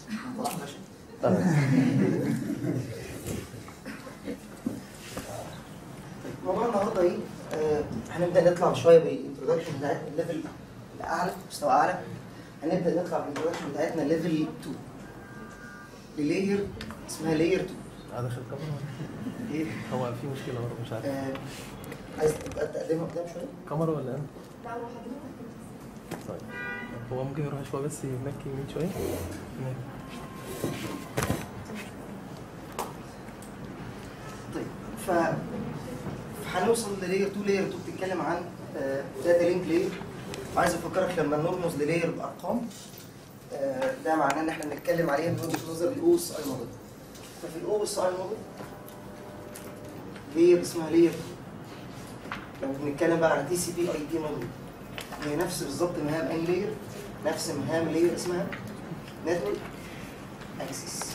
موضوع النهارده ايه؟ هنبدا نطلع شويه بالانترودكشن بتاعتنا الليفل الاعلى، مستوى اعلى. هنبدا نطلع بالانترودكشن بتاعتنا ليفل 2 للاير اسمها لاير 2. هذا شو الكاميرا؟ ايه؟ هو في مشكله برضه مش عارف. عايز تبقى تقدمها قدام شويه؟ كاميرا ولا انا؟ لا هو حضرتك. طيب هو ممكن يروح شويه بس هناك يمين شويه؟ طيب فهنوصل للاير 2. لاير 2 بتتكلم عن داتا لينك لاير. وعايز افكرك لما نرمز للاير بارقام ده معناه ان احنا بنتكلم عليها من وجهه نظر الاو اس اي موديل. ففي الاو اس اي موديل لاير اسمها لاير 2. لو بنتكلم بقى على تي سي بي اي بي موديل هي نفس بالظبط مهام اي لاير، نفس مهام لاير اسمها نتورك اكسس.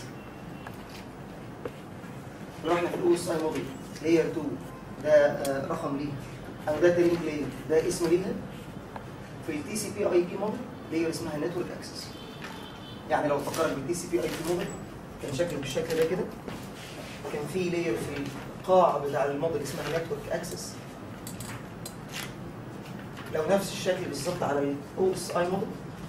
لو احنا في الاو اس اي موديل لاير 2 ده رقم ليها او داتا لينك لاير ده اسم ليها. في التي سي بي اي بي موديل لاير اسمها نتورك اكسس. يعني لو فكرت بالتي سي بي اي بي موديل كان شكله بالشكل ده كده، كان في لاير في القاع بتاع الموديل اسمها نتورك اكسس. لو نفس الشكل بالظبط على الاو اس اي موديل،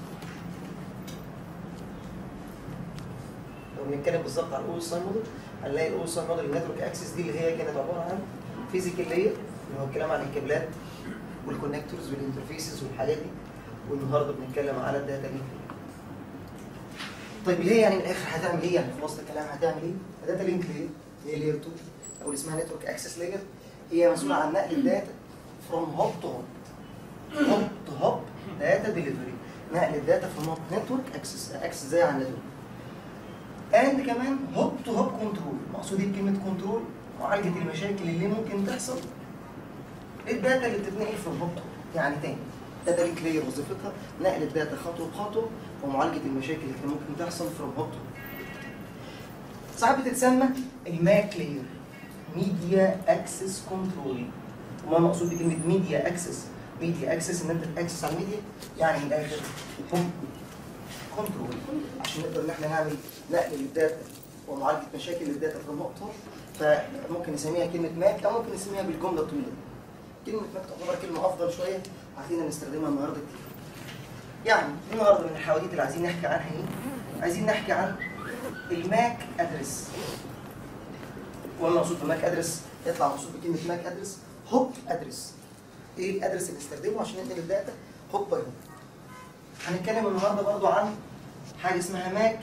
لو بنتكلم بالظبط على الاو اس اي موديل هنلاقي الاو اس اي موديل النتورك اكسس دي اللي هي كانت عباره عن فيزيكال لاير اللي هو الكلام عن الكابلات والكونكتورز والانترفيسز والحاجات دي. والنهارده بنتكلم على الداتا لينك. طيب اللي هي يعني من الاخر هتعمل ايه؟ يعني في وسط الكلام هتعمل ايه؟ الداتا لينك لاير هي لاير 2 او اللي اسمها نتورك اكسس لاير، هي مسؤوله عن نقل الداتا فروم هوب تو هوب. هوب تو هوب داتا ديليفري، نقل الداتا فروم نتورك اكسس، اكسس زي على النتورك. اند كمان هوب تو هوب كنترول. مقصود ايه بكلمه كنترول؟ معالجه المشاكل اللي ممكن تحصل الداتا اللي بتتنقل فروم هوب تو هوب. يعني تاني داتا لينك لاير وظيفتها نقل الداتا خطوه بخطوه ومعالجه المشاكل اللي كان ممكن تحصل فروم هوب تو هوب. ساعات بتتسمى الماك لاير، ميديا اكسس كنترول. وما المقصود بكلمه ميديا اكسس؟ ميديا اكسس ان انت تاكسس على الميديا، يعني من الاخر هم كنترول عشان نقدر ان احنا نعمل نقل للداتا ومعالجه مشاكل الداتا فروم هوب تو. فممكن نسميها كلمه ماك او ممكن نسميها بالجمله الطويله. كلمه ماك تعتبر كلمه افضل شويه عايزين نستخدمها النهارده كتير. يعني النهارده من الحواديت اللي عايزين نحكي عنها ايه؟ عايزين نحكي عن الماك ادرس. والمقصود بماك ادرس يطلع مقصود بكلمه ماك ادرس هوب ادرس. ايه الادرس اللي نستخدمه عشان ننقل الداتا هوب باي هوب. هنتكلم النهارده برضو عن حاجه اسمها ماك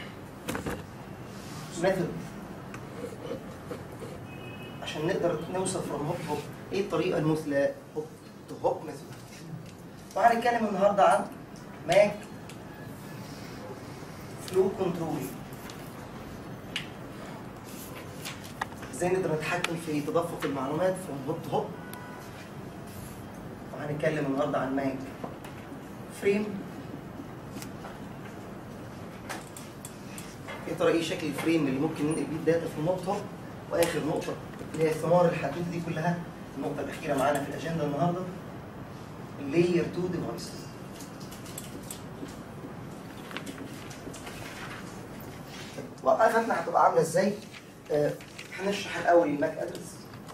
ميثود عشان نقدر نوصل فروم هوب هوب. ايه الطريقه المثلى؟ هوب تو هوب ميثود. وهنتكلم النهارده عن ماك فلو كنترول. ازاي نقدر نتحكم في تدفق المعلومات فروم هوب تو هوب. وهنتكلم النهارده عن ماك فريم. يا ترى ايه شكل الفريم اللي ممكن ننقل بيه الداتا في نقطه. واخر نقطه اللي هي ثمار الحدوته دي كلها، النقطه الاخيره معانا في الاجنده النهارده اللاير 2 ديفايسز. وقفتنا هتبقى عامله ازاي؟ هنشرح الاول الماك ادرس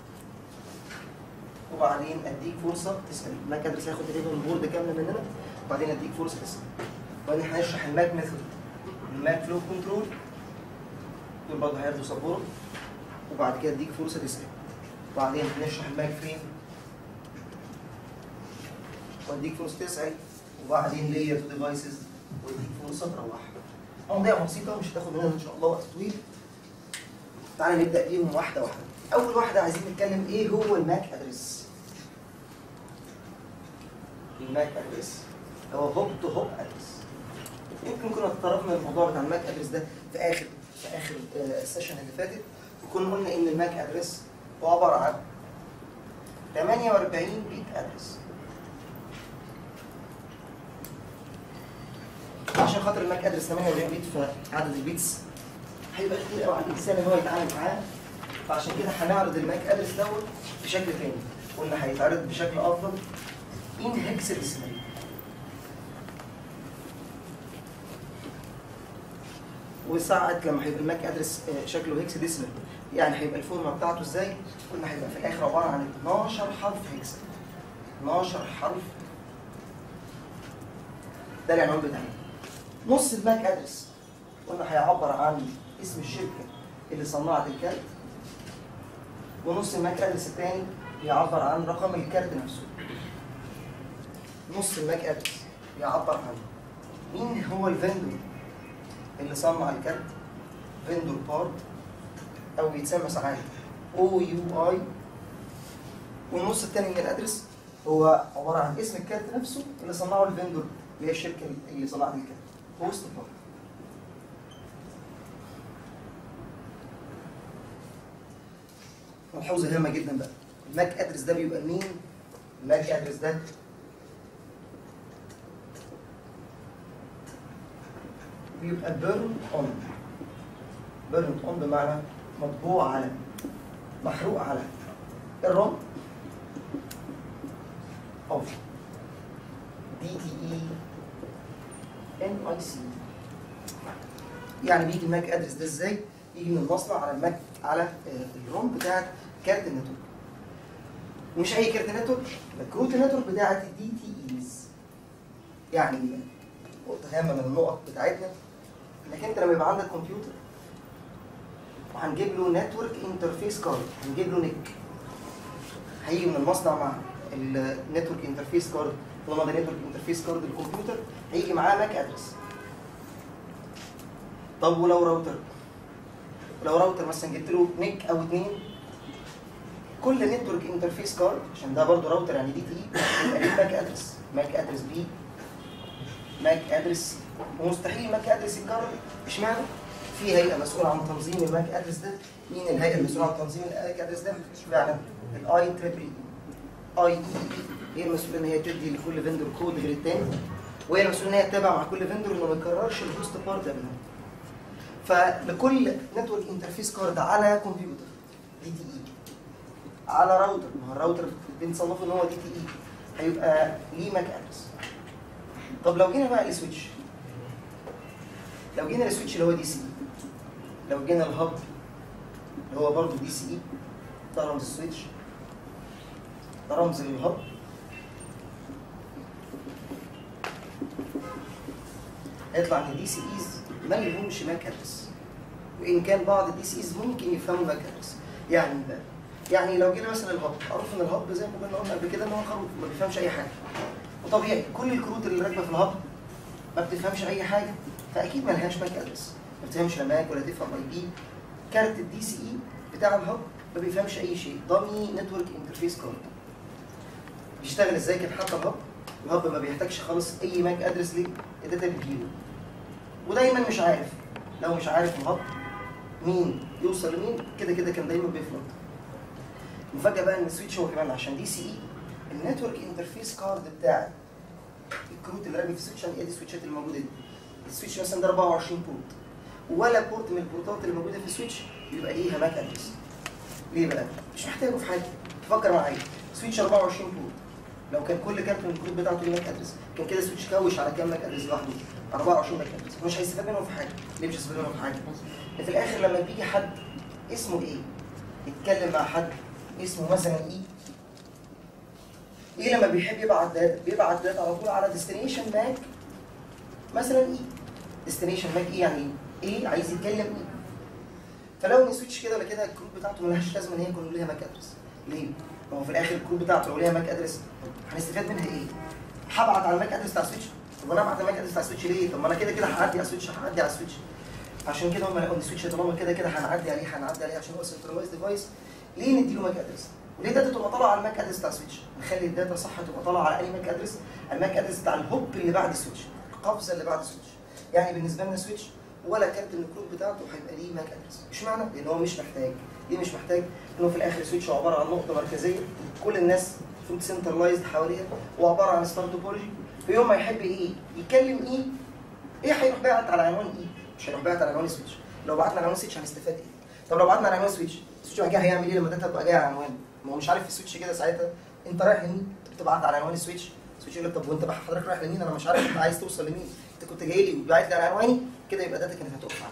وبعدين اديك فرصه تسال. الماك ادرس هياخد تقريبا البورد كامله مننا وبعدين اديك فرصه تسال. وبعدين هنشرح الماك ميثود، الماك فلو كنترول دول برضه هياخدوا سبورت وبعد كده اديك فرصه تسال. وبعدين هنشرح الماك فريم واديك فرصه تسال. وبعدين لاير 2 ديفايسز واديك فرصه تروح. مواضيع بسيطه مش هتاخد مننا ان شاء الله وقت طويل. تعالى نبدا بيهم واحده واحده. اول واحده عايزين نتكلم ايه هو الماك ادرس. الماك ادرس هو هوب تو هوب ادرس. يمكن كنا تطرقنا للموضوع بتاع الماك ادرس ده في اخر السيشن اللي فاتت، وكنا قلنا ان الماك ادرس هو عباره عن 48 بيت ادرس. عشان خاطر الماك ادرس 48 بيت فعدد البيتس هيبقى كتير قوي على الانسان ان هو يتعامل معاه. فعشان كده هنعرض الماك ادرس دوت بشكل تاني. قلنا هيتعرض بشكل افضل ان هكساديسيمال. وساعة لما هيبقى الماك ادرس شكله هيكس ديسيمال، يعني هيبقى الفورمه بتاعته ازاي؟ قلنا هيبقى في الاخر عباره عن 12 حرف هيكس، 12 حرف. ده العنوان بتاعنا. نص الماك ادرس قلنا هيعبر عن اسم الشركه اللي صنعت الكارت، ونص الماك ادرس الثاني بيعبر عن رقم الكارت نفسه. نص الماك ادرس بيعبر عن مين هو الفندور اللي صنع الكارت، فندور بارت، او بيتسمى ساعات OUI. والنص الثاني من الادرس هو عباره عن اسم الكارت نفسه اللي صنعه الفندور، اللي هي الشركه اللي صنعت الكارت، هوست بارت. ملحوظه هامه جدا بقى، الماك ادرس ده بيبقى مين؟ الماك ادرس ده بيبقى بيرن اون. بيرن اون بمعنى مطبوع على، محروق على الروم اوف DTE-NIC. يعني بيجي الماك ادرس ده ازاي؟ يجي من المصنع على الماك، على الروم بتاعت كارت النتورك. ومش اي كارت نتورك، ده كروت النتورك بتاعت الدي تي ايز. يعني نقطة هامة من النقط بتاعتنا انك انت لما يبقى عندك كمبيوتر وهنجيب له نتورك انترفيس كارد، هنجيب له نيك، هيجي من المصنع مع النتورك انترفيس كارد. طالما ده نتورك انترفيس كارد الكمبيوتر هيجي معاه ماك ادرس. طب ولو راوتر، لو راوتر مثلا جبت له نيك او اتنين، كل نتورك انترفيس كارد عشان ده برضه راوتر يعني دي تي يبقى ليه ماك ادرس، ماك ادرس بي، ماك ادرس. ومستحيل ماك ادرس يتكرر. اشمعنى؟ في هيئه مسؤوله عن تنظيم الماك ادرس ده. مين الهيئه المسؤوله عن تنظيم الماك ادرس ده؟ فعلا الاي تريبل اي هي المسؤوله ان هي تدي لكل فيندور كود غير الثاني، وهي المسؤوله ان هي تتابع مع كل فيندور انه ما يكررش الهوست بارت قبلها. فلكل نتورك انترفيس كارد على كمبيوتر دي تي اي، على راوتر، ما هو الراوتر بنصنفه ان هو دي تي اي، هيبقى ليه ماك ادرس. طب لو جينا بقى للسويتش، لو جينا للسويتش اللي هو دي سي اي، لو جينا الهب اللي هو برضه دي سي اي، ده رمز السويتش، ده رمز الهب. هيطلع ان الدي سي ايز ما لهمش ماك ادرس، وان كان بعض الدي سي ايز ممكن يفهموا ماك ادرس. يعني ده يعني لو جينا مثلا الهب، معروف ان الهب زي ما كنا قلنا قبل كده ان هو خروف ما بيفهمش اي حاجه، وطبيعي كل الكروت اللي راكبه في الهب ما بتفهمش اي حاجه، فاكيد ما لهاش ماك ادرس، ما بتفهمش لا ماك ولا تفهم اي بي. كارت الدي سي اي بتاع الهب ما بيفهمش اي شيء، ضمي نتورك انترفيس كارد. بيشتغل ازاي كده حتى الهب؟ الهب ما بيحتاجش خالص اي ماك ادرس ليه؟ الداتا بتجيله. ودايما مش عارف، لو مش عارف الهب مين يوصل لمين، كده كده كان دايما بيفلت. المفاجاه بقى ان السويتش هو كمان عشان دي سي اي، النتورك انترفيس كارد بتاع الكروت اللي راكبه في السويتش، يعني ايه دي السويتشات اللي موجوده دي؟ السويتش مثلا ده 24 بورت، ولا بورت من البورتات اللي موجوده في السويتش يبقى ليها ماك ادرس. ليه بقى؟ مش محتاجه في حاجه. تفكر معايا، سويتش 24 بورت، لو كان كل كارت من الكروت بتاعته ليه ماك ادرس، كان كده السويتش كوش على كام ماك ادرس لوحده؟ 24 ماك ادرس، مش هيستفاد منهم في حاجه. ليه مش هيستفاد منهم في حاجه؟ في الاخر لما بيجي حد اسمه ايه يتكلم مع حد اسمه مثلا ايه لما بيحب يبعت داتا، بيبعت داتا على طول على ديستنيشن ماك مثلا ايه. ديستنيشن ماك ايه يعني ايه عايز يتكلم ايه. فلو ان السويتش كده ولا كده الكروت بتاعته ملهاش لازمه ان هي يكون ليها ماك ادرس. ليه؟ ما هو في الاخر الكروت بتاعته لو ليها ماك ادرس هنستفاد منها ايه؟ هبعت على الماك ادرس بتاع السويتش. طب انا ابعت على الماك ادرس بتاع السويتش ليه؟ طب ما انا كده كده هعدي على السويتش، هعدي على السويتش. عشان كده هم لقوا ان السويتش طالما كده كده هنعدي عليه عشان هو سنترلايز ديفايس، ليه نديله ماك ادرس؟ وليه الداتا تبقى طالعه على الماك ادرس بتاع السويتش؟ نخلي الداتا صح تبقى طالعه على اي ماك ادرس؟ الماك ادرس بتاع الهوب اللي بعد السويتش، القفزه اللي بعد السويتش. يعني بالنسبه لنا سويتش ولا كارت من الكروت بتاعته هيبقى ليه ماك ادرس. اشمعنى؟ لان هو مش محتاج. ليه مش محتاج؟ لانه في الاخر سويتش عباره عن نقطه مركزيه كل الناس فوت سنترلايزد حواليها، وعباره عن ستار توبولوجي. في يوم ما يحب ايه يتكلم ايه هيروح باعت على عنوان ايه؟ مش هيروح باعت على عنوان السويتش. لو بعتنا على عنوان السويتش هنستفاد ايه؟ طب لو بعتنا على عنوان السويتش بعد كده هيعمل ايه لما الداتا تبقى جايه على عنوان؟ ما هو مش عارف في السويتش كده ساعتها انت رايح لمين؟ بتبعت على عنوان السويتش، السويتش يقول لك طب وانت حضرتك رايح لمين؟ انا مش عارف انت عايز توصل لمين، انت كنت جاي لي وبعت لي على عنواني، كده يبقى الداتا كانت هتقف عندي.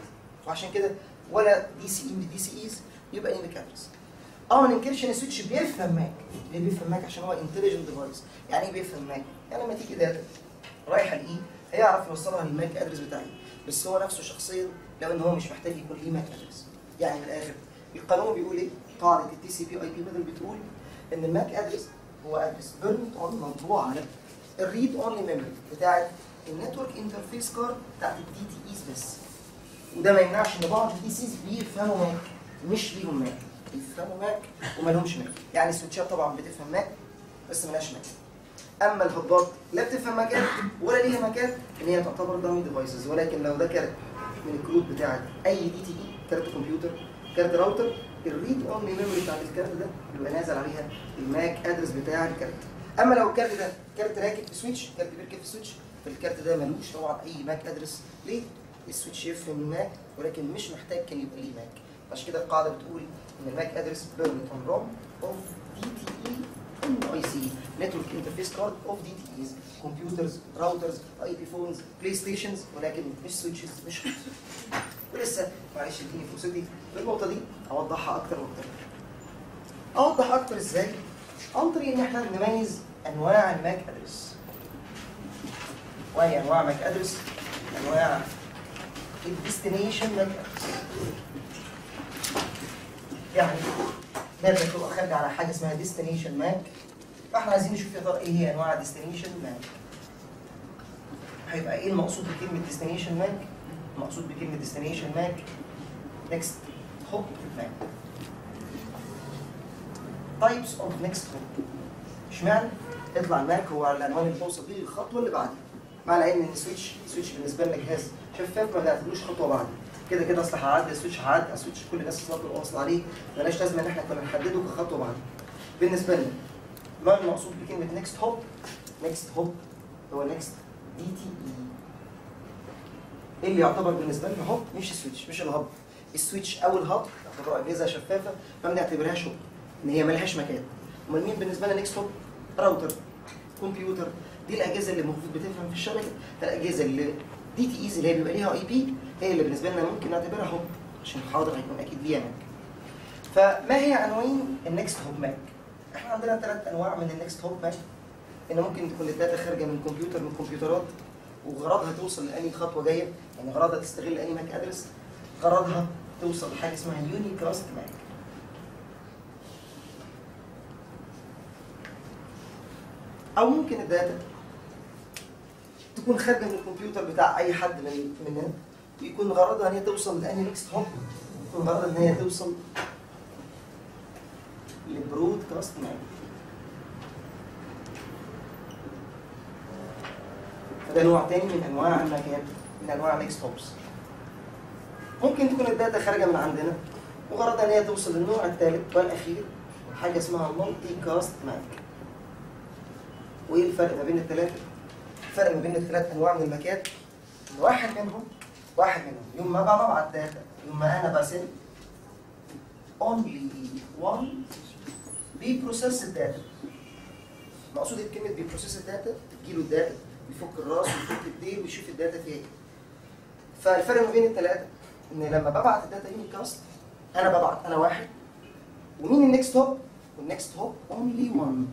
وعشان كده ولا دي سي اي من دي سي ايز يبقى ايه ماك ادرس. ما ننكرش ان السويتش بيفهم ماك. ليه بيفهم ماك؟ عشان هو انتليجنت ديفايس. يعني ايه بيفهم ماك؟ يعني لما تيجي داتا رايحه لايه هيعرف يوصلها للماك ادرس بتاعي، بس هو نفسه شخصيا لو ان هو مش محتاج يكون ليه ماك ادرس. يعني من الاخر القانون بيقول ايه؟ قاعده التي سي بي اي بي موديل بتقول ان الماك ادرس هو ادرس بيرنت اون مطبوع على الريد اونلي ميموري بتاعت النتورك انترفيس كارد بتاعت الدي تي ايز بس. وده ما يمنعش ان بعض الدي سيز بيفهموا ماك مش ليهم ماك، بيفهموا ماك وما لهمش ماك. يعني السويتشات طبعا بتفهم ماك بس مالهاش ماك. اما الهبات لا بتفهم ماكات ولا ليها ماكات، ان هي تعتبر دامي ديفايسز. ولكن لو ده كارت من الكروت بتاعت اي دي تي اي، كارت كمبيوتر، كارت راوتر، الريد اونلي ميموري بتاعت الكارت ده بيبقى نازل عليها الماك ادرس بتاع الكارت. اما لو الكارت ده كارت راكب في سويتش، كارت بيركب في سويتش، فالكارت ده ملوش طبعا اي ماك ادرس. ليه؟ السويتش يفهم الماك ولكن مش محتاج كان يبقى ليه ماك. عشان كده القاعده بتقول ان الماك ادرس بيرنت اون روم اوف دي تي اي ان اي سي نتورك انترفيس كارد اوف دي تي ايز، كمبيوترز، راوترز، اي بي فونز، بلاي ستيشنز، ولكن مش سويتشز، مش خمس. ولسه معلش اديني فرصتي بالنقطه دي اوضحها اكتر واكتر. اوضح اكتر ازاي؟ عن طريق ان احنا نميز انواع الماك ادرس. وهي انواع ماك ادرس، انواع الديستنيشن ماك ادرس. يعني داتا تبقى خارجه على حاجه اسمها ديستنيشن ماك، فاحنا عايزين نشوف يا ترى ايه هي انواع ديستنيشن ماك. هيبقى ايه المقصود بكلمه ديستنيشن ماك؟ المقصود بكلمه ديستنيشن ماك نكست هوب ماك. تايبس اوف نكست هوب. اشمعنى؟ يطلع الماك هو العنوان اللي توصل بيه للخطوه اللي بعدها. مع العلم ان السويتش بالنسبه لنا جهاز شفاف ما بنعتبروش خطوه بعد. كده كده اصل هعدي السويتش، هعدي على السويتش كل الناس اصلا بتبقى واصله عليه، مالهاش لازمه ان احنا كنا نحدده كخطوه بعد. بالنسبه لنا ما المقصود بكلمه نكست هوب؟ نكست هوب هو نكست دي تي اي. ايه اللي يعتبر بالنسبه لنا هوب؟ مش السويتش، مش الهب. السويتش او الهب تعتبر اجهزه شفافه ما بنعتبرهاش هوب، ان هي مالهاش مكان. امال مين بالنسبه لنا نكست هوب؟ راوتر، كمبيوتر. دي الاجهزه اللي المفروض بتفهم في الشبكه، الاجهزه اللي دي تي ايز اللي هي بيبقى ليها اي بي هي اللي بالنسبه لنا ممكن نعتبرها هوب، عشان حاضر هيكون اكيد ليها ماك. فما هي عناوين النكست هوب ماك؟ احنا عندنا 3 انواع من النكست هوب ماك. ان ممكن تكون الداتا خارجه من كمبيوتر من الكمبيوترات وغرضها توصل لأي خطوه جايه، يعني غرضها تستغل أي ماك ادرس، غرضها توصل لحاجه اسمها يوني كاست ماك. او ممكن الداتا تكون خارجه من الكمبيوتر بتاع اي حد مننا ويكون غرضها ان هي توصل لاني نكست هوب، يكون غرضها ان هي توصل لبرودكاست ماك. فده نوع تاني من انواع الماكات، من انواع النكست هوبس. ممكن تكون الداتا خارجه من عندنا وغرضها ان هي توصل للنوع الثالث والاخير، حاجه اسمها مالتي كاست ماك. وايه الفرق ما بين الثلاثه؟ الفرق ما بين الثلاث انواع من الماكات ان واحد منهم يوم ما ببعت داتا، يوم ما انا بسند only one بيبروسيس الداتا. مقصود بكلمه بيبروسيس الداتا تجيله الداتا، يفك الراس ويفك الديل ويشوف الداتا فيها ايه. فالفرق ما بين الثلاثه ان لما ببعت الداتا يوني كاست انا ببعت انا واحد، ومين النكست هوب؟ والنكست هوب only one.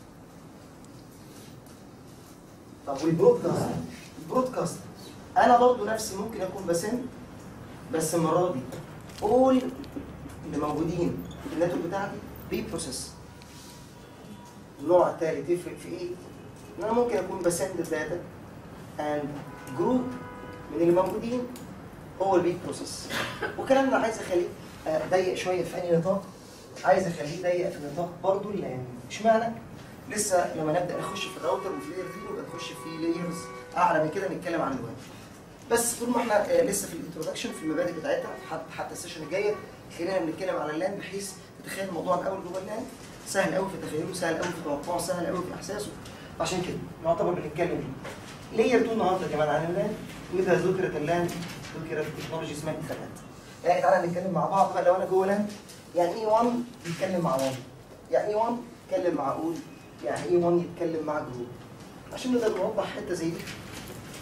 طب والبرودكاست؟ البرودكاست انا برضه نفسي ممكن اكون بسند، بس المره دي كل اللي موجودين في النتورك بتاعتي بيبروسيس. النوع الثالث يفرق في ايه؟ ان انا ممكن اكون بسند الداتا and جروب من اللي موجودين هو اللي بيبروسيس. وكلامنا عايز اخليه ضيق شويه في انهي نطاق؟ عايز اخليه ضيق في نطاق برضه اللان. اشمعنى؟ لسه لما نبدا نخش في الراوتر وفي لاير 3 نبقى نخش في لايرز اعلى من كده نتكلم عن الوان. بس طول ما احنا لسه في الانترودكشن في المبادئ بتاعتها حتى السيشن الجايه خلينا بنتكلم على اللان بحيث تتخيل الموضوع الاول جوه اللان سهل قوي في تخيله، سهل قوي في توقعه، سهل قوي في احساسه. عشان كده نعتبر بنتكلم لاير 2 النهارده كمان عن اللان. واذا ذكرت اللان ذكرت تكنولوجي اسمها ايثرنت. يعني تعالى نتكلم مع بعض بقى. لو انا جوه لان يعني ايه 1 يتكلم مع 1؟ يعني ايه 1 يتكلم مع اول؟ يعني ايه 1 يتكلم مع جروب؟ عشان نقدر نوضح حته زي دي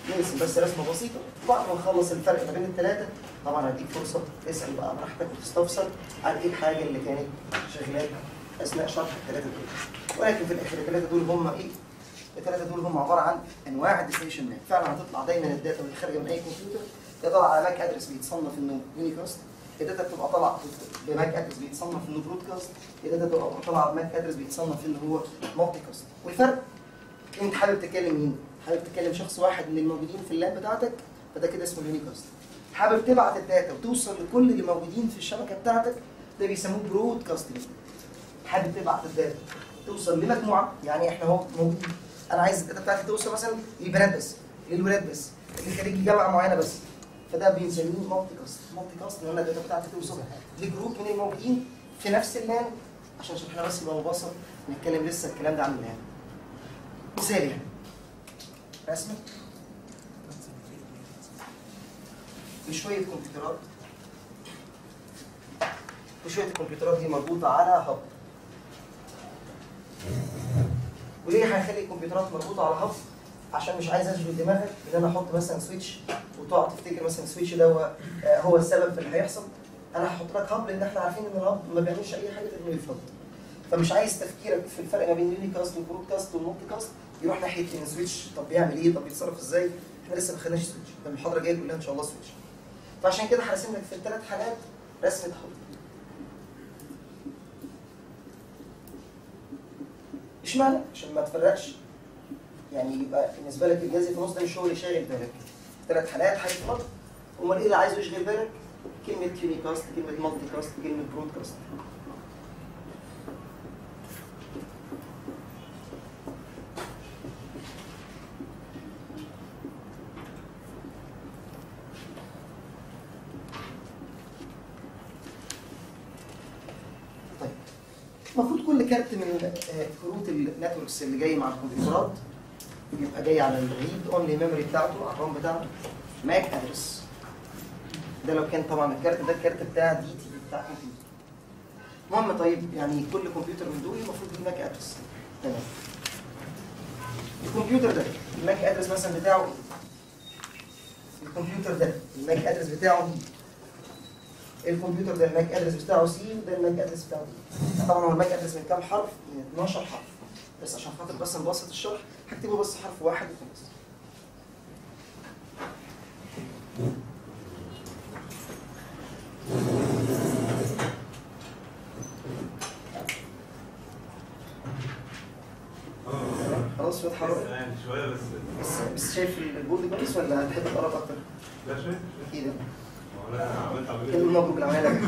نرسم بس رسمه بسيطه، وبعد ما نخلص الفرق ما بين الثلاثه طبعا هديك فرصه تسال بقى براحتك وتستفسر عن ايه الحاجه اللي كانت شغلاك اثناء شرح الثلاثه دول. ولكن في الاخر الثلاثه دول هم ايه؟ الثلاثه دول هم عباره عن انواع الديستنيشن ماب. فعلا هتطلع دايما الداتا اللي خارجه من اي كمبيوتر يا طالعه على ماك ادرس بيتصنف انه يونيكاست، الداتا بتبقى طالعه بماك ادرس بيتصنف انه برودكاست، الداتا بتبقى طالعه بماك ادرس بيتصنف انه هو مالتي كاست. والفرق انت حابب تكلم مين؟ حابب تكلم شخص واحد من الموجودين في اللاب بتاعتك فده كده اسمه يونيكاست. حابب تبعت الداتا وتوصل لكل اللي موجودين في الشبكه بتاعتك ده بيسموه برودكاستنج. حابب تبعت الداتا توصل لمجموعه، يعني احنا اهو موجودين، انا عايز الداتا بتاعتي توصل مثلا للبنات بس، للولاد بس، لخريجي جامعه معينه بس، فده بنسميه مالتي كاست. مالتي كاست ان انا الداتا بتاعتي توصل لجروب من الموجودين في نفس اللان، عشان احنا بس يبقى مبسط نتكلم لسه الكلام ده عن اللان. مثال يعني رسمه بشويه كمبيوترات، وشويه الكمبيوترات دي مربوطه على هب. وليه هنخلي الكمبيوترات مربوطه على هب؟ عشان مش عايز اشغل دماغك ان انا احط مثلا سويتش وتقعد تفتكر مثلا السويتش ده هو السبب في اللي هيحصل. انا هحط لك هب لان احنا عارفين ان الهب ما بيعملش اي حاجه غير انه يفضل. فمش عايز تفكيرك في الفرق ما بين اليونيكاست والبرودكاست والمالتي كاست يروح ناحيه ان السويتش طب بيعمل ايه؟ طب بيتصرف ازاي؟ احنا لسه ما خدناش سويتش، ده المحاضره الجايه كلها ان شاء الله سويتش. فعشان كده هرسم لك في الثلاث حالات رسمه هب. اشمعنى؟ عشان ما تفرقش، يعني يبقى بالنسبه لك الجهاز في النص ده مش هو اللي شاغل بالك. ثلاث حالات هيفرق، امال ايه اللي عايزه يشغل بالك؟ كلمه يونيكاست، كلمه مالتي كاست، كلمه برودكاست. المفروض كل كارت من كروت النتوركس اللي جاي مع الكمبيوترات يبقى جاي على الريد اونلي ميموري بتاعته، على الرام بتاعته ماك ادرس. ده لو كان طبعا الكارت ده الكارت بتاع دي تي بتاع كمبيوتر. المهم طيب يعني كل كمبيوتر من دول المفروض له ماك ادرس. تمام. الكمبيوتر ده الماك ادرس مثلا بتاعه ايه؟ الكمبيوتر ده الماك ادرس بتاعه دي. الكمبيوتر ده الماك ادرس بتاعه سي وده الماك ادرس بتاعه دي. طبعا هو الماك ادرس من كام حرف؟ من 12 حرف. بس عشان خاطر بس نبسط الشرح هكتبه بس حرف واحد وخلاص. خلاص واضحه يعني شويه بس شايف البورد كويس ولا تحب تقرب اكتر؟ لا شايف كده. انا عملت عمليه كلمه مبروك العماله.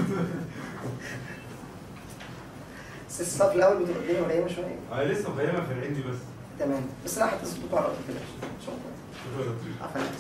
بس الصف الاول بتبقى الدنيا قريبه شويه. لسه مفهمها في العين دي بس. تمام بس لا هتظبطوا على وقت كده ان شاء الله. شكرا يا دكتور. عفوا.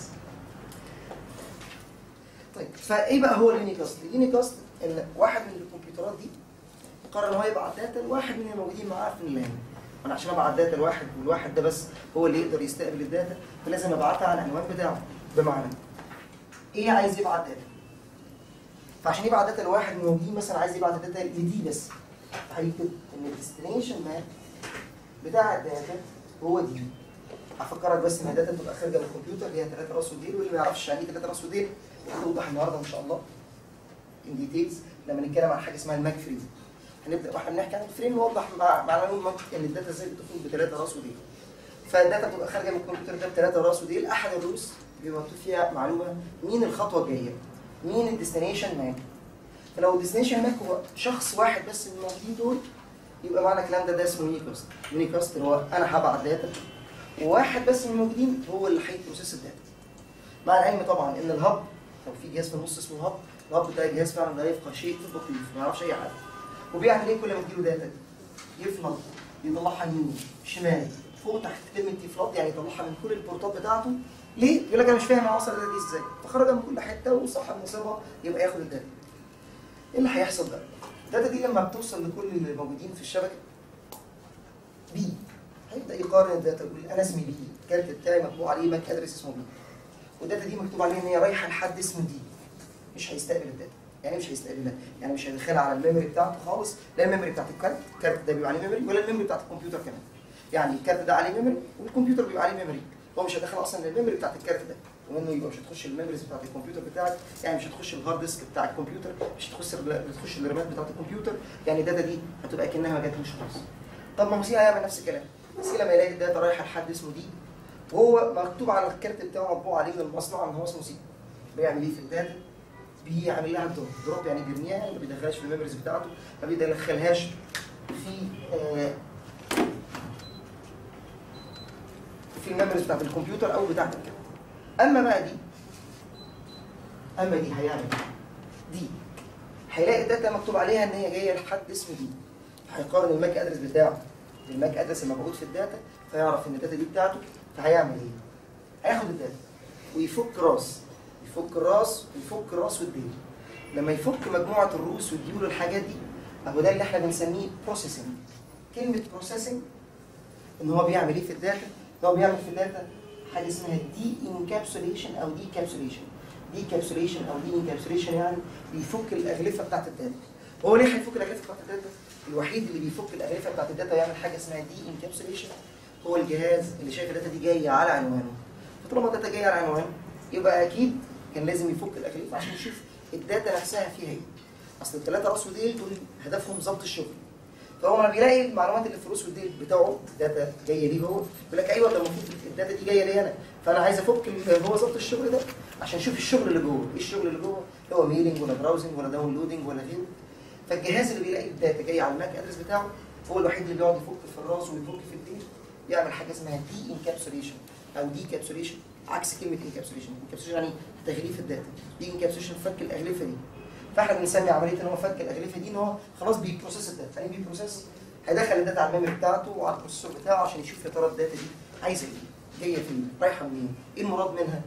طيب فايه بقى هو اليونيكاست؟ اليونيكاست ان واحد من الكمبيوترات دي قرر ان هو يبعت داتا لواحد من الموجودين معاه في اللان. انا عشان ابعت داتا لواحد والواحد ده بس هو اللي يقدر يستقبل الداتا فلازم ابعتها على العنوان بتاعه. بمعنى ايه عايز يبعت داتا؟ فعشان يبعت داتا لواحد من الموجودين مثلا عايز يبعت داتا لدي بس هيكتب ان الديستنيشن ماب بتاع الداتا هو دي. هفكرك بس ان الداتا بتبقى خارجه من الكمبيوتر ليها 3 راس وديل، واللي ما يعرفش يعني ايه 3 راس وديل هتوضح النهارده ان شاء الله ان ديتيلز لما نتكلم عن حاجه اسمها الماك فريم. هنبدا واحنا بنحكي عن الفريم نوضح مع معلومه ان الداتا ازاي بتدخل ب3 راس وديل. فالداتا بتبقى خارجه من الكمبيوتر ده ب3 راس وديل، احد الروس بيبقى مكتوب فيها معلومه مين الخطوه الجايه، مين الديستنيشن ماك. فلو الديستنيشن ماك هو شخص واحد بس من الموجودين دول يبقى معنى الكلام ده اسمه يونيكاست. يونيكاست اللي هو انا هبعت داتا وواحد بس من الموجودين هو اللي هيبروسيس الداتا. مع العلم طبعا ان الهب لو في جهاز في النص اسمه الهب، الهب ده جهاز فعلا لا يفقه شيء في التطبيق، ما يعرفش اي حاجه. وبيعمل ايه كل ما تجيله داتا؟ يفلت، يطلعها يمين شمال فوق تحت كلمه يفلت، يعني يطلعها من كل البورتات بتاعته. ليه؟ يقول لك انا مش فاهم انا وصل الداتا دي ازاي، فخرج من كل حته وصاحب نصيبها يبقى ياخد الداتا. ايه اللي هيحصل بقى؟ الداتا دي لما بتوصل لكل اللي موجودين في الشبكه بي هيبدا يقارن الداتا ويقول انا اسمي بي، الكارت بتاعي مكتوب عليه ماك ادرس اسمه بي، والداتا دي مكتوب عليها ان هي رايحه لحد اسمه دي. مش هيستقبل الداتا. يعني مش هيستقبلها، يعني مش هيدخلها على الميموري بتاعته خالص، لا الميموري بتاعت الكارت ده بيبقى عليه ميموري ولا الميموري بتاعت الكمبيوتر كمان. يعني الكارت ده عليه ميموري والكمبيوتر بيبقى عليه ميموري، هو مش هيدخل اصلا الميموري بتاعت الكارت ده، وانه يبقى مش هتخش الميموريز بتاعت الكمبيوتر بتاعك، يعني مش هتخش الهارد ديسك بتاع الكمبيوتر، مش هتخش الرامات بتاعت الكمبيوter، يعني الداتا دي هتبقى كانها ما جاتلوش خالص. طب ما سي هيعمل نفس الكلام، سي لما يلاقي الداتا رايحه لحد اسمه دي وهو مكتوب على الكارت بتاعه مطبوع عليه من المصنع ان هو اسمه سي، بيعمل ايه في الداتا؟ بيعمل لها دروب، يعني بيرميها، ما بيدخلهاش في الميموريز بتاعته، ما بيدخلهاش في الميموريز بتاعت الكمبيوتر او بتاعت الكارت. اما بقى دي، هيعمل دي هيلاقي الداتا مكتوب عليها ان هي جايه لحد اسم دي، هيقارن الماك ادرس بتاعه بالماك ادرس الموجود في الداتا، فيعرف ان الداتا دي بتاعته، فهيعمل ايه؟ هياخد الداتا ويفك راس والديل. لما يفك مجموعه الرؤوس والديول والحاجات دي، اهو ده اللي احنا بنسميه بروسيسنج. كلمه بروسيسنج ان هو بيعمل ايه في الداتا؟ ان هو بيعمل في الداتا حاجه اسمها دي انكابسوليشن او دي كابسوليشن. دي كابسوليشن او دي انكابسوليشن يعني بيفك الاغلفه بتاعت الداتا. هو ليه هيفك الاغلفه بتاعت الداتا؟ الوحيد اللي بيفك الاغلفه بتاعت الداتا ويعمل حاجه اسمها دي انكابسوليشن هو الجهاز اللي شايف الداتا دي جايه على عنوانه. فطالما الداتا جايه على عنوانه يبقى اكيد كان لازم يفك الاغلفه عشان يشوف الداتا نفسها فيها ايه. اصل الثلاثه راس وديل دول هدفهم ضبط الشغل. فهو لما بيلاقي المعلومات اللي في الراس والديل بتاعه الداتا جايه ليه هو، يقول لك ايوه ده المفروض الداتا دي جايه لي انا، فانا عايز افك هو ضبط الشغل ده عشان اشوف الشغل اللي جوه، ايه الشغل اللي جوه؟ هو ميلينج ولا براوزنج ولا داونلودنج ولا غيره. فالجهاز اللي بيلاقي الداتا جايه على الماك ادرس بتاعه هو الوحيد اللي بيقعد يفك في الراس ويفك في الديل، يعمل حاجه اسمها دي انكابسوليشن او دي كابسوليشن، عكس كلمه انكابسوليشن. انكابسوليشن يعني تغليف الداتا، دي انكابسوليشن فك الاغلفه دي. فاحنا بنسمي عمليه ان هو فك الاغلفه دي ان هو خلاص بيبروسيس الداتا. يعني بيبروسيس، هيدخل الداتا على الميموري بتاعته وعلى البروسيسور بتاعه عشان يشوف يا ترى الداتا دي عايزه ايه، جايه فين، رايحه منين، ايه المراد منها.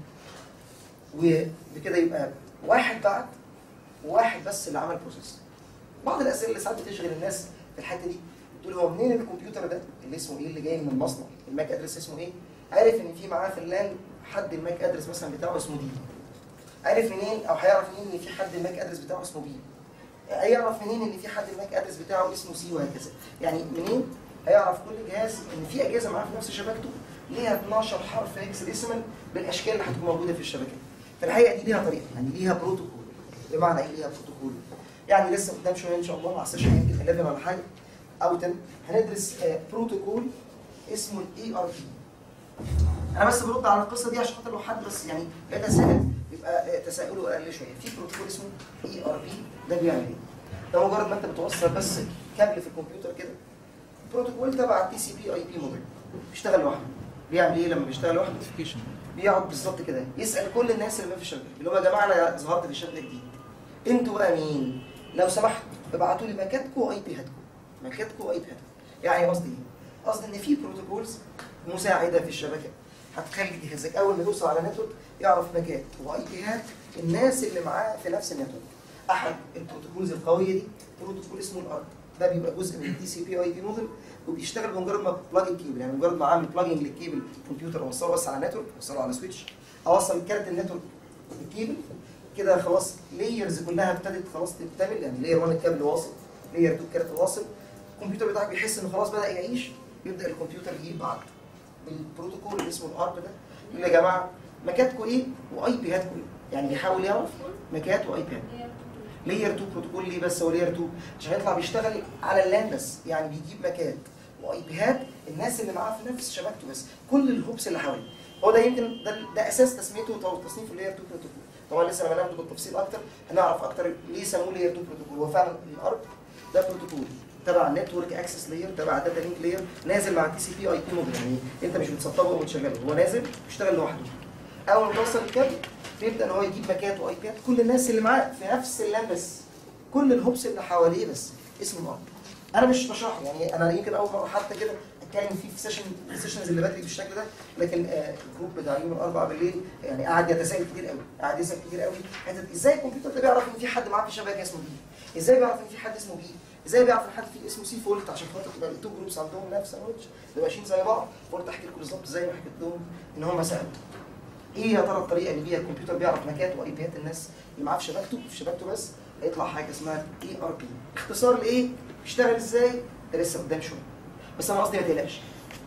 وبكده يبقى واحد بعت وواحد بس اللي عمل بروسيس. بعض الاسئله اللي ساعات بتشغل الناس في الحته دي بتقول هو منين الكمبيوتر ده اللي اسمه ايه اللي جاي من المصنع، الماك ادرس اسمه ايه؟ عارف ان في معاه في اللان حد الماك ادرس مثلا بتاعه اسمه دي. عارف منين او هيعرف منين ان في حد الماك ادرس بتاعه اسمه بي؟ هيعرف منين ان في حد الماك ادرس بتاعه اسمه سي وهكذا. يعني منين هيعرف كل جهاز ان في اجهزه معاه في نفس شبكته ليها 12 حرف هكساديسيمال بالاشكال اللي هتكون موجوده في الشبكه. في الحقيقه دي ليها طريقه، يعني ليها بروتوكول. بمعنى ايه ليها بروتوكول؟ يعني لسه قدام شويه ان شاء الله مع سيشن يمكن 11 ولا حاجه او 10 هندرس بروتوكول اسمه الاي ار بي. انا بس برد على القصه دي عشان خاطر لو حد بس يعني بيتساءل يبقى تساؤله اقل شويه. في بروتوكول اسمه اي ار بي، ده بيعمل ايه؟ ده مجرد ما انت بتوصل بس كابل في الكمبيوتر كده، بروتوكول تبع التي سي بي اي بي موديل بيشتغل لوحده. بيعمل ايه لما بيشتغل لوحده؟ بيقعد بالظبط كده يسال كل الناس اللي ما في الشبكه، اللي هم يا جماعه انا ظهرت في الشبكه جديد، انتوا بقى مين؟ لو سمحتوا ابعتوا لي ماكاتكم واي بي هاتكم. ماكاتكم واي بي هاتكم. يعني قصدي ايه؟ قصدي ان في بروتوكولز مساعده في الشبكه هتخلي جهازك اول ما يوصل على نتورك يعرف ماكات واي بي هات الناس اللي معاه في نفس النتورك. احد البروتوكولز القويه دي بروتوكول اسمه الارك، ده بيبقى جزء من التي سي بي اي بي موديل وبيشتغل بمجرد ما بلاج الكيبل، يعني مجرد ما اعمل بلاجنج للكيبل الكمبيوتر اوصله بس على نتورك، اوصله على سويتش، اوصل كارت النتورك بالكيبل كده خلاص لايرز كلها ابتدت خلاص تكتمل. يعني لاير 1 الكابل واصل، لاير 2 الكارت واصل، الكمبيوتر بتاعك بيحس انه خلاص بدا يعيش، يبدا الكمبيوتر يبعت بالبروتوكول اللي اسمه الارك ده يقول يا جماعه ماكاتكم ايه واي بي هاتكم ايه، يعني بيحاول يعرف ماكات واي بي هات. لاير 2 بروتوكول ليه بس هو لاير 2 عشان يطلع بيشتغل على اللان بس، يعني بيجيب ماكات واي بي هات الناس اللي معاه في نفس شبكته بس، كل الهوبس اللي حواليه. هو ده يمكن ده اساس تسميته او تصنيف اللاير 2 بروتوكول. طبعا لسه لما ناخده بالتفصيل اكتر هنعرف اكتر ليه سموه لاير 2 بروتوكول. هو فعلا الارك ده بروتوكول تبع النتورك اكسس لاير، تبع الداتا لينك لاير، نازل مع تي سي بي اي بي موديل، يعني انت مش بتسطبه وتشغله، هو نازل بيشتغل لوحده. اول ما توصل الكابل بيبدا ان هو يجيب ماكات واي بيات كل الناس اللي معاه في نفس اللان بس، كل الهوبس اللي حواليه بس، اسمه الارك. انا مش بشرحه، يعني انا يمكن اول مره حتى كده اتكلم فيه في السيشنز اللي بدري بالشكل ده، لكن الجروب بتاع يوم الاربعاء بالليل يعني قعد يتساءل كتير قوي، قعد يسال كتير قوي حته ازاي الكمبيوتر ده بيعرف ان في حد معاه في شبكه اسمه بي؟ ازاي بيعرف ان في حد اسمه بي؟ ازاي بيعرف ان حد في اسمه سي فولت؟ عشان خاطر تبقى التو جروبس عندهم نفس الوجه بيبقوا ماشيين زي بعض. فقلت احكي لكم بالظبط زي ما حكيت لهم ان هم سالوا ايه يا ترى الطريقه اللي بيها الكمبيوتر بيعرف ماكات واي بيات الناس اللي معاه في شبكته بس. هيطلع حاجه اسمها اي ار بي. اختصار لايه؟ بيشتغل ازاي؟ ده لسه قدام شويه، بس انا قصدي ما تقلقش،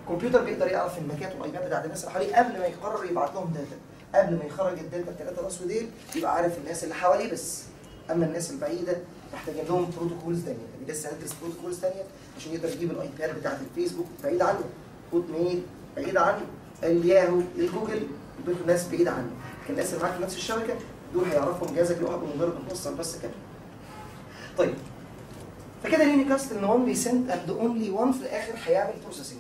الكمبيوتر بيقدر يعرف الماكات والايباد بتاعت الناس اللي حواليه قبل ما يقرر يبعت لهم داتا، قبل ما يخرج الداتا الثلاثه راس وديل يبقى عارف الناس اللي حواليه بس. اما الناس البعيده محتاجين لهم بروتوكولز ثانيه، يعني لسه هندرس بروتوكولز ثانيه عشان يقدر يجيب الايباد بتاعت الفيسبوك بعيد عنه، هوت ميل بعيد عنه، الياهو، الجوجل، دول ناس بعيده عنه. لكن الناس اللي معاك في نفس الشبكه دول هيعرفهم جهازك لوحده بمجرد ما توصل بس كده. طيب فكده اليونيكاست ان اونلي سنت اند اونلي وان في الاخر هيعمل بروسيسنج.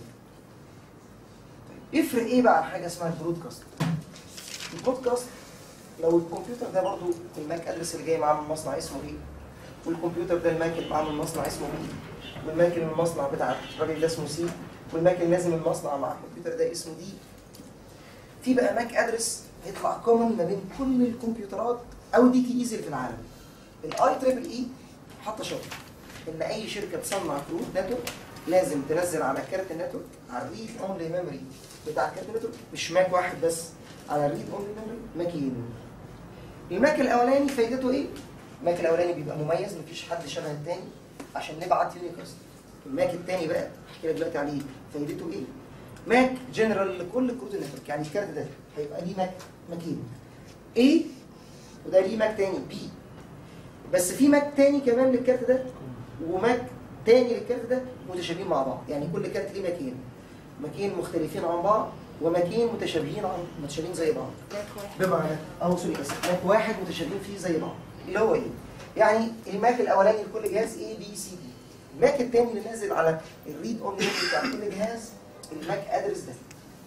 طيب يفرق ايه بقى عن حاجه اسمها البرودكاست؟ البرودكاست لو الكمبيوتر ده برضه الماك ادرس اللي جاي معاه من المصنع اسمه ايه؟ والكمبيوتر ده الماك اللي معاه من المصنع اسمه بي، والماك اللي من المصنع بتاع الراجل ده اسمه سي، والماك اللي نازل من المصنع مع الكمبيوتر ده اسمه دي. في بقى ماك ادرس يطلع كومن ما بين كل الكمبيوترات او دي تي ايزي في العالم. الاي تريبل اي حاطه شرط ان اي شركه تصنع كروت نتورك لازم تنزل على كارت النتورك على الريد اونلي ميموري بتاع كارت النتورك مش ماك واحد بس، على الريد اونلي ميموري ماكين. الماك الاولاني فايدته ايه؟ الماك الاولاني بيبقى مميز مفيش حد شبه الثاني عشان نبعت يونيكاست. الماك الثاني بقى احكي لك دلوقتي عليه فايدته ايه؟ ماك جنرال لكل كروت النتورك، يعني الكارت ده هيبقى ليه ماكين A وده ليه ماك تاني B، بس في ماك تاني كمان للكارت ده وماك تاني للكارت ده متشابهين مع بعض، يعني كل كارت ليه ماكين مختلفين عن بعض وماكين متشابهين زي بعض. بمعنى سوري بس ماك واحد متشابهين فيه زي بعض اللي هو ايه؟ يعني الماك الاولاني لكل جهاز A B C D، الماك التاني اللي نازل على الريد اونلي بتاع كل جهاز الماك ادرس ده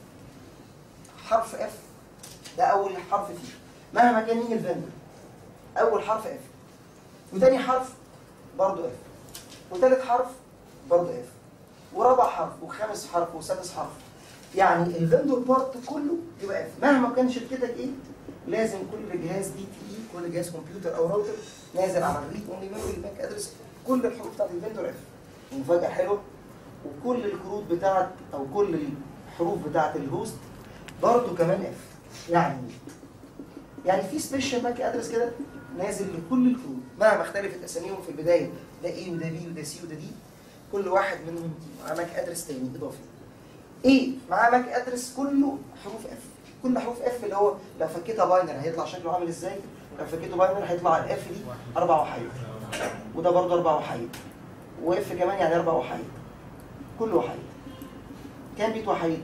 حرف اف، ده اول حرف فيه مهما كان مين الفندر، اول حرف اف، وتاني حرف برضه اف، وتالت حرف برضه اف، ورابع حرف وخامس حرف وسادس حرف، يعني الفندور بارت كله يبقى اف. مهما كان شركتك ايه لازم كل جهاز دي تي اي، كل جهاز كمبيوتر او راوتر نازل على الريد اونلي ميموري الماك ادرس كل الحروف بتاعت الفندور اف. ومفاجاه حلوه، وكل الكروت بتاعت او كل الحروف بتاعت الهوست برضه كمان اف. يعني في سبيشال ماك ادرس كده نازل لكل الكروت مهما اختلفت اساميهم في البدايه، ده ايه وده بي وده سي وده دي، كل واحد منهم معاه ماك ادرس تاني اضافي. ايه معاه ماك ادرس كله حروف اف، كل حروف اف اللي هو لو فكيتها باينر هيطلع شكله عامل ازاي؟ لو فكيته باينر هيطلع الاف دي 4 وحيد، وده برضه 4 وحيد، واف كمان يعني 4 وحيد، كله وحيد. كام بيت وحيد؟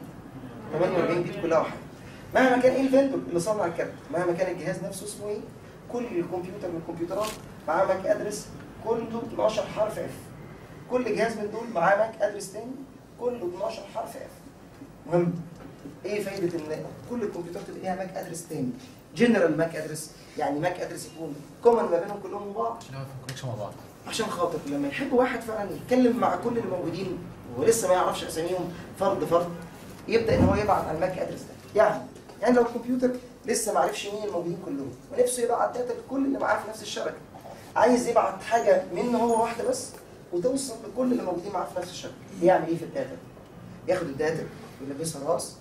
48 بيت كلها وحيد. مهما كان ايه الفندور اللي صنع الكارت، مهما كان الجهاز نفسه اسمه ايه، كل الكمبيوتر من الكمبيوترات معاه ماك ادرس كله 12 حرف اف. كل جهاز من دول معاه ماك ادرس تاني كله 12 حرف اف. مهم ايه فايده ان كل الكمبيوترات تبقى ليها ماك ادرس تاني؟ جنرال ماك ادرس، يعني ماك ادرس يكون كومن ما بينهم كلهم وبعض عشان ما يفكركش مع بعض، عشان خاطر لما يحب واحد فعلا يتكلم مع كل اللي موجودين ولسه ما يعرفش اساميهم فرد يبدا ان هو يبعت على الماك ادرس ده. يعني لو الكمبيوتر لسه ما عرفش مين الموجودين كلهم ونفسه يبعت داتا لكل اللي معاه في نفس الشبكه، عايز يبعت حاجه منه هو واحده بس وتوصل لكل اللي موجودين معاه في نفس الشبكه، يعمل ايه في الداتا؟ ياخد الداتا ويلبسها راس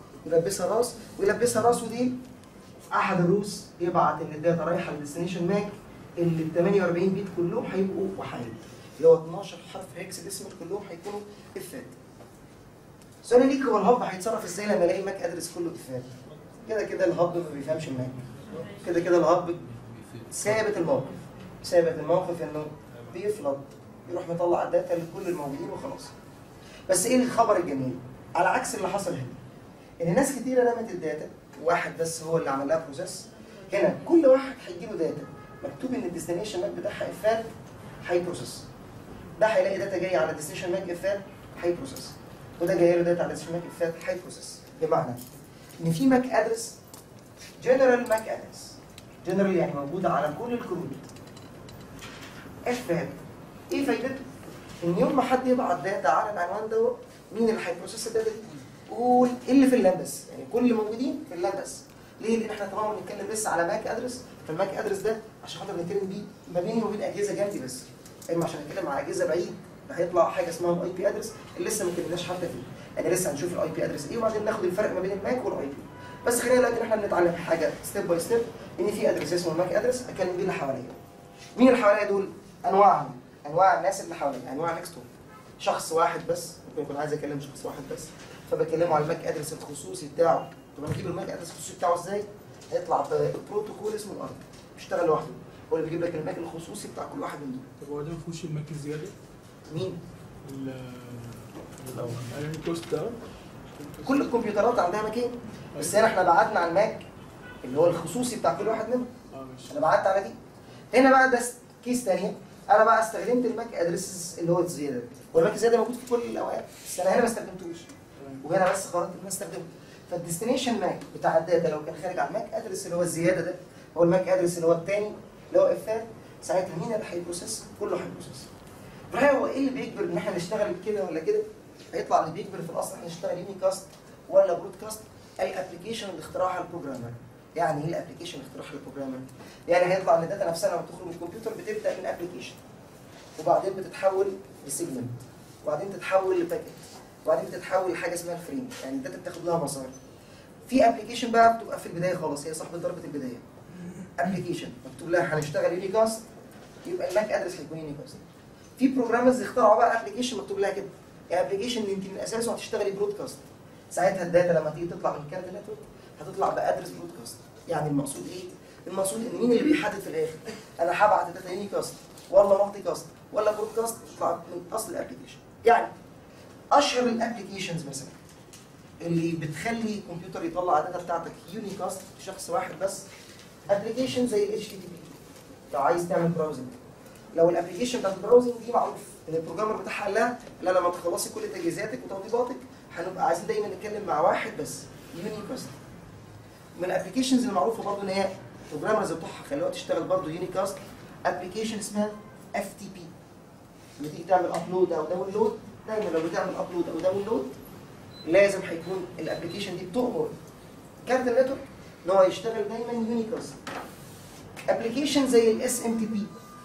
ويلبسها راس وديل. احد الروس يبعت ان الداتا رايحه للديستنيشن ماك اللي ال 48 بيت كلهم هيبقوا وحيد، اللي هو 12 حرف هيكس ديسمال كلهم هيكونوا افات. سؤال ليك، هو الهب هيتصرف ازاي لما الاقي ماك ادرس كله افات؟ كده الهب ما بيفهمش الماك، كده الهب ثابت الموقف انه بيفلض يروح مطلع الداتا لكل الموجودين وخلاص. بس ايه الخبر الجميل؟ على عكس اللي حصل هنا، ان ناس كتيره رمت الداتا واحد بس هو اللي عمل لها بروسيس. هنا كل واحد هيجي له داتا مكتوب ان الديستنيشن ماك بتاعها افات هيبروسيس، ده هيلاقي داتا جايه على الديستنيشن ماك افات هيبروسيس، وده جاي له داتا على الديستنيشن ماك افات هيبروسيس. بمعنى ان في ماك ادرس جنرال ماك ادرس، جنرال يعني موجوده على كل الكروت افات. ايه فايدته؟ ان يوم ما حد يبعت داتا على العنوان ده مين اللي هيبروسيس الداتا دي؟ قول اللي في اللاب بس، يعني كل اللي موجودين في اللاب بس. ليه؟ لان احنا طالما بنتكلم لسه على ماك ادرس، فالماك ادرس ده عشان خاطر نتكلم بيه ما بيني وبين اجهزه جنبي بس، اما عشان نتكلم مع اجهزه بعيد هيطلع حاجه اسمها الاي بي ادرس اللي لسه ما اتكلمناش حتى فيه، يعني لسه هنشوف الاي بي ادرس ايه وبعدين ناخد الفرق ما بين الماك والاي بي. بس خلينا دلوقتي احنا بنتعلم حاجه ستيب باي ستيب، ان في ادرس اسمه الماك ادرس اتكلم بيه اللي حواليا. مين اللي حواليا دول؟ انواعهم، انواع الناس اللي حواليا، انواع نكستو. شخص واحد بس ممكن يكون عايز اكلم شخص واحد بس، فبكلمه على الماك ادرس الخصوصي بتاعه. طب انا اجيب الماك ادرس الخصوصي بتاعه ازاي؟ هيطلع ببروتوكول اسمه الارض بيشتغل لوحده، هو اللي بيجيب لك الماك الخصوصي بتاع كل واحد من دول. طب هو ده ما فيهوش الماك الزياده؟ مين؟ الأول. يعني الكوست ده كل الكمبيوترات عندها ماكين، بس هنا احنا بعتنا على الماك اللي هو الخصوصي بتاع كل واحد منهم. ماشي. انا بعت على دي. هنا بقى ده كيس ثانيه، انا بقى استخدمت الماك ادريسز اللي هو الزياده، والماك الزياده موجود في كل الاوقات، بس انا هنا ما استخدمتوش، وهنا بس قررت ان انا استخدمه. فالديستنيشن ماك بتاع الداتا لو كان خارج على الماك ادرس اللي هو الزياده ده، هو الماك ادرس اللي هو الثاني اللي هو افات، ساعتها مين اللي هيبروسيس؟ كله هيبروسيس. فهو ايه اللي بيجبر ان احنا نشتغل كده ولا كده؟ هيطلع اللي بيجبر في الاصل احنا نشتغل يونيكاست ولا برودكاست؟ الابلكيشن اللي اخترعها البروجرامر. يعني ايه الابلكيشن اللي اخترعها البروجرامر؟ يعني هيطلع ان الداتا نفسها لما تخرج من الكمبيوتر بتبدا من ابلكيشن، وبعدين بتتحول لسيجمنت، وبعدين تتحول لباكيت، وبعدين بتتحول لحاجه اسمها الفريم، يعني الداتا بتاخد لها مسار. في ابلكيشن بقى بتبقى في البدايه خالص، هي صاحبه ضربه البدايه. ابلكيشن مكتوب لها هنشتغل يونيكاست، يبقى الماك ادرس هيكون يونيكاست. في بروجرامرز اخترعوا بقى ابلكيشن مكتوب لها كده، ابلكيشن يمكن من اساسه هتشتغلي برودكاست. ساعتها الداتا لما تيجي تطلع من كارت نتورك هتطلع بادرس برودكاست. يعني المقصود ايه؟ المقصود ان مين اللي بيحدد في الاخر؟ انا هبعت الداتا يونيكاست ولا مالتي كاست ولا برودكاست تطلع من اصل الابلكيشن. يعني اشهر الابلكيشنز مثلا اللي بتخلي الكمبيوتر يطلع الداتا بتاعتك يونيكاست شخص واحد بس، ابلكيشن زي ال HTTP لو عايز تعمل براوزنج. لو الابلكيشن بتاعت البراوزنج دي معروف ان البروجرامر بتاعها قال لها لا لما تخلصي كل تجهيزاتك وتوضيباتك هنبقى عايزين دايما نتكلم مع واحد بس يونيكاست. من الابلكيشنز المعروفه برضه ان هي البروجرامرز بتوعها خلوها تشتغل برضه يونيكاست، ابلكيشن اسمها FTP. لما تيجي تعمل ابلود او داونلود، دايما لو بتعمل ابلود او داونلود لازم هيكون الابلكيشن دي بتؤمر كارت النتورك ان هو يشتغل دايما يونيكاست. ابلكيشن زي SMTP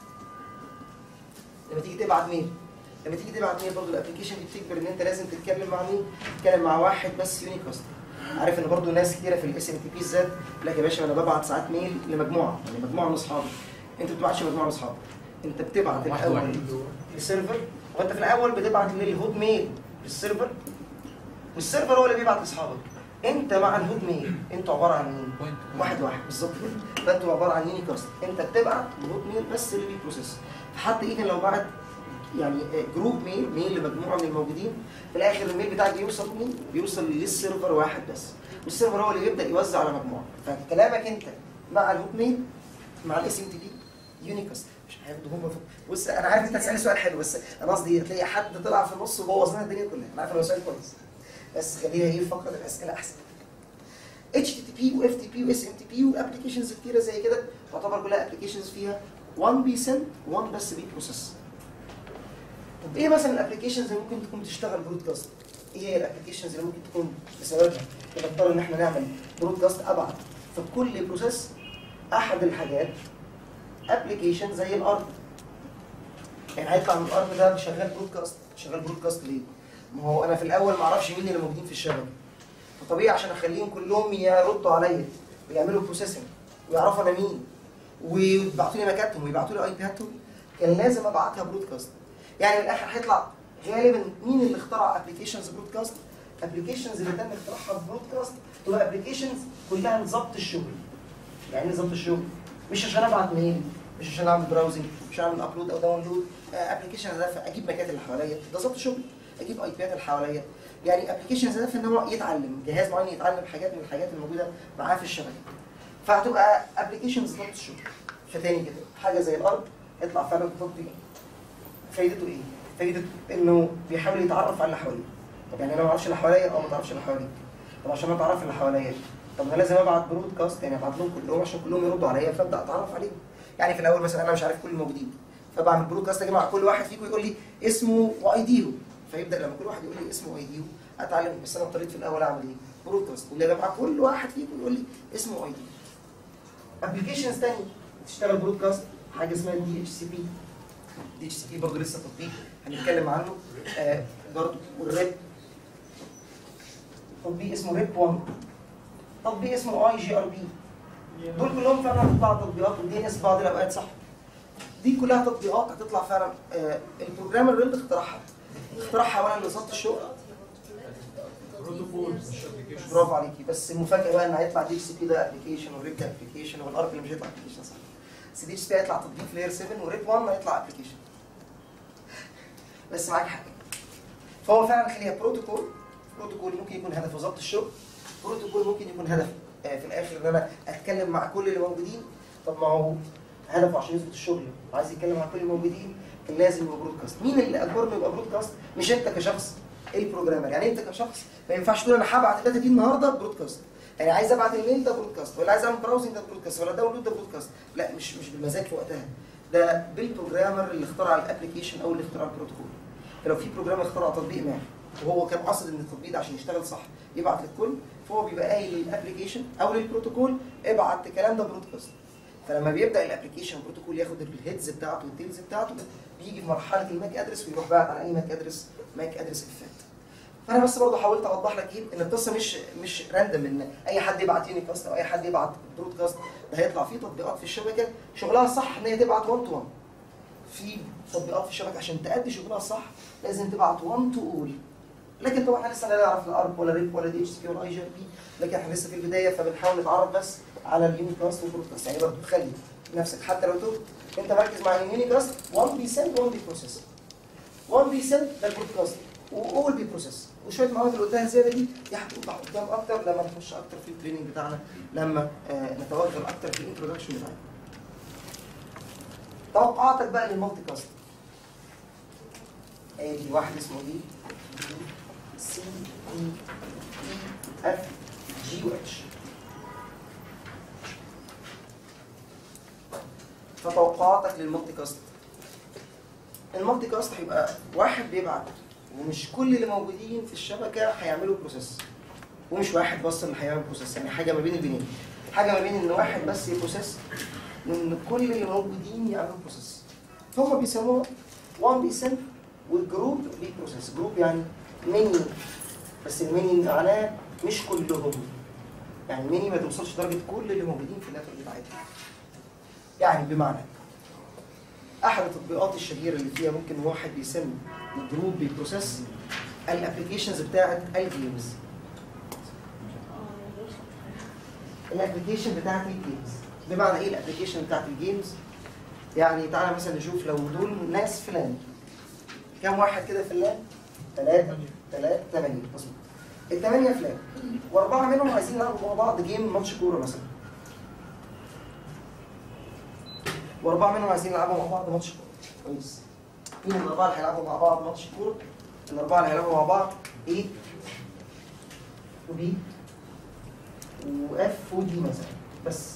لما تيجي تبعت ميل، برضه الابلكيشن دي بتجبر ان انت لازم تتكلم مع مين؟ تتكلم مع واحد بس يونيكاست. عارف ان برضه ناس كتيره في SMTP بالذات يقول لك يا باشا انا ببعت ساعات ميل لمجموعه، يعني مجموعه من اصحابي. انت ما بتبعتش مجموعه من اصحابك، انت بتبعت الاول للسيرفر، وانت في الاول بتبعت للهود ميل للسيرفر، والسيرفر هو اللي بيبعت لاصحابك. انت مع الهود ميل انتوا عباره عن مين؟ واحد بالظبط كده. فانتوا عباره عن يونيكاست، انت بتبعت الهود ميل بس اللي بيبروسيس. فحتى ايفن لو بعت يعني جروب ميل لمجموعه من الموجودين، في الاخر الميل بتاعك بيوصل مين؟ بيوصل للسيرفر واحد بس، والسيرفر هو اللي بيبدا يوزع على مجموعه. فكلامك انت مع الهود ميل مع SMTP يونيكاست مش هياخدوا هم. بص انا عارف انت هتسالني سؤال حلو، بس انا قصدي تلاقي حد طلع في النص وبوظ لنا الدنيا كلها. انا عارف ان هو سؤال كويس، بس خلينا ايه في فقره الاسئله احسن. HTTP وFTP وSMTP والابلكيشنز كتيره زي كده تعتبر كلها ابلكيشنز فيها 1 بيسند 1 بس بيبروسيس. طب ايه مثلا الابلكيشنز اللي ممكن تكون تشتغل برودكاست؟ ايه هي الابلكيشنز اللي ممكن تكون بسببها بنضطر ان احنا نعمل برودكاست ابعد في كل بروسيس؟ احد الحاجات ابلكيشن زي الارض. يعني هيطلع من الارض ده شغال برودكاست ليه؟ ما هو انا في الاول ما اعرفش مين اللي موجودين في الشبكه، فطبيعي عشان اخليهم كلهم يردوا عليا ويعملوا بروسيسنج ويعرفوا انا مين ويبعتوا لي مكاتبهم ويبعتوا لي IP-هاتهم، كان لازم ابعتها برودكاست. يعني من الاخر هيطلع غالبا مين اللي اخترع ابلكيشنز برودكاست؟ ابلكيشنز اللي تم اختراعها برودكاست تبقى ابلكيشنز كلها لضبط الشغل. يعني ايه ضبط الشغل؟ مش عشان ابعت ميل، مش عشان اعمل براوزنج، مش اعمل ابلود او داونلود. ابلكيشن هدفها اجيب مكاتب اللي حواليا، ده ضبط شغل، اجيب IP-هات اللي حواليا. يعني ابلكيشن هدفها ان هو يتعلم جهاز معين، يتعلم حاجات من الحاجات الموجوده معاه في الشبكه. فهتبقى ابلكيشنز ضبط الشغل. فتاني كده حاجه زي الارض يطلع فعلا تطبيق. فايدته ايه؟ فايدته انه بيحاول يتعرف على اللي حواليه. طب يعني انا ما اعرفش اللي حواليا او ما تعرفش اللي حواليك. طب عشان اتعرف اللي حواليا، طب انا لازم ابعت برودكاست، يعني ابعت لهم كلهم عشان كلهم يردوا عليا فابدا اتعرف عليهم. يعني في الاول مثلا انا مش عارف كل الموجودين، فبعمل برودكاست اجمع كل واحد فيكم يقول لي اسمه وايديه، فيبدا لما كل واحد يقول لي اسمه وايديه اتعلم. بس انا اضطريت في الاول اعمل ايه؟ برودكاست، واللي اجمع كل واحد فيكم يقول لي اسمه وايديه. ابلكيشنز ثانيه تشتغل برودكاست حاجه اسمها DHCP برضه لسه تطبيق هنتكلم عنه برضه. والريب تطبيق اسمه ريب 1، تطبيق اسمه IGRP. دول كلهم فعلا هتطلع تطبيقات والDNS في بعض الاوقات صح. دي كلها تطبيقات هتطلع فعلا البروجرامر اللي اخترعها اولا لضبط الشغل. بروتوكول مش ابلكيشن. برافو عليكي، بس المفاجاه بقى ان هيطلع دي سي بي ده ابلكيشن وريب ابلكيشن، والارك اللي مش هيطلع ابلكيشن صح. بس دي سي بي هيطلع تطبيق في لاير 7 وريب 1 هيطلع ابلكيشن. بس معاك حق. فهو فعلا خليها بروتوكول. بروتوكول ممكن يكون هدف ضبط الشغل، بروتوكول ممكن يكون هدف في الاخر ان انا اتكلم مع كل اللي موجودين. طب ما هو هدفه عشان يظبط الشغل وعايز يتكلم مع كل الموجودين كان لازم يبقى برودكاست. مين اللي اجبرني يبقى برودكاست؟ مش انت كشخص البروجرامر، يعني انت كشخص ما ينفعش تقول انا هبعت الداتا دي النهارده برودكاست، يعني عايز ابعت ايميل ده برودكاست، ولا عايز اعمل براوزنج ده برودكاست، ولا داونلود ده برودكاست. لا، مش بالمزاج في وقتها، ده بالبروجرامر اللي اخترع الابلكيشن او اللي اخترع البروتوكول. فلو في بروجرامر اخترع تطبيق ما وهو كان قاصد ان التطبيق ده عشان يشتغل صح يبعت للكل، فهو بيبقى قايل للابلكيشن او للبروتوكول ابعت الكلام ده برودكاست. فلما بيبدا الابلكيشن والبروتوكول ياخد الهيدز بتاعته والتيلز بتاعته بيجي في مرحله الماك ادرس ويروح باعت على اي ماك ادرس افات. فانا بس برضه حاولت اوضح لك ايه ان القصه مش راندم ان اي حد يبعت يونيكاست او اي حد يبعت برودكاست، ده هيطلع فيه تطبيقات في الشبكه شغلها صح ان هي تبعت 1 تو 1. في تطبيقات في الشبكه عشان تأدي شغلها صح لازم تبعت 1 تو اول. لكن طبعا احنا لسه لا نعرف لا ارك ولا ريب ولا دي اتش سي ولا اي جي بي، لكن احنا لسه في البدايه فبنحاول نتعرف بس على اليونيكاست والبرودكاست. يعني برضه تخلي نفسك حتى لو تقول انت مركز مع اليونيكاست 1 بي سند 1 بي بروسيس. 1 بي سند ده البرودكاست واول بي بروسيس، وشويه المعلومات اللي قلتها زياده دي هتطلع قدام اكتر لما نخش اكتر في التريننج بتاعنا، لما نتوغل اكتر في الانترودكشن بتاعنا. توقعاتك بقى للمالتي كاست. ادي واحد اسمه دي سي اي اف جي و اتش. فتوقعاتك للمالتي كاست. المالتي كاست هيبقى واحد بيبعت، ومش كل اللي موجودين في الشبكه هيعملوا بروسيس، ومش واحد بس اللي هيعمل بروسيس، يعني حاجه ما بين البنين، حاجه ما بين ان واحد بس يبروسيس وان كل اللي موجودين يعملوا بروسيس. هم بيسموه 1 بيسن والجروب بي بروسيس. جروب يعني ميني، بس الميني معناه مش كلهم، يعني ميني ما توصلش درجه كل اللي موجودين في النتورك بتاعتها. يعني بمعنى احد التطبيقات الشهيره اللي فيها ممكن واحد بيسمي الجروب بي بروسيس الابلكيشنز بتاعت الجيمز. الابلكيشن بتاعت الجيمز بمعنى ايه الابلكيشن بتاعت الجيمز؟ يعني تعالى مثلا نشوف لو دول ناس فلان، كم واحد كده في اللان؟ 8 مظبوط. ال8 فلان و4 منهم عايزين يلعبوا مع بعض جيم ماتش كوره مثلا، و4 منهم عايزين يلعبوا مع بعض ماتش كوره. كويس. مين ال4 اللي هيلعبوا مع بعض ماتش كوره؟ ال4 اللي هيلعبوا مع بعض A و B و F و D مثلا. بس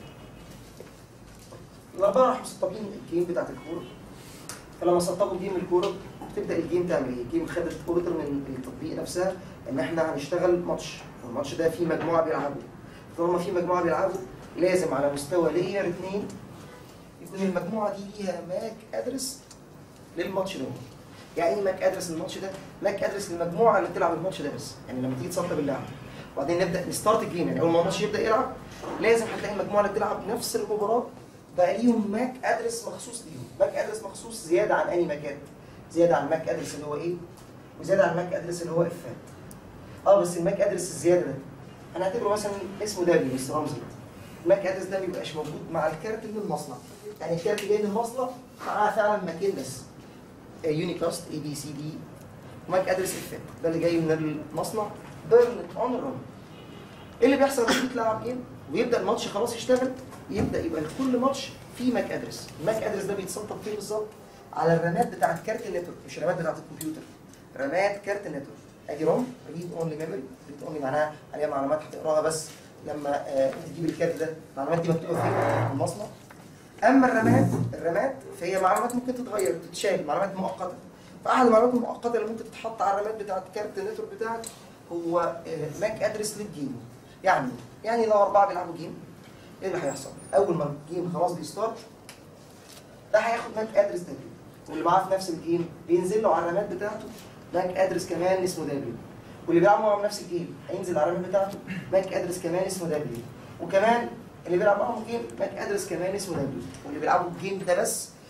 ال4 راحوا مسطبين الجيم بتاعت الكوره. فلما سطبوا جيم الكوره بتبدا الجيم تعمل ايه؟ الجيم خدت اوردر من التطبيق نفسها ان احنا هنشتغل ماتش، والماتش ده فيه مجموعه بيلعبوا. طالما في مجموعه بيلعبوا لازم على مستوى لاير 2 يكون المجموعه دي ليها ماك ادرس للماتش ده. يعني ايه ماك ادرس للماتش ده؟ ماك ادرس للمجموعه اللي بتلعب الماتش ده بس. يعني لما تيجي تسطب اللعبه وبعدين نبدا نستارت الجيم، يعني اول ما الماتش يبدا يلعب لازم هتلاقي المجموعه اللي بتلعب نفس المباراه بقى ليهم ماك ادرس مخصوص ليهم، ماك ادرس مخصوص زياده عن اي مكان، زياده عن الماك ادرس اللي هو ايه؟ وزياده عن الماك ادرس اللي هو افات. بس الماك ادرس الزياده ده هنعتبره مثلا اسمه دبليو بس رمزي. الماك ادرس ده ما بيبقاش موجود مع الكارت من المصنع، يعني الكارت جاي من المصنع معاه فعلا ماكين بس، يونيكاست اي بي سي دي، ماك ادرس افات ده اللي جاي من المصنع بيرن اون رن. ايه اللي بيحصل لما تيجي تلعب جيم ويبدا الماتش خلاص يشتغل؟ يبدا يبقى كل ماتش فيه ماك ادرس. الماك ادرس ده بيتسطب فيه بالظبط على الرامات بتاعت كارت النتورك، مش الرامات بتاعت الكمبيوتر، رامات كارت النتورك. ادي روم ريد اونلي ميموري، ريد اونلي معناها عليها معلومات هتقراها بس لما تجيب الكارت ده، المعلومات دي مكتوبه في المصنع. اما الرامات فهي معلومات ممكن تتغير تتشال، معلومات مؤقته. فاحد المعلومات المؤقته اللي ممكن تتحط على الرامات بتاعت كارت النتورك بتاعك هو ماك ادرس للجيم. يعني لو 4 بيلعبوا جيم، ايه اللي هيحصل؟ اول ما الجيم خلاص بيستارت ده هياخد ماك ادرس دبليو، واللي معاه في نفس الجيم بينزل له على الرامات بتاعته ماك ادرس كمان اسمه دبليو، واللي بيلعبوا معاه نفس الجيم هينزل على الرامات بتاعته ماك ادرس كمان اسمه دبليو، وكمان اللي بيلعب معاهم جيم ماك ادرس كمان اسمه دبليو، واللي بيلعبوا الجيم ده بس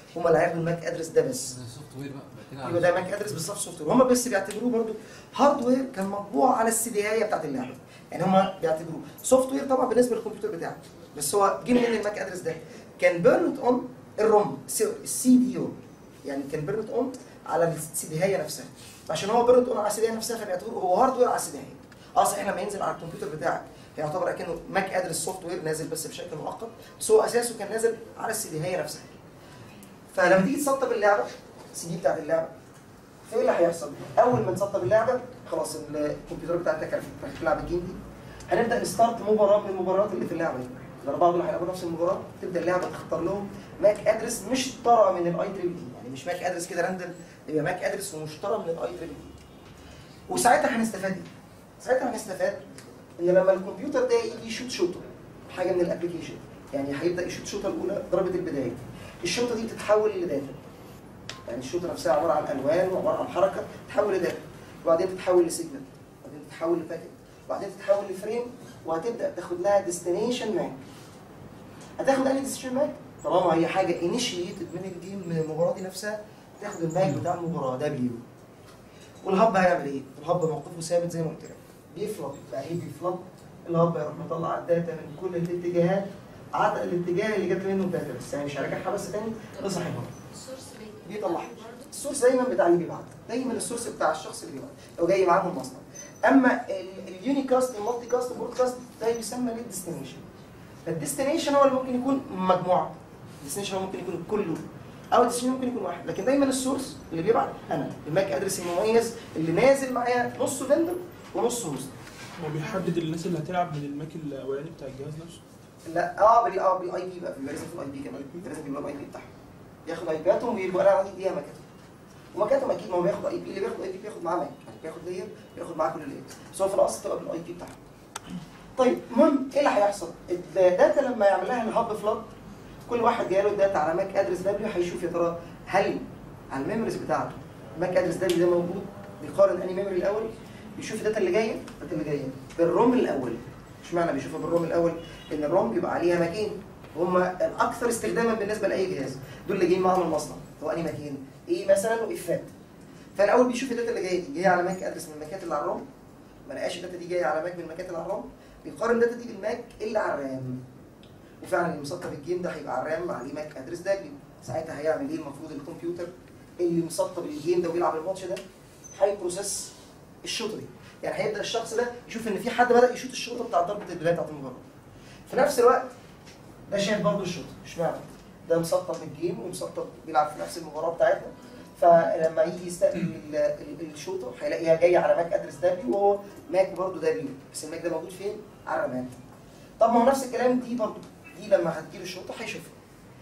هم اللي هياخدوا الماك ادرس ده بس. السوفت وير بقى يبقى ده ماك ادرس بالظبط سوفت وير، هم بس بيعتبروه برضه هاردوير كان مطبوع على السي دي اي بتاعت اللعبه. يعني هم بيعتبروه سوفت وير طبعا بالنسبه للكمبيوتر بتاعك، بس هو جه منين الماك ادرس ده؟ كان بيرنت اون الروم السي دي او، يعني كان بيرنت اون على السي دي اي نفسها، عشان هو بيرنت اون على السي دي اي نفسها فبيعتبروه هو هاردوير على السي دي اي. صحيح لما ينزل على الكمبيوتر بتاعك يعتبر اكنه ماك ادرس سوفت وير نازل بس بشكل مؤقت، بس هو اساسه كان نازل على السي دي اي نفسها. فلما تيجي تسطب اللعبه السي دي بتاعت اللعبه، فايه اللي هيحصل؟ اول ما نسطب اللعبه خلاص الكمبيوتر بتاعتك عرفت تلعب الجيم دي، هنبدا نستارت مباراه من المباريات اللي في اللعبه دي. الاربعه دول هيلعبوا نفس المباراه، تبدا اللعبه تختار لهم ماك ادرس مشترى من الاي تريبل اي، يعني مش ماك ادرس كده راندم، يبقى ماك ادرس ومشترى من الاي تريبل اي. وساعتها هنستفاد ايه؟ ساعتها هنستفاد ان لما الكمبيوتر ده يجي يشوت شوطه حاجه من الابلكيشن، يعني هيبدا يشوت شوطه الاولى ضربه البدايه، الشوطه دي بتتحول لداتا، يعني الشوطه نفسها عباره عن الوان وعباره عن حركه تتحول لداتا، وبعدين تتحول لسيجنال، وبعدين تتحول لباكت، وبعدين تتحول لفريم، وهتبدا تاخد لها ديستنيشن ماك. هتاخد انهي ديستنيشن ماك؟ طالما هي حاجه انيشيتد من الجيم من المباراه دي نفسها، تاخد الماك بتاع المباراه دبليو. والهب هيعمل ايه؟ الهب موقفه ثابت زي ما قلت لك، بيفلب، يعني ايه بيفلب؟ الهب هيروح مطلع الداتا من كل الاتجاهات عدا الاتجاه اللي جت منه الداتا بس، يعني مش هراجعها بس تاني، ده صحيح بيطلعها. السورس دايما بتاع اللي بيبعت، دايما السورس بتاع الشخص اللي بيبعت لو جاي معاه من المصنع. اما اليونيكاست المالتي كاست البرودكاست ده يسمى للديستنيشن. فالديستنيشن هو اللي ممكن يكون مجموعه، الديستنيشن هو ممكن يكون كله، او الديستنيشن ممكن يكون واحد، لكن دايما السورس اللي بيبعت انا الماك ادرس المميز اللي نازل معايا نصه فيندر ونصه هوست. هو بيحدد الناس اللي هتلعب من الماك الاولاني بتاع الجهاز نفسه؟ لا بالاي بي بقى، لازم في الاي بي كمان، لازم يبقى الاي بي بتاعهم، ياخد اي بياتهم ويبقى انا عندي دي مكاتب. ومكاتب اكيد ما هو بياخد اي بي، اللي بياخد اي بي بياخد معاه ماك، يعني بياخد لير بياخد معاه كل اللير، بس هو في الاصل تبقى بالاي بي بتاعهم. طيب المهم ايه اللي هيحصل؟ الداتا لما يعمل لها الهاب فلاد، كل واحد جاي له الداتا على ماك ادرس دبليو، هيشوف يا ترى هل على الميموريز بتاعته ماك ادرس دبليو ده موجود، بيقارن انهي ميموري الاول، بيشوف الداتا اللي جايه بالروم الاول. اشمعنى بيشوفها بالروم الاول؟ ان الروم بيبقى عليها ماكين هم الاكثر استخداما بالنسبه لاي جهاز، دول اللي جايين معاهم المصنع، هو انهي ماكين؟ ايه مثلا وافات. فالاول بيشوف الداتا اللي جايه على ماك ادرس من الماكات اللي على الروم، ما لقاش الداتا دي جايه على ماك من الماكات اللي على الروم، بيقارن الداتا دي بالماك اللي على الرام. وفعلا اللي مسطب الجيم ده هيبقى على الرام عليه ماك ادرس دبليو. ساعتها هيعمل ايه المفروض؟ الكمبيوتر اللي مسطب الجيم ده وبيلعب الماتش ده هيبروسيس الشوطه دي، يعني هيبدا الشخص ده يشوف ان في حد بدا يشوط الشوطه بتاع ضربه البدايه بتاعت المباراه. في نفس الوقت ده شايف برضه الشوطه، اشمعنى؟ ده مسطب الجيم ومسطب بيلعب في نفس المباراه بتاعتنا، فلما يجي يستقبل الشوطه هيلاقيها جايه على ماك ادرس دبليو، وهو ماك برضه دبليو، بس الماك ده موجود فين؟ على الرامات. طب ما هو نفس الكلام دي برضه، دي لما هتجيب الشوطه هيشوفها.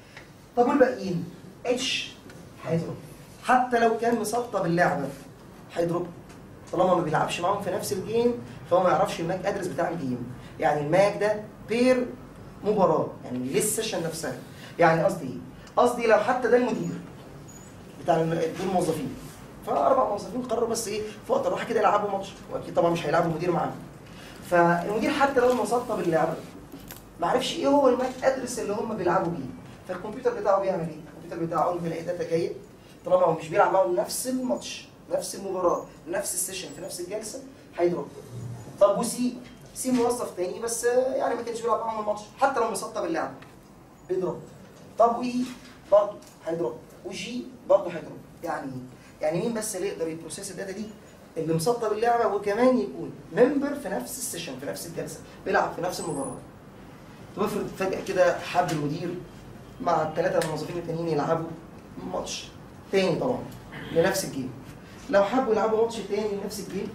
طب والباقيين؟ اتش هيضرب، حتى لو كان مسطب اللعبه هيضربها، طالما ما بيلعبش معاهم في نفس الجيم فهو ما يعرفش الماك ادرس بتاع الجيم. يعني الماك ده بير مباراه، يعني للسيشن نفسها. يعني قصدي ايه؟ قصدي لو حتى ده المدير بتاع دول الموظفين، فاربع موظفين قرروا بس ايه في وقت الراحه كده يلعبوا ماتش، واكيد طبعا مش هيلعبوا المدير معاهم. فالمدير حتى لو مسطب اللعبه ما عرفش ايه هو الماك ادرس اللي هم بيلعبوا بيه، فالكمبيوتر بتاعه بيعمل ايه؟ الكمبيوتر بتاعه اول ما بيلاقي داتا جايه، طالما هو مش بيلعب معاهم نفس الماتش نفس المباراه نفس السيشن في نفس الجلسه، هيضرب. طب سي موظف تاني بس يعني ما كانش بيلعب معاهم الماتش، حتى لو مسطب اللعبه بيضرب. طب واي برضه هيضرب، وجي برضه هيضرب. يعني مين بس اللي يقدر يبروسيس الداتا دي؟ اللي مسطب اللعبه وكمان يكون ممبر في نفس السيشن في نفس الجلسه، بيلعب في نفس المباراه. طب افرض فجاه كده حب المدير مع الثلاثه الموظفين التانيين يلعبوا ماتش تاني طبعا لنفس الجيم. لو حبوا يلعبوا ماتش تاني لنفس الجيم،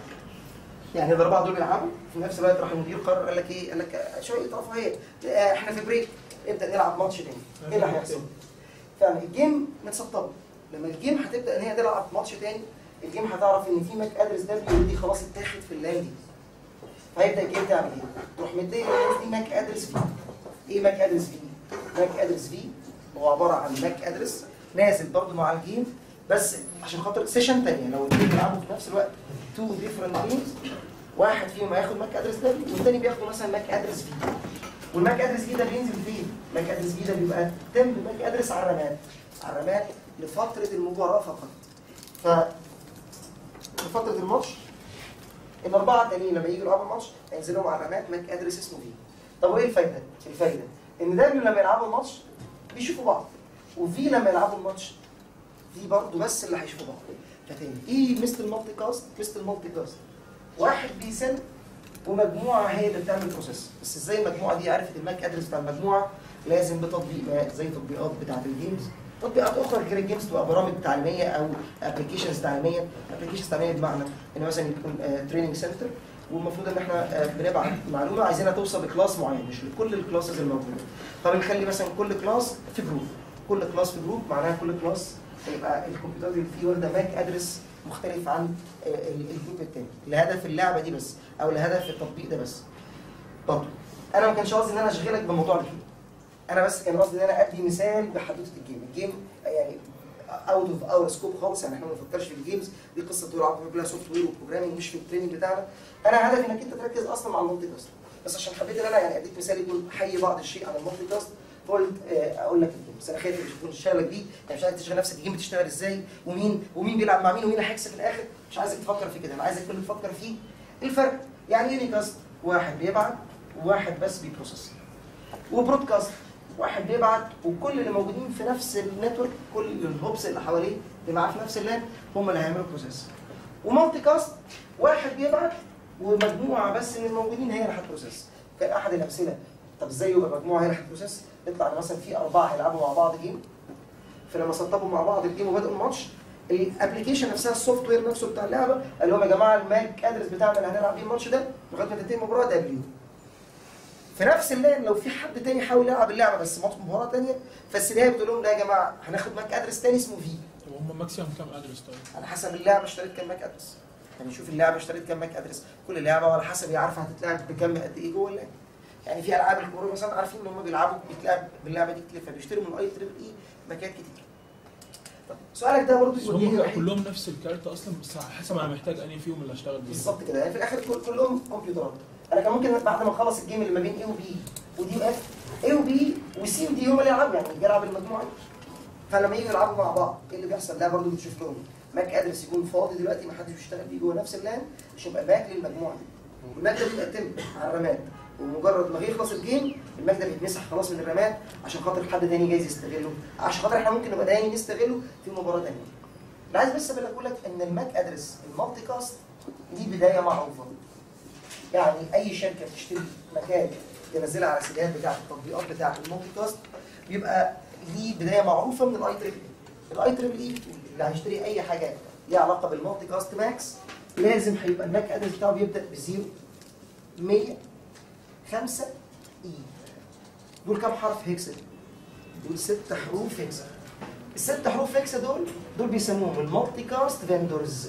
يعني الاربعه دول بيلعبوا في نفس الوقت، راح المدير قرر قال لك ايه؟ قال لك شويه رفاهيه، احنا في بريك، ابدا نلعب ماتش تاني. ايه اللي هيحصل؟ فعلا الجيم متسطبه، لما الجيم هتبدا ان هي تلعب ماتش تاني، الجيم هتعرف ان في ماك ادرس دبليو دي خلاص اتاخد في اللان دي، فهيبدا الجيم تعمل ايه؟ تروح مديه للناس دي ماك ادرس في. ايه ماك ادرس في؟ ماك ادرس في هو عباره عن ماك ادرس نازل برضه مع الجيم، بس عشان خاطر سيشن ثانيه لو الاثنين بيلعبوا في نفس الوقت تو ديفرنت جيمز، واحد فيهم هياخد ماك ادرس دبليو والثاني بياخد مثلا ماك ادرس في. والماك ادرس في ده بينزل فين؟ ماك ادرس في ده بيبقى تم ماك ادرس على الرامات، على الرامات لفتره المباراه فقط. ف لفتره الماتش الاربعه التانيين لما يجوا يلعبوا الماتش هينزلوا على الرامات ماك ادرس اسمه في. طب وايه الفايده؟ الفايده ان دايما لما يلعبوا الماتش بيشوفوا بعض، وفي لما يلعبوا الماتش في برضه بس اللي هيشوفوا بعض. فتاني ايه مستر المالتي كاست؟ مستر المالتي كاست واحد بيسن ومجموعه هي اللي بتعمل بروسيس. بس ازاي المجموعه دي عرفت الماك ادرس بتاع المجموعه؟ لازم بتطبيقات زي تطبيقات بتاعت الجيمز، تطبيقات اخرى غير الجيمز تبقى برامج تعليميه او ابلكيشنز تعليميه. ابلكيشنز تعليميه بمعنى ان مثلا يكون تريننج سنتر، والمفروض ان احنا بنبعت معلومه عايزينها توصل لكلاس معين مش لكل الكلاسز الموجوده. فبنخلي مثلا كل كلاس في جروب، كل كلاس في جروب معناها كل كلاس هيبقى الكمبيوتر اللي فيه ورده ماك ادرس مختلف عن الجروب الثاني لهدف اللعبه دي بس او لهدف التطبيق ده بس. برضه انا ما كانش قصدي ان انا اشغلك بموضوع الجيم، انا بس كان قصدي ان انا ادي مثال بحدوته الجيم. الجيم يعني اوت اوف اور سكوب خالص، يعني احنا ما بنفكرش في الجيمز دي قصه طول عمرها كلها سوفت وير وبروجرامنج مش في التريننج بتاعنا. انا هدفي انك انت تركز اصلا مع المالتي كاست، بس عشان حبيت ان انا يعني اديك مثال يكون حي بعض الشيء على المالتي كاست فقلت اقول لك الجيم. بس انا خايف مش تكون تشتغلك بيه، يعني مش عايزك تشغل نفسك الجيم بتشتغل ازاي ومين بيلعب مع مين ومين هيكسب في الاخر، مش عايزك تفكر في كده. انا عايزك كل تفكر فيه الفرق. يعني يونيكاست واحد بيبعت وواحد بس بيبروسس، وبرودكاست واحد بيبعت وكل اللي موجودين في نفس النتورك كل الهوبس اللي حواليه اللي معاه في نفس اللان هم اللي هيعملوا بروسيس. ومالتي كاست واحد بيبعت ومجموعه بس من الموجودين هي اللي هتبروسيس. كان احد الامثله طب ازاي يبقى مجموعه هي اللي هتبروسيس؟ يطلع مثلا في 4 هيلعبوا مع بعض جيم، فلما سطبوا مع بعض الجيم وبداوا الماتش الابلكيشن نفسها السوفت وير نفسه بتاع اللعبه قال لهم يا جماعه الماك ادرس بتاعنا اللي هنلعب بيه الماتش ده لغايه ما تنتهي المباراه دبليو. في نفس الليل لو في حد تاني حاول يلعب اللعبه بس ماتش مباراه ثانيه فالسيديه بتقول لهم لا يا جماعه هناخد ماك ادرس ثاني اسمه في. طب هم ماكسيمم كام ادرس طيب؟ على حسب اللعبه اشتريت كام ماك ادرس. يعني شوف اللعبه اشتريت كام ماك ادرس، كل لعبه وعلى حسب هي عارفه هتتلعب بكام قد ايه جوه اللعبه. يعني في العاب الكوره مثلا عارفين ان هم بيلعبوا بيتلعب باللعبه دي كتير فبيشتروا من اي تريبل اي ماكات كتير. طب سؤالك ده برضه هم كلهم نفس الكارت اصلا بس حسب انا محتاج انهي فيهم اللي اشتغل بيه. بالظبط كده، يعني في الاخر كلهم كمبيوترات. انا كان ممكن بعد ما اخلص الجيم اللي ما بين اي وبي ودي واف اي وبي وسي ودي هم اللي يلعبوا، يعني يلعب المجموعه دي. فلما يجوا يلعبوا مع بعض ايه اللي بيحصل؟ ده برضه بتشوف لهم ماك ادرس يكون فاضي دلوقتي ما حدش بيشتغل بيه جوه نفس اللان مش هيبقى باك للمجموعه دي. والماك ده بيبقى تم على الرامات، ومجرد ما يخلص الجيم الماك ده بيتمسح خلاص من الرامات عشان خاطر حد تاني جايز يستغله، عشان خاطر احنا ممكن نبقى تاني نستغله في مباراه ثانيه. انا عايز بس اقول لك ان الماك ادرس المالتي كاست دي بدايه معروفه. يعني اي شركه بتشتري مكان تنزلها على السيديات بتاعت التطبيقات بتاعت المالتي كاست بيبقى ليه بدايه معروفه من الاي تريبل اي. الاي تريبل اي اللي هيشتري اي حاجه ليها علاقه بالمالتي كاست ماكس لازم هيبقى الماك ادرس بتاعه بيبدا بزيرو 100 5 اي. دول كام حرف هيكسا؟ دول 6 حروف هيكسا. ال6 حروف هيكسا دول بيسموهم المالتي كاست فيندورز.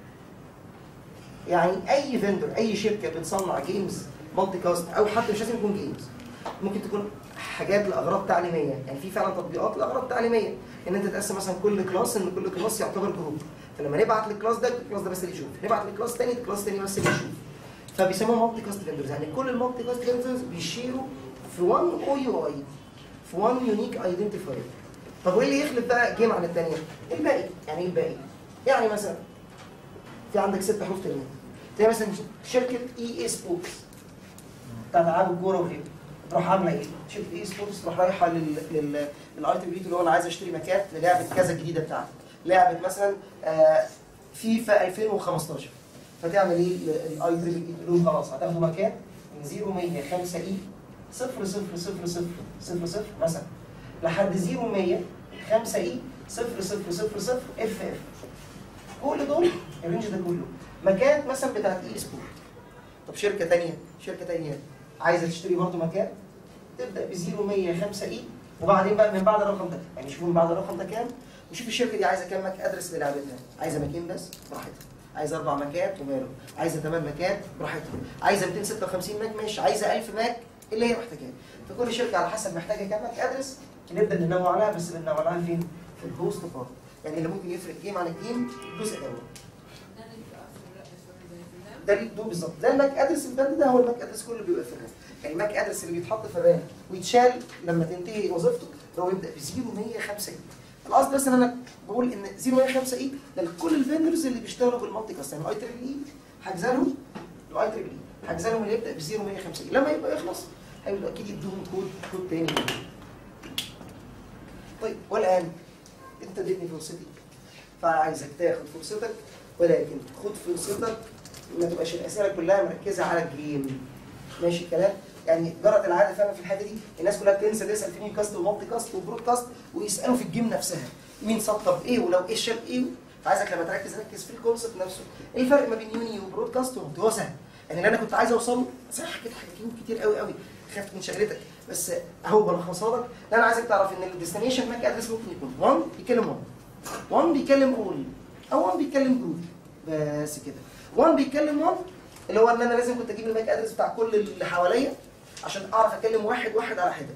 يعني اي فيندور اي شركه بتصنع جيمز مالتي كاست او حتى مش لازم يكون جيمز، ممكن تكون حاجات لاغراض تعليميه. يعني في فعلا تطبيقات لاغراض تعليميه ان انت تقسم مثلا كل كلاس ان كل كلاس يعتبر جروب، فلما نبعت للكلاس ده الكلاس ده بس اللي يشوف، نبعت للكلاس ثاني الكلاس ثاني بس اللي يشوف. فبيسموهم مالتي كاست فيندورز. يعني كل المالتي كاست فيندورز بيشيروا في 1 او يو اي في 1 يونيك ايدنتيفاير. طب وايه اللي يخلف بقى جيم عن الثانيه؟ الباقي. يعني ايه الباقي؟ يعني مثلا في عندك 6 حروف تانيين زي مثلا شركه اي سبورتس بتاعت العاب الكوره وغيره، تروح عامله ايه؟ شركه اي سبورتس تروح رايحه للايتم اللي هو انا عايز اشتري ماكات للعبه كذا الجديده بتاعتي، لعبه مثلا فيفا 2015. فتعمل ايه الاي تريبل اي؟ تقول لهم خلاص هتاخدوا ماكات من 0100 5 اي 000000 مثلا لحد 0100 5 اي 0000 اف اف. كل دول الرينج ده كله ماكات مثلا بتاعت اي سبورت. طب شركه ثانيه عايزه تشتري برضه ماكات تبدا ب 0100 5 اي وبعدين بقى من بعد الرقم ده، يعني شوفوا من بعد الرقم ده كام وشوف الشركه دي عايزه كام ماك ادرس للعبتها. عايزه ماكين بس براحتها، عايزه 4 ماكات وماله، عايزه 8 ماكات براحتها، عايزه 256 ماك ماشي، عايزه 1000 ماك اللي هي محتاجاه. فكل شركه على حسب محتاجه كام ماك ادرس نبدا ننوع عليها، بس بننوع عليها فين؟ في الهوست بارت. يعني اللي ممكن يفرق جيم عن الجيم الجزء الاول. ده بالظبط ده الماك ادرس البند ده هو الماك ادرس كله بيبقى في الرام. يعني الماك ادرس اللي بيتحط في الرام ويتشال لما تنتهي وظيفته هو يبدا ب 0100 5 اي. القصد بس ان انا بقول ان 0105 اي لكل الفيندرز اللي بيشتغلوا بالمالتي كاست، يعني الاي تريبل اي حاجزه لهم، الاي تريبل اي حاجزه لهم اللي يبدا ب 0105 اي، لما يبقى يخلص هيبقوا اكيد يدوهم كود تاني. طيب والان انت اديتني فرصتي، فعايزك تاخد فرصتك، ولكن خد فرصتك ما تبقاش الاسئله كلها مركزه على الجيم. ماشي الكلام؟ يعني جرت العاده فعلا في الحته دي الناس كلها بتنسى تسال في نيو كاست ومالتي كاست وبرودكاست ويسالوا في الجيم نفسها مين سطب ايه ولو ايه شاب ايه. فعايزك لما ركز في الكونسبت نفسه. ايه الفرق ما بين يوني وبرودكاست ومالتي؟ هو سهل يعني اللي انا كنت عايز اوصله، صح حكيت حاجات كتير قوي خفت من شغلتك بس اهو بلخصها لك. انا عايزك تعرف ان الديستنيشن ماك ادرس ممكن يكون 1 بيتكلم 1 بيتكلم اول، او 1 بيتكلم جروب بس كده. 1 بيتكلم 1 اللي هو ان انا لازم كنت اجيب الماك ادرس بتاع كل اللي حواليا عشان اعرف اكلم واحد على حده.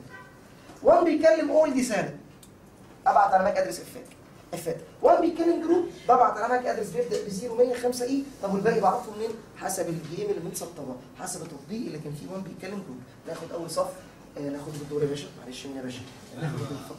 1 بيتكلم اول دي سهله، ابعت على ماك ادرس افات. 1 بيتكلم جروب ببعت على ماك ادرس بيبدا ب 0105 اي. طب والباقي بعرفه منين؟ حسب الجيم اللي متسطبه، حسب التطبيق اللي كان فيه 1 بيتكلم جروب. ناخد اول صف، ناخد الدور يا باشا، معلش يا باشا. يعني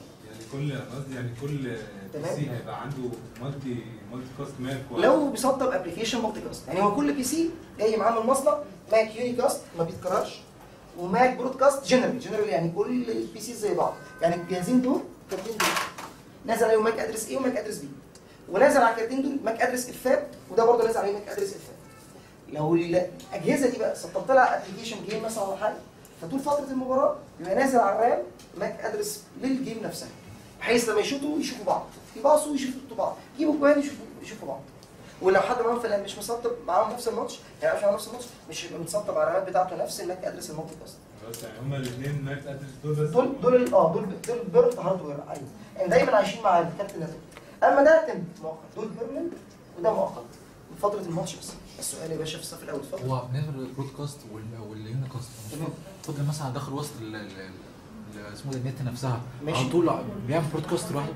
كل قصدي يعني كل بي سي هيبقى عنده مالتي كاست ماك لو بيسطب ابلكيشن مالتي كاست، يعني هو كل بي سي جاي معاه من المصنع ماك يوني كاست ما بيتكررش، وماك برودكاست جنرال يعني كل البي سي زي بعض. يعني الجهازين دول كارتين دول نازل عليهم ماك ادرس ايه وماك ادرس بي، ونازل على الكارتين دول ماك ادرس افات، وده برضه نازل عليه ماك ادرس افات. لو الاجهزه دي بقى سطبت لها ابلكيشن جيم مثلا ولا حاجه، فطول فتره المباراه يبقى نازل على الرام ماك ادرس للجيم نفسها، بحيث لما يشوطوا يشوفوا بعض، يباصوا يشوفوا بعض، يجيبوا جوان يشوفوا بعض. ولو حد معاهم في اللان مش مسطب معاهم نفس الماتش، يعني مش معاهم نفس الماتش، مش هيبقى متسطب على الرامات بتاعته نفس الماك ادرس المالتي كاست. بس يعني هما الاثنين ماك ادرس دول بس دول بيرنت هاردوير. ايوه يعني دايما عايشين مع الكارت الناتج. اما ده كان مؤقت، دول بيرنت وده مؤقت فتره الماتش بس. السؤال يا باشا في الصف الاول اتفضل. هو بالنسبه للبرودكاست واليوني كاست فضل مثلا داخل وسط اسمه النت نفسها على طول بيعمل برودكاست لوحده.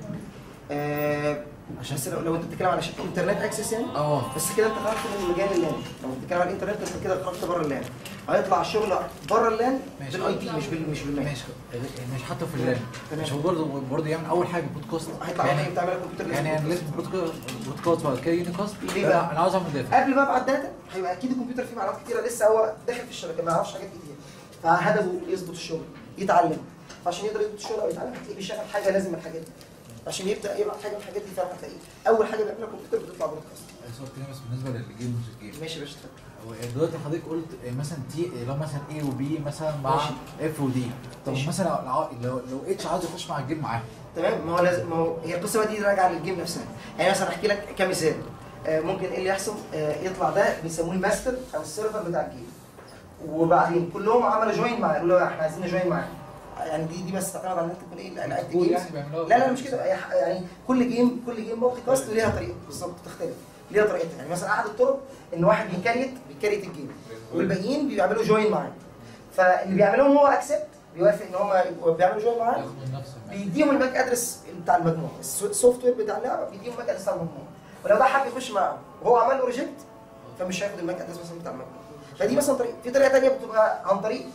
عشان بس لو انت بتتكلم على شبكه انترنت اكسس يعني بس كده انت خرجت من مجال اللان. لو بتتكلم على الانترنت انت كده خرجت بره اللان. هيطلع الشغل بره اللان بالاي بي مش بالماك. مش حتى في اللان مش هو برضه يعمل اول حاجه برودكاست. هيطلع يعني بتعملها كمبيوتر يعني لازم برودكاست بعد كده يوني كاست. انا عاوز اعمل داتا قبل ما ابعت داتا هيبقى اكيد الكمبيوتر فيه معلومات كتيره لسه هو داخل في الشبكه ما يعرفش حاجات كتير، فهدفه يظبط الشغل يتعلم. فعشان يقدر يظبط الشغل او يتعلم هتلاقيه بيشغل حاجه لازم من الحاجات دي. عشان يبدا يبعت حاجه من الحاجات دي فعلا هتلاقيه اول حاجه بيعملها الكمبيوتر بتطلع برودكاست. سؤال تاني بس بالنسبه للجيم مش الجيم. ماشي يا باشا اتفضل. هو دلوقتي حضرتك قلت مثلا تي لو مثلا اي وبي مثلا مع اف ودي. طب مثلا لو اتش عاوز يخش مع الجيم معاهم تمام. ما هو لازم، ما هو هي القصه دي راجعه للجيم نفسها. يعني مثلا احكي لك كمثال ممكن ايه اللي يحصل. يطلع ده بيسموه الماستر او السيرفر بتاع الجيم، وبعدين كلهم عملوا جوين معاه، يقولوا احنا عايزين نجوين معاه. يعني دي بس تعتمد على ان انت تكون ايه لعبت جيم. لا مش كده. يعني كل جيم مالتي كاست ليها طريقه بالظبط بتختلف، ليها طريقتها. يعني مثلا احد الطرق ان واحد بيكريت الجيم والباقيين بيعملوا جوين معاه. فاللي بيعملوهم هو اكسبت، بيوافق ان هم بيعملوا جوين معاه، بيديهم الماك ادرس بتاع المجموعه، السوفت وير بتاع اللعبه بيديهم الماك ادرس بتاع المجموعه. ولو ده حب يخش معاهم وهو عمل له ريجكت فمش هياخد الماك ادرس مثلا بتاع المجموعه. فدي مثلا طريقه. في طريقه ثانيه بتبقى عن طريق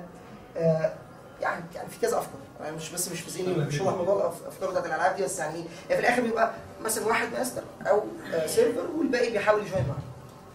يعني في كذا افكار. يعني مش في ذهني مش واضح موضوع الافكار بتاعت الالعاب دي، بس يعني في الاخر بيبقى مثلا واحد ماستر او سيرفر والباقي بيحاول يجوين معاه.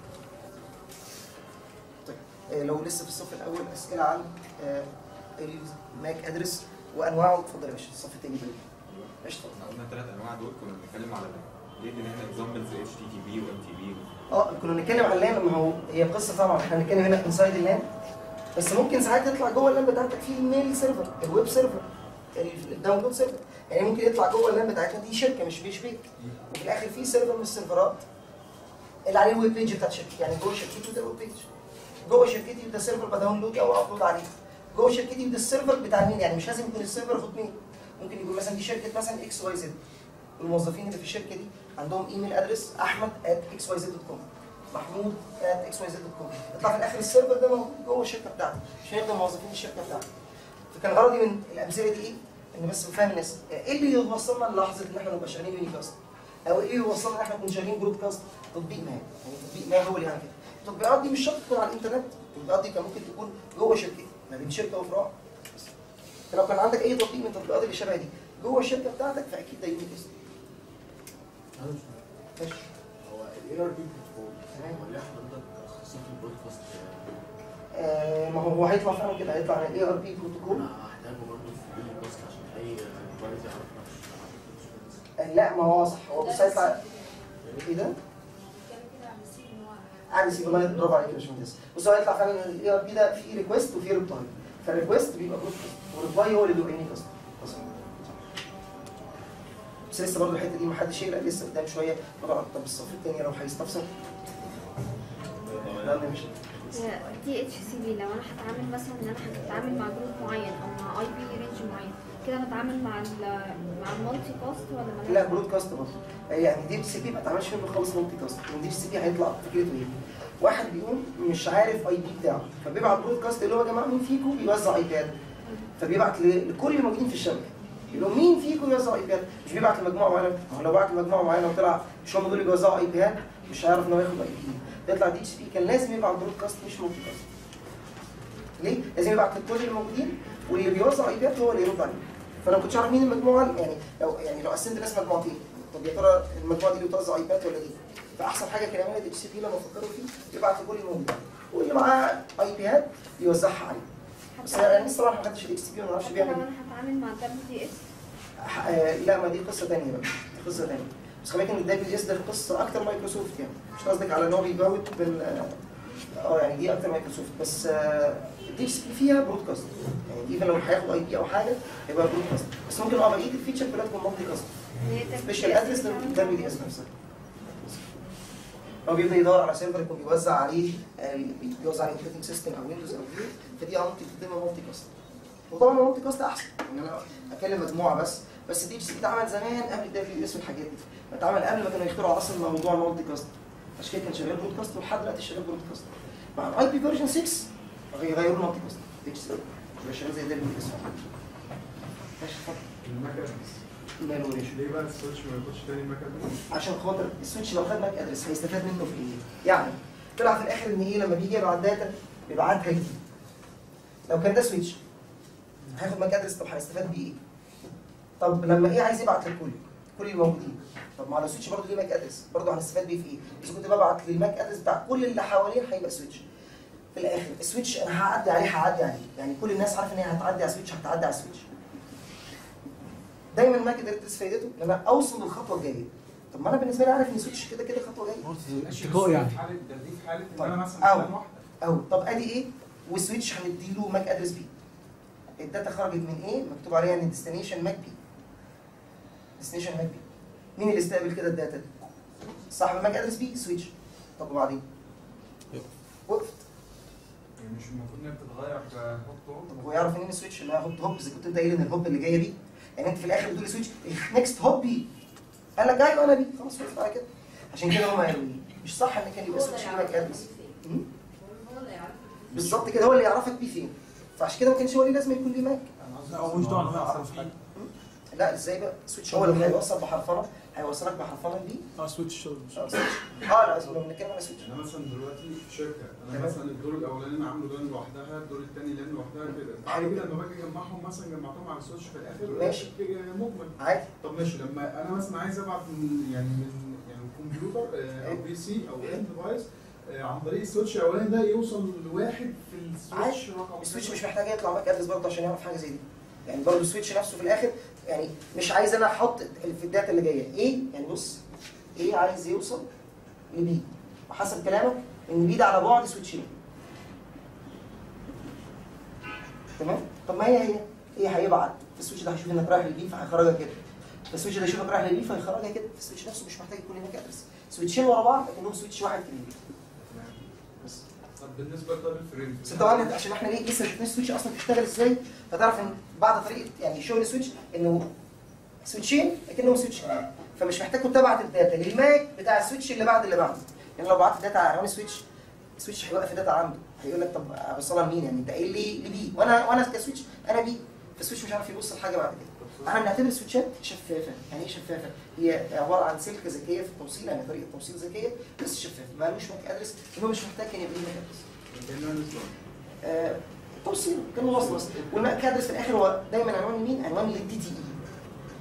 طيب لو لسه في الصف الاول اسئله عن الماك ادرس وانواعه اتفضل يا باشا. الصف الثاني بقى ماشي اتفضل. قلنا الثلاث انواع دول كنا بنتكلم على ليه ان احنا اكزامبلز اتش تي تي بي وام تي بي. كنا بنتكلم على اللان. ما هو هي قصه طبعا احنا بنتكلم هنا انسايد اللان، بس ممكن ساعات يطلع جوه اللان بتاعتك في الميل سيرفر، الويب سيرفر، الداونلود سيرفر. يعني ممكن يطلع جوه اللان بتاعتنا دي شركه مش بيك، وفي الاخر في سيرفر من السيرفرات اللي عليه الويب بيج بتاعت الشركه. يعني جوه شركتي ده الويب بيج، جوه شركتي ده سيرفر بداونلود او ابلود عليه، جوه شركتي ده السيرفر بتاع مين. يعني مش لازم يكون السيرفر هوت مين، ممكن يكون مثلا دي شركه مثلا اكس واي زد، والموظفين اللي في الشركه دي عندهم ايميل ادرس ahmed@xyz.com، mahmoud@xyz.com. يطلع في الاخر السيرفر ده موجود جوه الشركه بتاعتي عشان يخدم موظفين الشركه بتاعتي. فكان غرضي من الامثله دي ايه؟ ان بس نفهم الناس ايه اللي يوصلنا للحظه ان احنا نبقى شغالين يوني كاست، او ايه اللي يوصلنا ان احنا نكون شغالين برودكاست. تطبيق ما، يعني تطبيق ما هو اللي يعني كده. التطبيقات دي مش شرط تكون على الانترنت، التطبيقات دي كان ممكن تكون جوه شركه ما بين شركه وفروع. لو كان عندك اي تطبيق من التطبيقات اللي شبه دي جوه الشركه بتاعتك فاكيد ده يونيك اسم. انا مش ماشي. هو الاي ار بي بروتوكول ولا حضرتك خاصه في البودكاست؟ ما هو هيطلع فعلا كده، هيطلع على الاي ار بي بروتوكول. انا هحتاجه برضه في البودكاست عشان اي كواليتي يعرف. لا ما هو صح، هو بص هيطلع ايه ده؟ عادي سي والله برافو عليك يا باشمهندس. بص هو هيطلع فعلا الاي ار بي ده فيه ريكوست وفيه ريبلاي، فالريكوست بيبقى بروتوكول والريبلاي هو اللي بيبقى يونيك اصلا. بس لسه برضه الحته دي ما حدش يقلق، لسه قدام شويه طبعا. طب الصف الثاني لو هيستفسر لا مش تي اتش سي بي، لو انا هتعامل مثلا ان انا هتعامل مع جروب معين او مع اي بي رينج معين كده، بتعامل مع المالتي كاست ولا لا برودكاست برضه. يعني دي اتش سي بي ما تعملش فيه خالص مالتي كاست. دي اتش سي بي هيطلع فكرته ايه؟ واحد بيقوم مش عارف اي بي بتاعه، فبيبعت برودكاست اللي هو يا جماعه مين فيكم بيوزع ايباد، فبيبعت لكل الموجودين في الشبكه يقول لهم مين فيكم يوزع ايباد، مش بيبعت لمجموعه معينه. هو لو بعت لمجموعه معينه وطلع مش هم دول اللي بيوزعوا ايباد مش هيعرف ان هو ياخد اي بي. يطلع دي اتش بي كان لازم يبعت برودكاست مش مالتي كاست. ليه؟ لازم يبعت لكل الموجودين واللي بيوزع ايباد هو اللي يرد عليه. فانا ما كنتش عارف مين المجموعه، يعني لو قسمت الناس مجموعتين، طب يا ترى المجموعه دي اللي بتوزع ايباد ولا دي؟ فاحسن حاجه كان يعملها دي اتش سي بي لما فكروا فيه يبعت لكل الموجودين واللي معاه اي بيات يوزعها عليه. بس انا لسه طبعا ما خدتش الاتش سي بي وما اعرفش بيعمل ايه. انا هتعامل مع الدبليو دي اس؟ لا ما دي قصه ثانيه بقى، دي قصه ثانيه. بس خلي بالك ان الدبليو دي اس ده قصه اكتر مايكروسوفت، يعني مش قصدك على ان هو بيجاوب يعني دي اكتر مايكروسوفت. بس الدي اتش سي بي فيها برودكاست، يعني ايفن لو هياخد اي بي او حاجه يبقى برودكاست، بس ممكن بقيه الفيتشر كلها تكون مالتي كاست. سبيشال ادرس للدبليو دي اس نفسها. هو بيبدا يدور على سيرفر يكون بيوزع عليه اوبريتنج سيستم او ويندوز او غيره، فدي ممكن تتم مالتي كاست. وطبعا المالتي كاست احسن ان انا اكلم مجموعه بس دي اتش سي اتعمل زمان قبل الدبليو اس والحاجات دي، اتعمل قبل ما كانوا يخترعوا اصلا موضوع المالتي كاست، عشان كده كان شغال برودكاست ولحد دلوقتي شغال برودكاست. مع الاي بي فيرجن 6 غيروا المالتي كاست دي اتش سي مش شغال زي الدبليو اس. ماشي اتفضل. ليه بقى السويتش ما ياخدش تاني ماك ادرس؟ عشان خاطر السويتش لو خد ماك ادرس هيستفاد منه في ايه؟ يعني طلع في الاخر ان ايه لما بيجي يبعت داتا بيبعتها جديد. لو كان ده سويتش هياخد ماك ادرس، طب هيستفاد بيه ايه؟ طب لما ايه عايز يبعت للكل كل الموجودين، طب ما لو سويتش برضه ليه ماك ادرس برضه هنستفاد بيه في ايه؟ اذا كنت ببعت للماك ادرس بتاع كل اللي حوالين هيبقى سويتش. في الاخر السويتش انا هعدي عليه، يعني كل الناس عارفه ان هي هتعدي على السويتش، هتعدي على السويتش. دايما الماك ادرس فايدته ان انا اوصل للخطوه الجايه. طب ما انا بالنسبه لي عارف ان السويتش كده كده خطوه جايه. اشتقاق يعني. ده دي في حاله ان طيب. انا مثلا او طب ادي ايه والسويتش هنديله ماك ادرس بي. الداتا خرجت من ايه؟ مكتوب عليها ان ديستنيشن ماك بي. ديستنيشن ماك بي. مين اللي استقبل كده الداتا دي؟ صاحب الماك ادرس بي سويتش. طب وبعدين؟ وقفت. يعني مش المفروض انها بتتغير كهوب هوب؟ طب هو يعرف منين السويتش اللي هاخد هوب؟ اذا كنت انت قايل ان الهوب اللي جايه بي، يعني انت في الاخر بتقول لي سويتش نكست هوب بي. قال لك ايوه انا بي، خلاص وقفت على كده. عشان كده هم قالوا ايه؟ مش صح ان كان يبقى سويتش ليه ماك ادرس. بالظبط كده، هو اللي يعرفك بيه فين. فعشان كده ما كانش هو اللي لازم يكون ليه ماك. لا هو مش دعوه ان هو يعرف حاجه. لا ازاي بقى؟ السويتش هو اللي هيوصل بحرفنه، هيوصلك بحرفنه بي. سويتش شغل. لا لو بنتكلم على سويتش. انا مثلا دلوقتي في شركه، انا مثلا الدور الاولاني انا عامله لان لوحدها، الدور الثاني لان لوحدها كده. بعد كده لما باجي اجمعهم مثلا جمعتهم على السويتش في الاخر ماشي مجمل عادي. طب ماشي، لما انا مثلا عايز ابعت من كمبيوتر او بي سي او اند ديفايس عن طريق السويتش الاولاني ده يوصل لواحد في السويتش رقم. السويتش مش محتاج يطلع ماك ادرس برضه عشان يعرف حاجه زي دي. يعني برضه السويتش نفسه في الاخر يعني مش عايز انا احط في الداتا اللي جايه ايه، يعني بص ايه عايز يوصل لبي، وحسب كلامك ان بي ده على بعد سويتشين. تمام؟ طب ما هي هيبعت السويتش ده هيشوف انك رايح للبي فهيخرجها كده. السويتش ده يشوفك رايح للبي فهيخرجها كده. السويتش نفسه مش محتاج يكون ماك ادرس. سويتشين ورا بعض لكنهم سويتش واحد في البي. بس طب بالنسبه لدبل فريم بس طبعا عشان احنا لسه ما شفناش السويتش اصلا بتشتغل ازاي، فتعرف ان بعد طريقه يعني شغل السويتش انه سويتشين لكنهم سويتش كمان، فمش محتاج كنت ابعت الداتا للماك بتاع السويتش اللي بعد اللي بعده. يعني لو بعت الداتا على عنوان سويتش، السويتش هيوقف الداتا عنده، هيقول لك طب اوصلها لمين؟ يعني انت قايل لي لبي وانا كسويتش انا بي، فالسويتش مش عارف يوصل حاجه بعد كده. احنا بنعتبر السويتشات شفافه. يعني ايه شفافه؟ هي عباره عن سلك ذكيه في التوصيل، يعني طريقه توصيل ذكيه بس شفافه، مالوش ماك ادرس، هو مش محتاج كان يبقى ليه ماك ادرس. توصيل كان وصل بس، والماك ادرس في الاخر هو دايما عنوان مين؟ عنوان للدي تي اي.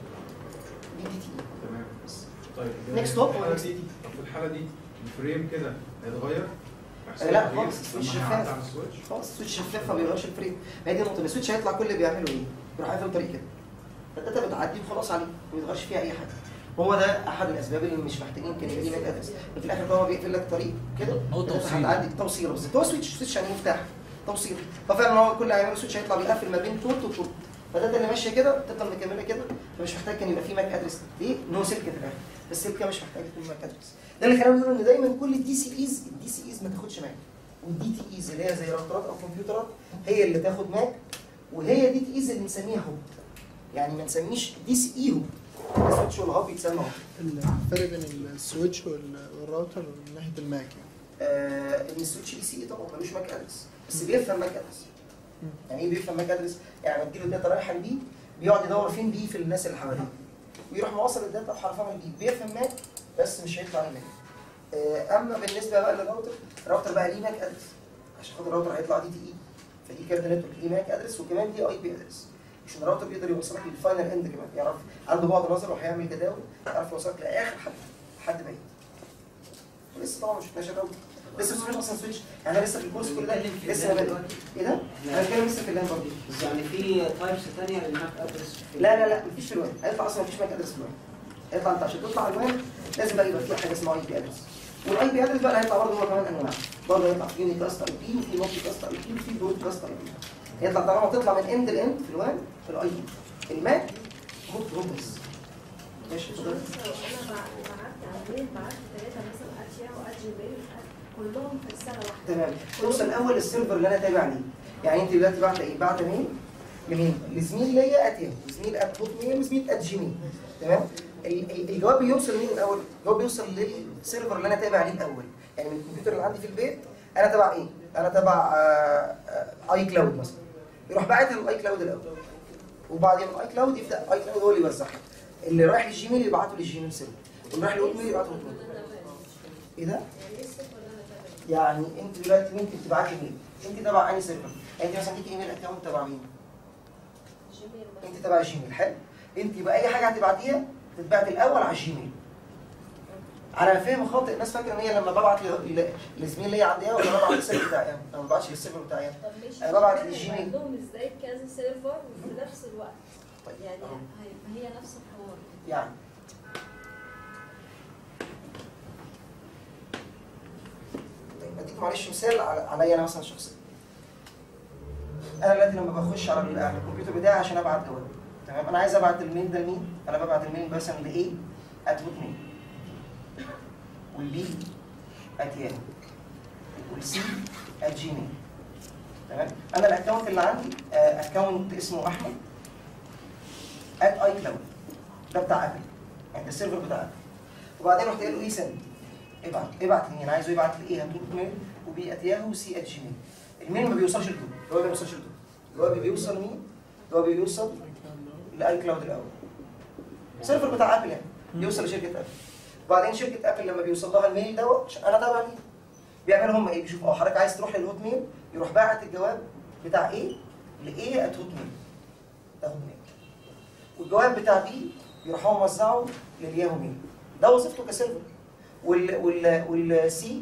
دي تي. تمام. طيب Next stop. طب في الحاله دي الفريم كده هيتغير؟ لا خالص، السويتش لما شفاف. هعدي على السويتش؟ خلاص السويتش شفاف ما بيغيرش الفريم. ما هي دي النقطه، السويتش هيطلع كل اللي بيعمله ايه؟ يروح قافل طريق كده. فالداتا بتعدي وخلاص عليه، ما بيتغيرش فيها اي حاجه. وهو ده احد الاسباب اللي مش محتاجين كان يبقى ليه ماك ادرس. في الاخر هو بيقفل لك طريق كده، نقطة توصيل. هتعدي توصيله بالظبط. هو سويتش يعني مفتاح توصيل. ففعلا هو كل اللي هيعمله السويتش هيطلع بيقفل ما بين بورت وبورت. فالداتا اللي ماشيه كده تفضل مكمله كده، فمش محتاج كان يبقى فيه ماك ادرس. ليه؟ ان هو سلك في الاخر، بس السلكه مش محتاج يكون ماك ادرس. ده اللي خلانا نقول ان دايما كل الدي سي ايز ما تاخدش ماك. والدي تي ايز اللي هي زي راوترات او كمبيوترات هي اللي تاخد ماك، وهي دي تي ايز اللي نسميها هوب. يعني ما نسميش دي سي اي هوب. السويتش والهاب يتسمى هوب. الفرق بين السويتش والراوتر من ناحيه الماك يعني. ان السويتش اي سي اي طبعا ملوش ماك ادرس، بس بيفهم ماك ادرس. يعني ايه بيفهم ماك ادرس؟ يعني لما تجيله الداتا رايحه لبي بيقعد يدور فين بي في الناس اللي حواليه، ويروح موصل الداتا بحرفها من بي. بيفهم ماك بس مش هيطلع لي ماك. اما بالنسبه بقى للراوتر، الراوتر بقى ليه ماك ادرس عشان خاطر الراوتر هيطلع دي تي اي، فدي كارت نتورك ليه ماك ادرس وكمان ليه اي بي ادرس. عشان الراوتر بيقدر يوصلك للفاينل اند كمان، يعرف عنده بعد نظر وهيعمل جداول يعرف يوصلك لاخر حد بعيد. ولسه طبعا مش شفناش الراوتر، لسه ما شفناش اصلا سويتش، يعني انا لسه في الكورس كل ده لسه بادئ. ايه ده؟ انا بتكلم لسه في اللان برضه. بس يعني في تايبس ثانيه للماك ادرس؟ لا مفيش في الوان، هيطلع اصلا مفيش ماك ادرس في الوان. هيطلع انت عشان تطلع الوان لازم بقى يبقى في حاجه اسمها اي بي ادرس. والاي بي ادرس بقى هيطلع برضه هو كمان انواع، برضه هيطلع في يوني كلاستر اي بي وفي مالتي كلاستر اي بي وفي برود كلاستر اي بي. هيطلع طالما تطلع من اند لاند في الوان في الاي بي. الماك هوب بس. ماشي انا بعت 3 مثلا اتيا واجيميل كلهم في السنه واحده. تمام. توصل الاول للسيرفر اللي انا تابع ليه. يعني انت دلوقتي بعت ايه؟ بعت مين؟ لمين؟ لزميل ليا اتيا، وزميل هوت ميل، وزميل جيميل. تمام؟ الجواب بيوصل مين الاول؟ الجواب بيوصل للسيرفر اللي انا تابع ليه الاول. يعني من الكمبيوتر اللي عندي في البيت انا تبع ايه؟ انا تبع اي كلاود مثلا. يروح باعت للاي كلاود الاول. وبعدين من اي كلاود يبدا اي كلاود هو اللي يوزعها. اللي رايح للجيميل يبعته للجيميل سيرفر. واللي رايح للهوت ميل يبعته للهوت ميل. ايه ده؟ يعني انت دلوقتي ممكن تبعتي ميل، انت تبع انهي سيرفر؟ انت مثلا ليكي ايميل اكونت تبع مين؟ جيميل. انت تبع جيميل. حلو. انت بقى اي حاجه هتبعتيها تتبعت الاول على الجيميل. على فهم خاطئ الناس فاكره ان هي لما ببعت لزميل ليا عندها ولا ببعت للسيرفر بتاعي انا، ما ببعتش للسيرفر بتاعي انا ببعت للجيميل. عندهم ازاي كذا سيرفر في نفس الوقت؟ يعني هي نفس الحوار يعني اديك معلش مثال عليا انا مثلا شخصيا. انا دلوقتي لما بخش على الكمبيوتر بتاعي عشان ابعت جواب، تمام؟ انا عايز ابعت الميل ده لمين؟ انا ببعت الميل مثلا لايه؟ @hotmail، والبي @yahoo، والسي @gmail. تمام؟ انا الاكونت اللي عندي اكونت اسمه احمد @iCloud، ده بتاع ابل، يعني السيرفر بتاع ابل. وبعدين رحت قايل له ايه سند؟ ابعت لمين؟ انا عايزه يبعت لايه؟ @hotmail وبي @yahoo وسي @gmail. الميل ما بيوصلش لدول، الجواب ما بيوصلش لدول. الجواب بيوصل مين؟ الجواب بيوصل لاي كلاود الاول. السيرفر بتاع ابل يعني بيوصل لشركه ابل. وبعدين شركه ابل لما بيوصل لها الميل دوت عشان انا تابع ليه؟ بيعملوا هم ايه؟ بيشوفوا حضرتك عايز تروح للهوت ميل، يروح باعت الجواب بتاع ايه؟ لايه @هوت ميل. ده هوت ميل. والجواب بتاع بي يروح هو موزعه للياهو ميل. ده وظيفته كسيرفر. والسي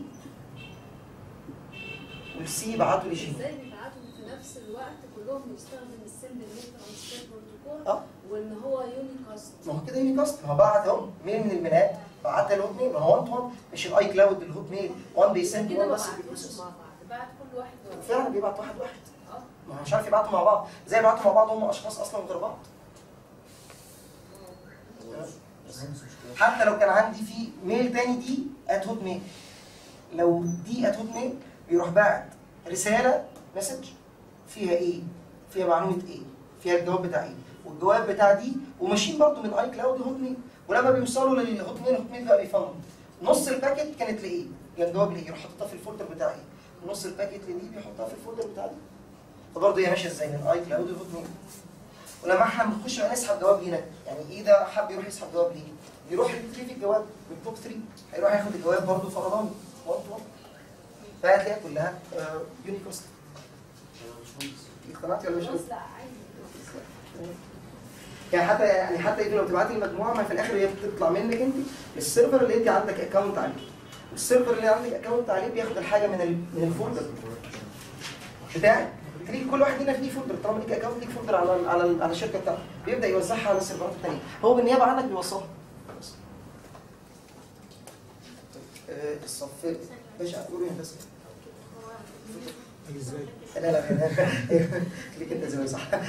بعتوا لجيميل. ازاي بيبعتوا في نفس الوقت كلهم بيستخدم السيمبل ميل ترانسفير بروتوكول وان هو يونيكاست؟ ما هو كده يونيكاست، ما هو بعت اهو ميل من الميلات بعتها للهوت ميل. ما هو انت مش الاي كلاود الهوت ميل، وان بيسند وان بس بيبروسس. مع بعض بعت كل واحد فعلا بيبعت واحد. ما هو مش عارف يبعتوا مع بعض، زي يبعتوا مع بعض هم اشخاص اصلا غير بعض. حتى لو كان عندي في ميل تاني دي @هوت ميل، لو دي @هوت ميل بيروح باعت رساله مسج فيها ايه؟ فيها معلومه ايه؟ فيها الجواب بتاع ايه؟ والجواب بتاع دي وماشيين برضه من اي كلاود لهوت ميل. ولما بيوصلوا للهوت ميل، الهوت ميل بقى بيفند نص الباكيت كانت لايه؟ يعني الجواب لايه؟ يروح حاططها في الفولدر بتاع ايه؟ ونص الباكيت لدي بيحطها في الفولدر بتاع دي. فبرضه هي ماشيه ازاي؟ من اي كلاود لهوت ميل. ولما احنا بنخش بقى نسحب جواب لينا، يعني ايه ده حب يروح يسحب جواب ليه؟ يروح يريتريف الجواب بالتوب 3، هيروح ياخد الجواب برضه فرداني 1 to 1. فهتلاقيها كلها يونيكاست. اقتنعتي ولا مش؟ يعني حتى لو تبعت لي مجموعه، ما في الاخر هي بتطلع منك انت للسيرفر اللي انت عندك اكونت عليه. السيرفر اللي عندك اكونت عليه بياخد الحاجه من الفولدر بتاعك. ليك كل واحد هنا ليه فولدر، طالما ليك اكونت ليك فولدر على الشركه بتاعته، بيبدا يوزعها على السيرفرات الثانيه، هو بالنيابه عنك بيوصلها. الصف باشا قولوا يا هندسه. ازاي؟ لا ليك انت زي صح. حضرتك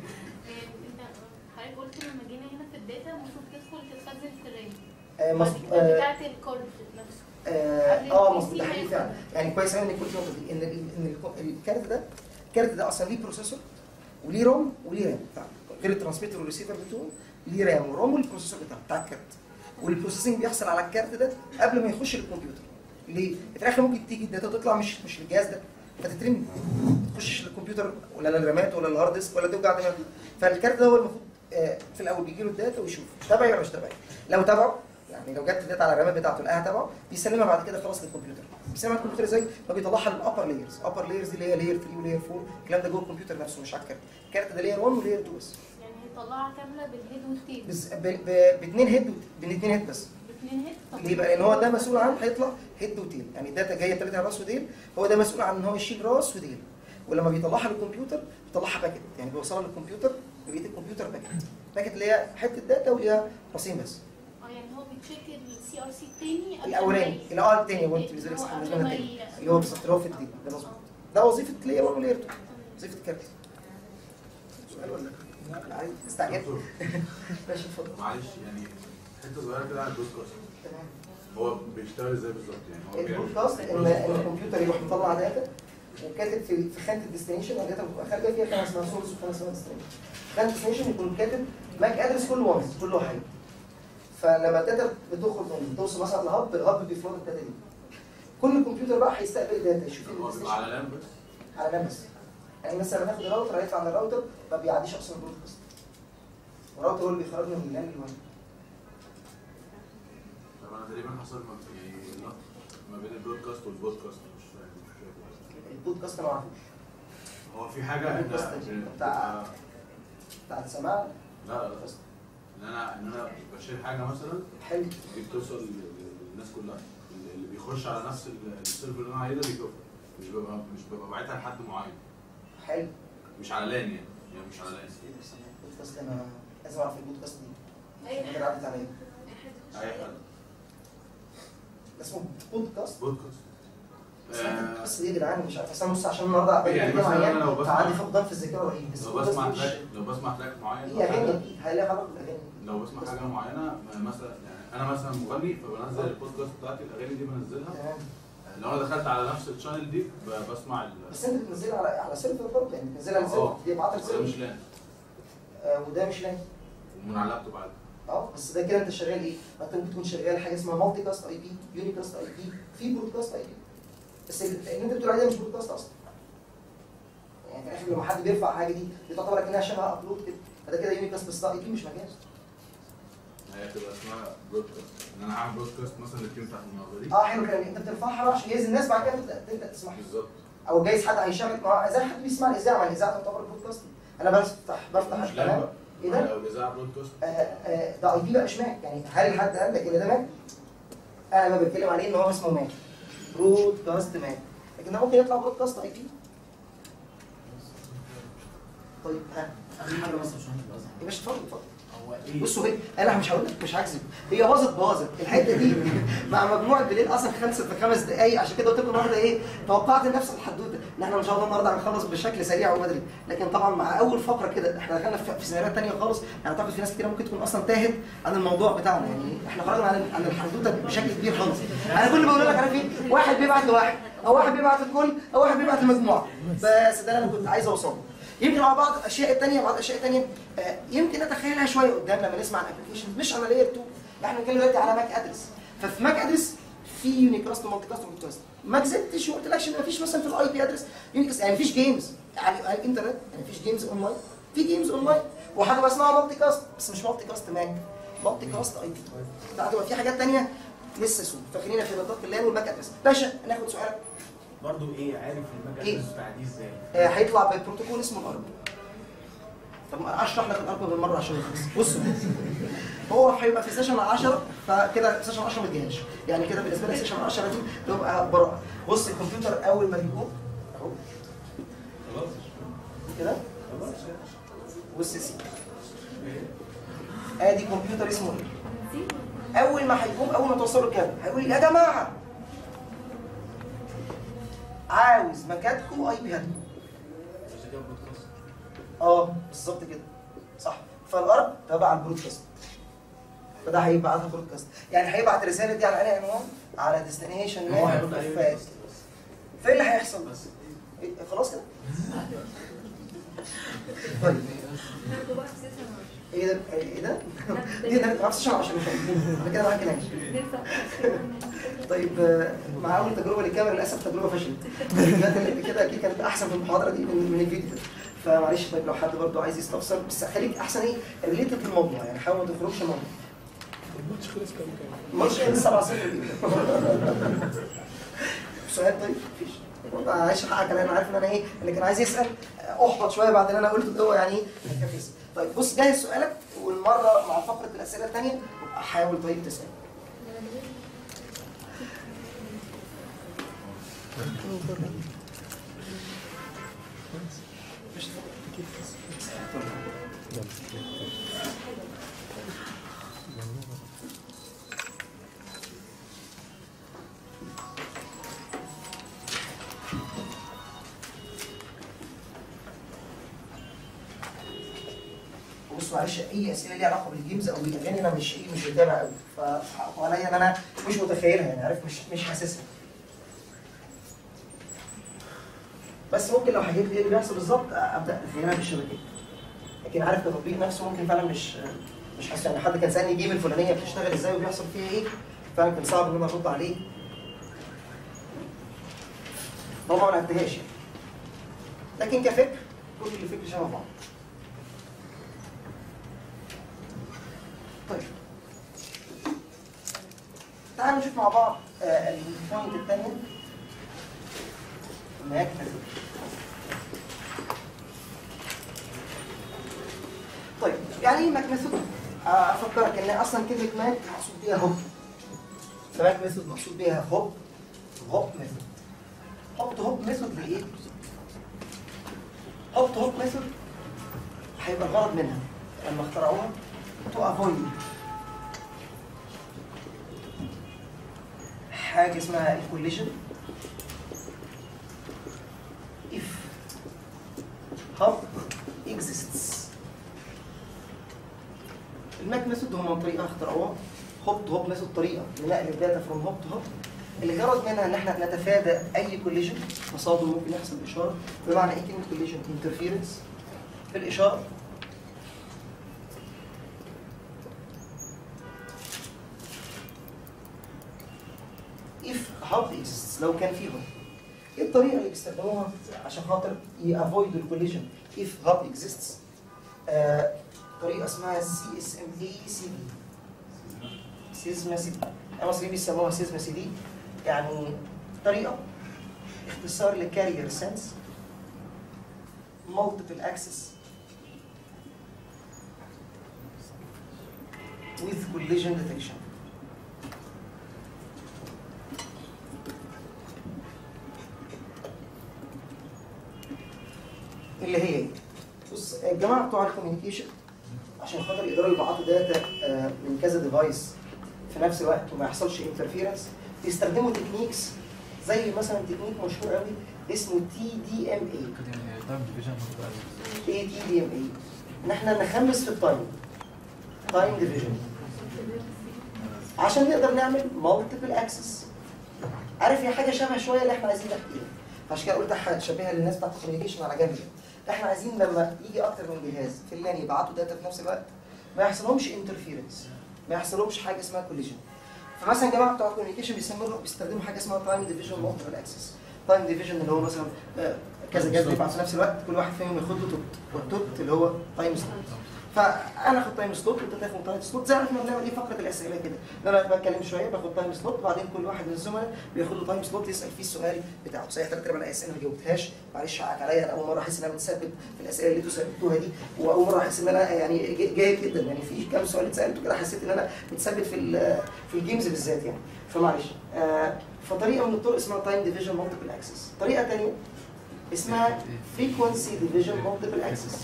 قلت لما جينا هنا في الداتا المفروض تدخل تتخزن في الرام بتاعت الكارد نفسه. مظبوط، ده حقيقي فعلا. يعني كويس قوي انك قلت النقطه دي، ان الكارت ده اصلا ليه بروسيسور وليه روم وليه رام، غير الترانسميتر والريسيفر بتوعه ليه رام وروم والبروسيسور بتاع الكارت. والبروسيسنج بيحصل على الكارت ده قبل ما يخش للكمبيوتر. ليه؟ في الاخر ممكن تيجي الداتا تطلع مش للجهاز ده، فتترمي ما تخشش للكمبيوتر ولا للرامات ولا للهارد ديسك ولا توجع دماغك. فالكارت ده هو المفروض في الاول بيجي له الداتا ويشوف تبعي ولا مش تبعي. لو تبعه يعني لو جت الداتا على الرامات بتاعته لقاها تبعه، بيسلمها بعد كده خلاص للكمبيوتر. بيسلمها الكمبيوتر ازاي؟ فبيطلعها للابر لايرز. الابر لايرز دي اللي هي لاير 3 ولاير 4، الكلام ده جوه الكمبيوتر نفسه مش على الكارت. الكارت ده لاير 1 ولاير 2 بس. يعني هيطلعها كامله بالهيد والتيل. باثنين هيد، باثنين هيد بس. باثنين هيد؟ ليه بقى؟ لان هو ده مسؤول عن هيطلع هيد وتيل، يعني الداتا جايه طلعت راس وديل، هو ده مسؤول عن ان هو يشيل راس وديل. ولما بيطلعها للكمبيوتر بيطلعها باكت، يعني بيوصلها للكمبيوتر بقيه الكمبيوتر باكت اللي هي حته داتا وليها راسين بس. يعني هو بيتشيك السي ار سي الثاني الاولاني الثاني هو انت بالنسبه لك صح بالنسبه لنا الثاني اللي هو بالظبط اللي هو في الديل ده مظبوط. ده وظيفه لاير 1 ولاير 2، وظيفه الكارت. سؤال ولا لا؟ عادي استعجلت. ماشي اتفضل. معلش يعني حته صغيره كده على البودكاست. تمام. هو بيشتغل ازاي بالظبط؟ يعني هو البودكاست ان الكمبيوتر يروح مطلع داتا وكاتب في خانه الديستنيشن، الداتا بتبقى خارجه فيها خانه اسمها سورس وخانه اسمها ديستنيشن. خانه الديستنيشن يكون كاتب ماك ادرس كل واحد. فلما الداتا بتوصل مثلا لهاب، الهاب بيفلود الداتا دي. كل كمبيوتر بقى هيستقبل الداتا يشوف الديستنيشن على لام بس. على لام بس. يعني مثلا ناخد الراوتر هيطلع على الراوتر ما بيعديش اصلا البرودكاست. الراوتر هو اللي بيخرجنا من اللان للوان. طب انا تقريبا حصل ما بين البرودكاست والبودكاست مش فاهم. البودكاست انا ما اعرفوش. هو في حاجه بتاع السماع؟ لا ان انا بشيل حاجه مثلا حلو دي بتوصل للناس كلها، اللي بيخش على نفس السيرفر اللي انا عليه ده بيشوفها، مش ببقى باعتها لحد معين. حلو. مش على لان يعني مش على لان. البودكاست انا لازم اعرف البودكاست دي. اي حاجه عدت عليا. اي حد. اسمه بودكاست؟ بودكاست. بس دي يا جدعان مش عارف، بس عشان النهارده عبالي يعني معين فعندي فقدان في الذاكره رهيب. لو بسمع تراك معين هي اغاني هيلاقي علاقه بالاغاني. لو بسمع حاجه معينه مثلا يعني انا مثلا مغني فبنزل البودكاست بتاعتي الاغاني دي بنزلها. لو انا دخلت على نفس الشانل دي بسمع بس انت بتنزلها على سيرفر برضه، يعني بتنزلها على سيرفر دي ابعتها لسيرفر. مش لان وده مش لان من على اللابتوب عادي. بس ده كده انت شغال ايه؟ ما انت ممكن تكون شغال حاجه اسمها مالتي كاست اي بي، يونيكاست اي بي، في برودكاست اي بي. بس اللي انت بتقول عليه مش برودكاست اصلا. يعني في الاخر لما حد بيرفع حاجه دي تعتبر كانها شبه ابلود كده، فده كده يونيكاست بس ده اي بي مش مجاز. هي تبقى اسمها برودكاست، ان انا هعمل برودكاست مثلا للتيم بتاعت النهارده دي. حلو كده، انت بترفعها بقى عشان جايز الناس بعد كده تبدا تسمعها. بالظبط. او جايز حد هيشغل زي حد بيسمع الاذاعه، ما الاذاعه تعتبر برودكاست. انا بفتح الكلام. ايه ده؟ لو الاذاعه برودكاست ده اي بي بقى مش ماك، يعني هل الحد قال لك ان ده ماك؟ انا ما بتكلم عليه ان هو اسمه ماك. برودكاست ماك، لكن ده ممكن يطلع برودكاست اي بي. طيب اخر حاجه بس مش يا باشا اتفضل. هو ايه؟ بصوا ايه؟ انا مش هقول لك مش هكذب، هي باظت الحته دي مع مجموعه بالليل اصلا خلصت في 5 دقائق، عشان كده قلت لكم النهارده ايه؟ توقعت نفس الحدوته ان احنا ان شاء الله النهارده هنخلص بشكل سريع وبدري، لكن طبعا مع اول فقره كده احنا دخلنا في سيناريوهات ثانيه خالص، يعني اعتقد في ناس كتير ممكن تكون اصلا تاهت عن الموضوع بتاعنا، يعني احنا خرجنا عن الحدوته بشكل كبير خالص. انا كل اللي بقول لك عارف ايه؟ واحد بيبعت لواحد، او واحد بيبعت للكل، او واحد بيبعت لمجموعه، بس ده اللي انا كنت عايز اوصله. يمكن مع بعض الاشياء الثانيه يمكن نتخيلها شويه قدام لما نسمع عن ابلكيشن مش على لاير 2، احنا بنتكلم دلوقتي على ماك ادرس. ففي ماك ادرس في يونيكاست ومالتي كاست وبودكاست. ما كذبتش وما قلتلكش ان مفيش مثلا في الاي بي ادرس يونيكاست، يعني مفيش جيمز على الانترنت، يعني مفيش جيمز اونلاين، في جيمز اونلاين وحاجه اسمها مالتي كاست، بس مش مالتي كاست ماك، مالتي كاست اي بي. ده هتبقى في حاجات ثانيه لسه سوق، فخلينا في نطاق اللان والماك ادرس. باشا ناخد سؤالك. برضه ايه عارف الماك ادرس بتاع دي ازاي؟ هيطلع ببروتوكول اسمه الارب. طب اشرح لك الارقام بالمره عشان نخلص. بصوا هو هيبقى في سيشن 10 فكده سيشن 10 ما تجيهاش، يعني كده بالنسبه لي سيشن 10 دي تبقى براءه. بص الكمبيوتر اول ما بيقوم اهو كده بص يا سيدي ادي كمبيوتر اسمه ايه؟ اول ما هيقوم اول ما توصله الكابل هيقول يا جماعه عاوز مكاتكم اي بي هاتكم. بالظبط كده صح. فالارض تبع البرودكاست، فده هيبعتها برودكاست، يعني هيبعت الرساله دي على اي عنوان؟ على ديستنيشن مان فات. فايه اللي هيحصل بس؟ خلاص كده؟ طيب ايه ده؟ ايه ده؟ دي ده ما عرفتش عشان انا كده معاك ناقش. طيب مع اول تجربه للكاميرا للاسف تجربه فشلت. كده اكيد كانت احسن في المحاضره دي من الفيديو ده. فمعلش طيب لو حد برضه عايز يستفسر بس خليك احسن ايه ريليتد للموضوع، يعني حاول ما تخرجش منه. الماتش خلص كام؟ الماتش خلص 7-0. سؤال طيب؟ مفيش. معلش حقك انا عارف ان انا ايه اللي كان عايز يسال احبط شويه بعد اللي انا قلته ده يعني ايه؟ طيب بص جهز سؤالك والمره مع فقره الاسئله الثانيه حاول طيب تسال. بص معلش اي اسئله ليها علاقه بالجيمز او بالاغاني انا مش بتابع قوي، فحقوا عليا ان انا مش متخيلها يعني عارف مش حاسسها. بس ممكن لو هجيب ايه اللي بيحصل بالظبط ابدا اتخيلها بالشبكيه. لكن عارف التطبيق نفسه ممكن فعلا مش حاسس. يعني حد كان سالني الجيم الفلانيه بتشتغل ازاي وبيحصل فيها ايه، فعلا كان صعب ان انا ارد عليه. طبعا ما لعبتهاش يعني. لكن كفكر كل الفكر شبه بعض. طيب تعالوا نشوف مع بعض البوينت الثانيه ماك ميثود. طيب يعني ايه ماك ميثود؟ افكرك ان اصلا كلمه ماك مقصود بيها هوب، فماك ميثود مقصود بيها هوب ميثود. هوب ميثود لايه؟ هوب ميثود هيبقى الغرض منها لما اخترعوها تو افويد حاجه اسمها الكوليجن if hub exists. الماك ميثود هم طريقه اخترعوها هوب ميثود، طريقه لنقل الداتا فروم هوب تو هوب. الغرض منها ان احنا نتفادى اي كوليجن تصادم ممكن يحصل بالاشاره. بمعنى ايه كلمه كوليجن؟ انترفيرنس في الاشاره. if hub exists لو كان فيه هوب. ايه الطريقه اللي بيستخدموها عشان خاطر يافويد الكوليجن if hub exists؟ طريقه اسمها CSMA-CD سيزما سي دي. المصريين بيسموها سيزما سي دي، يعني طريقه اختصار لكارير سنس multiple access with collision detection. اللي هي ايه؟ بص الجماعه بتوع الكوميونيكيشن عشان خاطر يقدروا يبعتوا داتا من كذا ديفايس في نفس الوقت وما يحصلش انترفيرنس بيستخدموا تكنيكس زي مثلا تكنيك مشهور قوي اسمه TDMA. ايه TDMA؟ ان احنا نخمس في التايم ديفيجن عشان نقدر نعمل مالتيبل اكسس. عارف هي حاجه شبه شويه اللي احنا عايزين نحكيها، عشان كده قلت هشبهها للناس بتاعت الكوميونيكيشن على جنب. احنا عايزين لما يجي اكتر من جهاز في اللان يبعتوا داتا في نفس الوقت ما يحصلهمش انترفيرنس، ما يحصلهمش حاجه اسمها كوليجن. فمثلا الجماعه بتوع الكوميونيكيشن بيستخدموا حاجه اسمها تايم ديفيجن مالتيبل اكسس. تايم ديفيجن اللي هو مثلا كذا جهاز بيبعت في نفس الوقت كل واحد فيهم ياخد له توت، والتوت اللي هو تايم ستامب. فانا اخد تايم سلوت وانت تاخد تايم سلوت زي ما احنا بنعمل ايه فقره الاسئله كده، انا بتكلم شويه باخد تايم سلوت وبعدين كل واحد من الزملاء بياخد له تايم سلوت يسال فيه السؤال بتاعه. صحيح 3 ارباع الاسئله ما جاوبتهاش، معلش حقك عليا، انا اول مره احس ان انا متثبت في الاسئله اللي انتوا سالتوها دي، واول مره احس ان انا يعني جيد جدا، يعني في كام سؤال اتسالته كده حسيت ان انا متثبت في الجيمز بالذات يعني، فمعلش. فطريقه من الطرق اسمها تايم ديفيجن مالتيبل اكسس، طريقه ثانيه اسمها فريكونسي ديفيجن مالتيبل اكسس.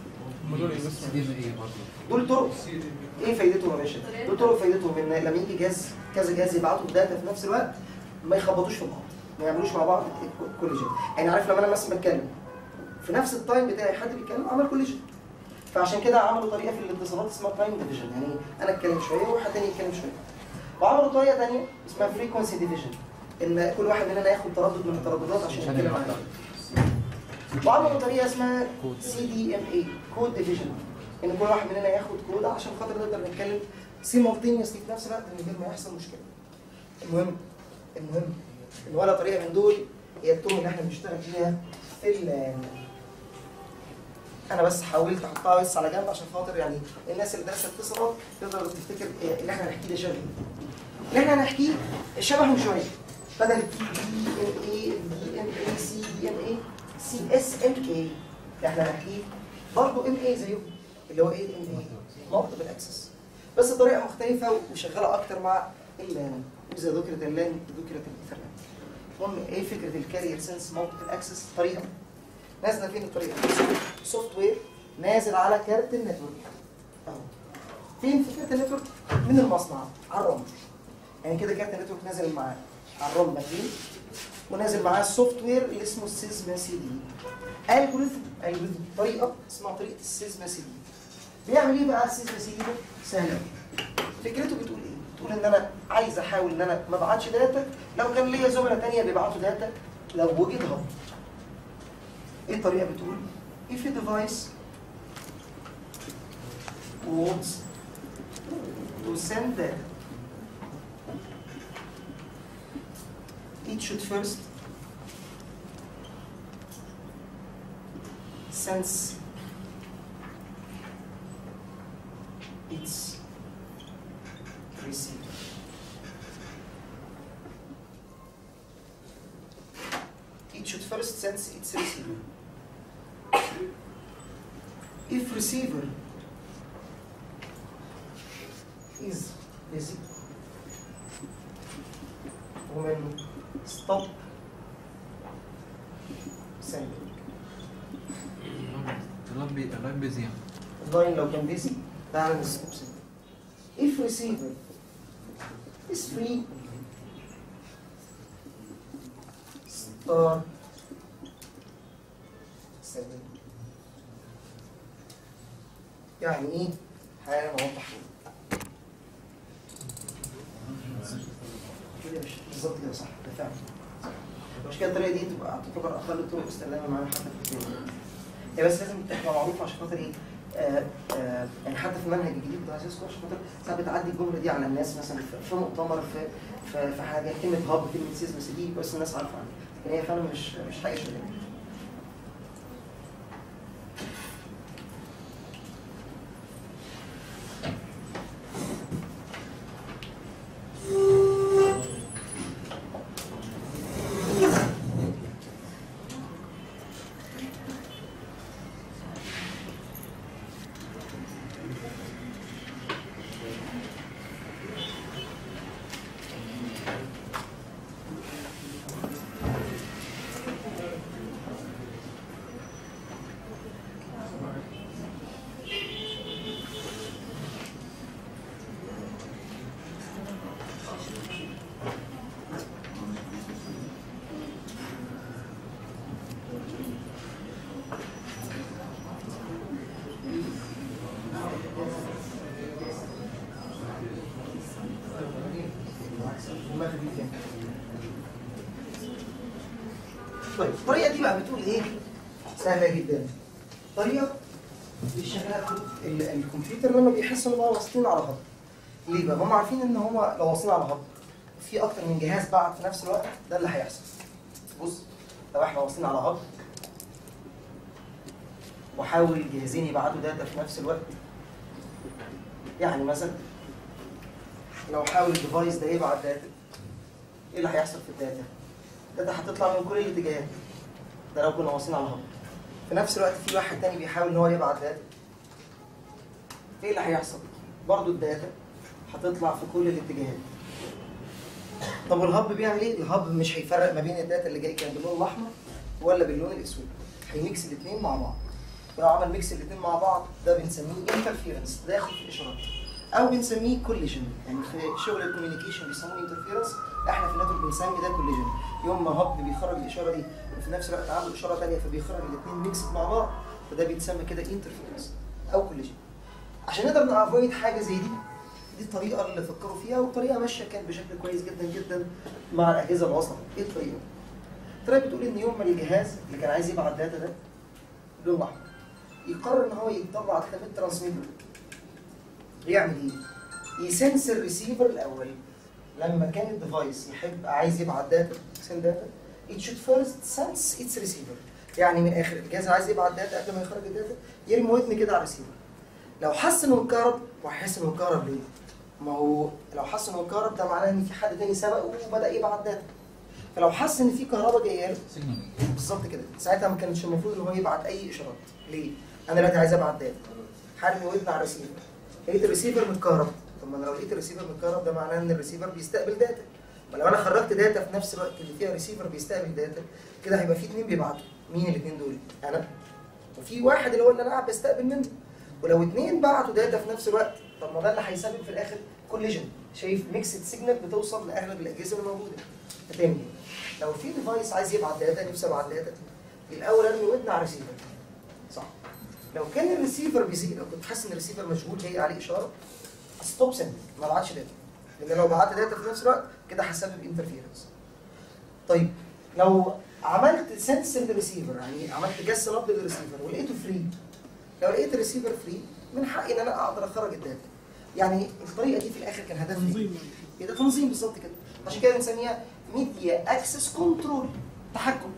دول طرق ايه فايدتهم يا باشا؟ دول طرق فايدتهم ان لما يجي جهاز كذا جهاز يبعتوا الداتا في نفس الوقت ما يخبطوش في بعض، ما يعملوش مع بعض كوليجن. يعني عارف لما انا مثلا بتكلم في نفس التايم بتاعي حد بيتكلم عمل كوليجن، فعشان كده عملوا طريقه في الاتصالات اسمها تايم ديفيجن، يعني انا اتكلم شويه وواحد تاني يتكلم شويه. وعملوا طريقه ثانيه اسمها فريكونسي ديفيجن، ان كل واحد مننا ياخد تردد من الترددات عشان يتكلم عنها. وعملوا طريقه اسمها CDMA كود ديفيجن، ان كل واحد مننا ياخد كود عشان خاطر نقدر نتكلم سيمultaneously في نفس الوقت من غير ما يحصل مشكله. المهم ان ولا طريقه من دول هي التوم اللي احنا بنشتغل فيها في انا بس حاولت احطها بس على جنب عشان خاطر يعني الناس اللي درست اتصالات تقدر تفتكر اللي احنا هنحكيه ده شبه اللي احنا هنحكيه شبههم شويه، بدل DMA CDMA CSMA اللي احنا هنحكيه برضه MA زيهم اللي هو ايه MA مالتيبل اكسس، بس بطريقه مختلفه وشغاله اكتر مع اللان، اذا ذكرت اللان ذكرت الايثرنت. المهم ايه فكره الكارير سنس مالتيبل اكسس؟ طريقه نازله فين الطريقه؟ سوفت وير نازل على كارت النتورك اهو. فين في كارت النتورك؟ من المصنع على الرام، يعني كده كارت النتورك نازل معاه على الرام مكين، ونازل معاه السوفت وير اللي اسمه السيزما سي دي. الجوريثم طريقه اسمها طريقه السيزما سي دي. بيعمل ايه بقى السيزما سي دي ده؟ سهل قوي. فكرته بتقول ايه؟ بتقول ان انا عايز احاول ان انا ما ابعتش داتا لو كان ليا زملاء ثانيه بيبعتوا داتا لو وجد هب. ايه الطريقه بتقول؟ if a device wants to send data it should first sense its receiver. It should first sense its receiver. If receiver is busy, ومن stop sending. اللاين بيزي يعني. اللاين لو كان busy تعمل stop sending. If receiver is free, start sending. يعني ايه؟ حالا اوضح كده بالظبط كده صح، ده فعلا. مش كده الطريقه دي تعتبر اقل الطرق استخداما معانا حتى في الكتاب. هي بس لازم تبقى معروفه عشان خاطر ايه؟ يعني حتى في المنهج الجديد بتاع سيسكو عشان خاطر ساعات بتعدي الجمله دي على الناس مثلا في مؤتمر في حاجه كلمه هاب كلمه سيزما سي دي بس الناس عارفه عنها، لكن هي فعلا مش حاجه شغاله. طيب الطريقه دي بقى بتقول ايه؟ سهله جدا. طريقه بيشغلها الكمبيوتر لما بيحس ان هو واصلين على هب. ليه بقى؟ هم عارفين ان هم لو واصلين على هب في اكتر من جهاز بعت في نفس الوقت، ده اللي هيحصل. بص لو احنا واصلين على هب وحاول الجهازين يبعتوا داتا في نفس الوقت يعني مثلا لو حاول الديفايس ده يبعت داتا، ايه اللي هيحصل في الداتا؟ الداتا هتطلع من كل الاتجاهات، ده لو كنا واصلين على الهب. في نفس الوقت في واحد تاني بيحاول ان هو يبعت داتا، ايه اللي هيحصل؟ برضه الداتا هتطلع في كل الاتجاهات. طب والهب بيعمل ايه؟ الهب مش هيفرق ما بين الداتا اللي جاي كان باللون الاحمر ولا باللون الاسود، هيميكس الاثنين مع بعض. ولو عمل ميكس الاثنين مع بعض ده بنسميه انترفيرنس، تداخل في الاشارات، او بنسميه كوليجن. يعني في شغل الكوميونيكيشن بيسموه انترفيرنس، احنا في النتورك بنسمي ده كوليجن. يوم ما هب بيخرج الاشاره دي وفي نفس الوقت عنده اشاره ثانيه فبيخرج الاثنين ميكس مع بعض، فده بيتسمى كده انترفيرنس او كوليجن. عشان نقدر نافويد حاجه زي دي الطريقه اللي فكروا فيها، والطريقه ماشيه كانت بشكل كويس جدا جدا مع الاجهزه الواصله. ايه الطريقه؟ الطريقه بتقول ان يوم ما الجهاز اللي كان عايز يبعت داتا ده لون احمر يقرر ان هو يطلع خدمه ترانسميتر، يعمل ايه؟ يسنس الريسيفر الاول. لما كان الديفايس يحب عايز يبعت داتا سند داتا it should first sense its receiver. يعني من الاخر الجهاز عايز يبعت داتا قبل ما يخرج الداتا يرمي ودن كده على الريسيفر. لو حس انه مكهرب، وهيحس انه مكهرب ليه؟ ما هو لو حس انه مكهرب ده معناه ان في حد تاني سبقه وبدا يبعت داتا. فلو حس ان في كهرباء جايه له بالظبط كده، ساعتها ما كانش المفروض ان هو يبعت اي اشارات. ليه؟ انا دلوقتي عايز ابعت داتا، هرمي ودن على الريسيفر، لقيت الريسيفر متكهرب. طب ما انا لو لقيت الريسيفر متكهرب ده معناه ان الريسيفر بيستقبل داتا. ولو انا خرجت داتا في نفس الوقت اللي فيها ريسيفر بيستقبل داتا، كده هيبقى في اثنين بيبعتوا. مين الاثنين دول؟ انا وفي واحد اللي هو اللي انا قاعد بستقبل منه. ولو اثنين بعتوا داتا في نفس الوقت، طب ما ده اللي هيسبب في الاخر كوليجن. شايف ميكسد سيجنال بتوصل لاغلب الاجهزه اللي موجوده. تاني لو في ديفايس عايز يبعت داتا، نفسه ابعت داتا، الاول ارمي ودن على الريسيفر. صح؟ لو كان الريسيفر بيزيد، لو كنت حاسس ان الريسيفر مشغول جاي عليه اشاره، ستوب سند، ما ابعتش داتا. لان لو بعت داتا في نفس الوقت كده هسبب انترفيرنس. طيب لو عملت سنس للريسيفر، يعني عملت جس نبض للريسيفر ولقيته فري، لو لقيت الريسيفر فري من حقي ان انا اقدر اخرج الداتا. يعني الطريقه دي في الاخر كان هدفها تنظيم. ايه ده؟ تنظيم بالظبط كده. عشان كده بنسميها ميديا اكسس كنترول، تحكم،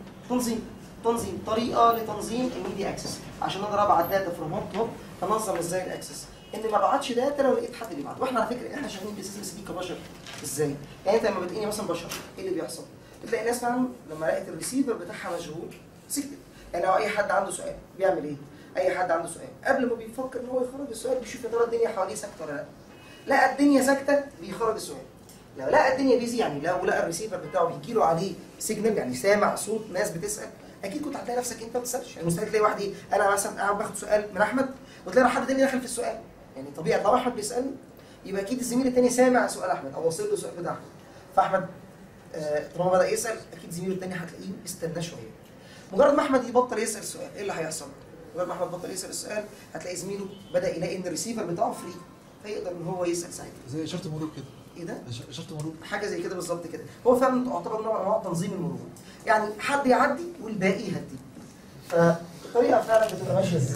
تنظيم طريقه لتنظيم الميديا اكسس. عشان اقدر ابعت داتا فروم هوب تو هوب، انظم ازاي الاكسس؟ ان ما ابعتش داتا لو لقيت حد بيبعت. واحنا على فكره احنا شغالين بسيستم دي كبشر. ازاي؟ يعني انت لما بتلاقيني مثلا بشر، ايه اللي بيحصل؟ بتلاقي ناس فعلا لما لقيت الريسيفر بتاعها مشغول سكتت. يعني لو اي حد عنده سؤال بيعمل ايه؟ اي حد عنده سؤال قبل ما بيفكر ان هو يخرج السؤال بيشوف يا ترى الدنيا حواليه ساكته ولا لا. لقى الدنيا ساكته بيخرج السؤال. لو لقى الدنيا بيزي، يعني لو لقى الريسيفر بتاعه بيجي له عليه سيجنال، يعني سامع صوت ناس بتسال، اكيد كنت هتلاقي نفسك انت ما بتسالش. يعني مستحيل تلاقي واحد ايه، انا مثلا قاعد باخد سؤال من احمد وتلاقي حد تاني داخل في السؤال. يعني طبيعي لو احمد بيسالني يبقى اكيد الزميل التاني سامع سؤال احمد او واصل له السؤال بتاع احمد. فاحمد طالما بدا يسال اكيد زميله التاني هتلاقيه استنى شويه. مجرد ما احمد يبطل يسال السؤال، ايه اللي هيحصل؟ مجرد ما احمد بطل يسال السؤال هتلاقي زميله بدا يلاقي ان الريسيفر بتاعه فري، فيقدر ان هو يسال ساعتها. زي اشاره المرور كده. ايه ده؟ اشاره المرور. حاجه زي كده بالظبط كده. هو فعلا تعتبر نوع من انواع تنظيم المرور. يعني حد يعدي والباقي يهدي. فالطريقه فعلا بتبقى ماشيه ازاي؟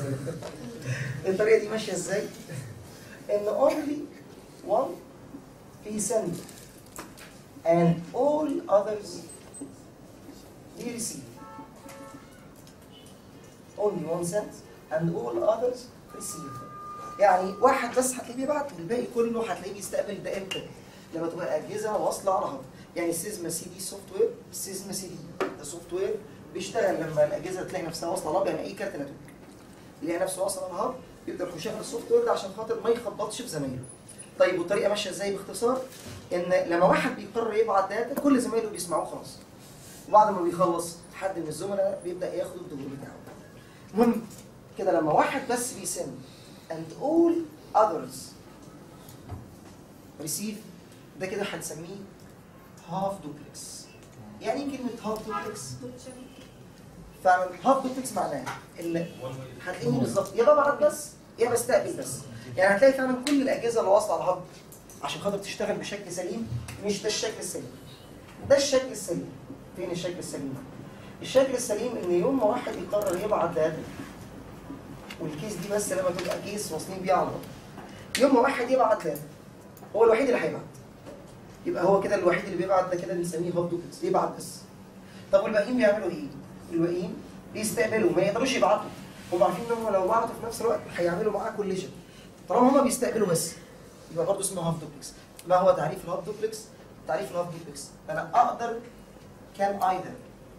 الطريقه دي ماشيه ازاي؟ ان only one send and all others receive. only one send and all others receive. يعني واحد بس هتلاقيه بيبعت والباقي كله هتلاقيه بيستقبل. ده امتى؟ لما تبقى اجهزه واصله على هب. يعني السيزما سي دي سوفت وير، السيزما سي دي ده سوفت وير بيشتغل لما الاجهزه تلاقي نفسها واصله على هب. يعني اي كارت نتورك يلاقي نفسه واصل على هب يقدر يشغل السوفت وير ده عشان خاطر ما يخبطش في زمايله. طيب والطريقه ماشيه ازاي باختصار؟ ان لما واحد بيقرر يبعت داتا كل زمايله بيسمعوه خلاص. وبعد ما بيخلص حد من الزملاء بيبدا ياخد الدور بتاعه. المهم كده لما واحد بس بيسند and all others receive، ده كده هنسميه half duplex. يعني ايه كلمه half duplex؟ فعلا half duplex معناها ان هتلاقيني بالظبط يا ببعت بس يا بستقبل بس. يعني هتلاقي فعلا كل الاجهزه اللي واصله على الهب عشان خاطر تشتغل بشكل سليم، مش ده الشكل السليم. ده الشكل السليم. فين الشكل السليم؟ الشكل السليم ان يوم ما واحد يقرر يبعت داتا، والكيس دي بس لما تبقى كيس واصلين بيه على الهب، يوم ما واحد يبعت داتا هو الوحيد اللي هيبعت. يبقى هو كده الوحيد اللي بيبعت، ده كده بنسميه هاب دوبلكس، بيبعت بس. طب والباقيين بيعملوا ايه؟ الباقيين بيستقبلوا، ما يقدروش يبعتوا. هم عارفين انهم لو بعتوا في نفس الوقت هيعملوا معاه كوليجن. طالما هم بيستقبلوا بس يبقى برضه اسمه هاف دوبلكس. ما هو تعريف الهاف دوبلكس؟ تعريف الهاف دوبلكس انا اقدر كان ايضا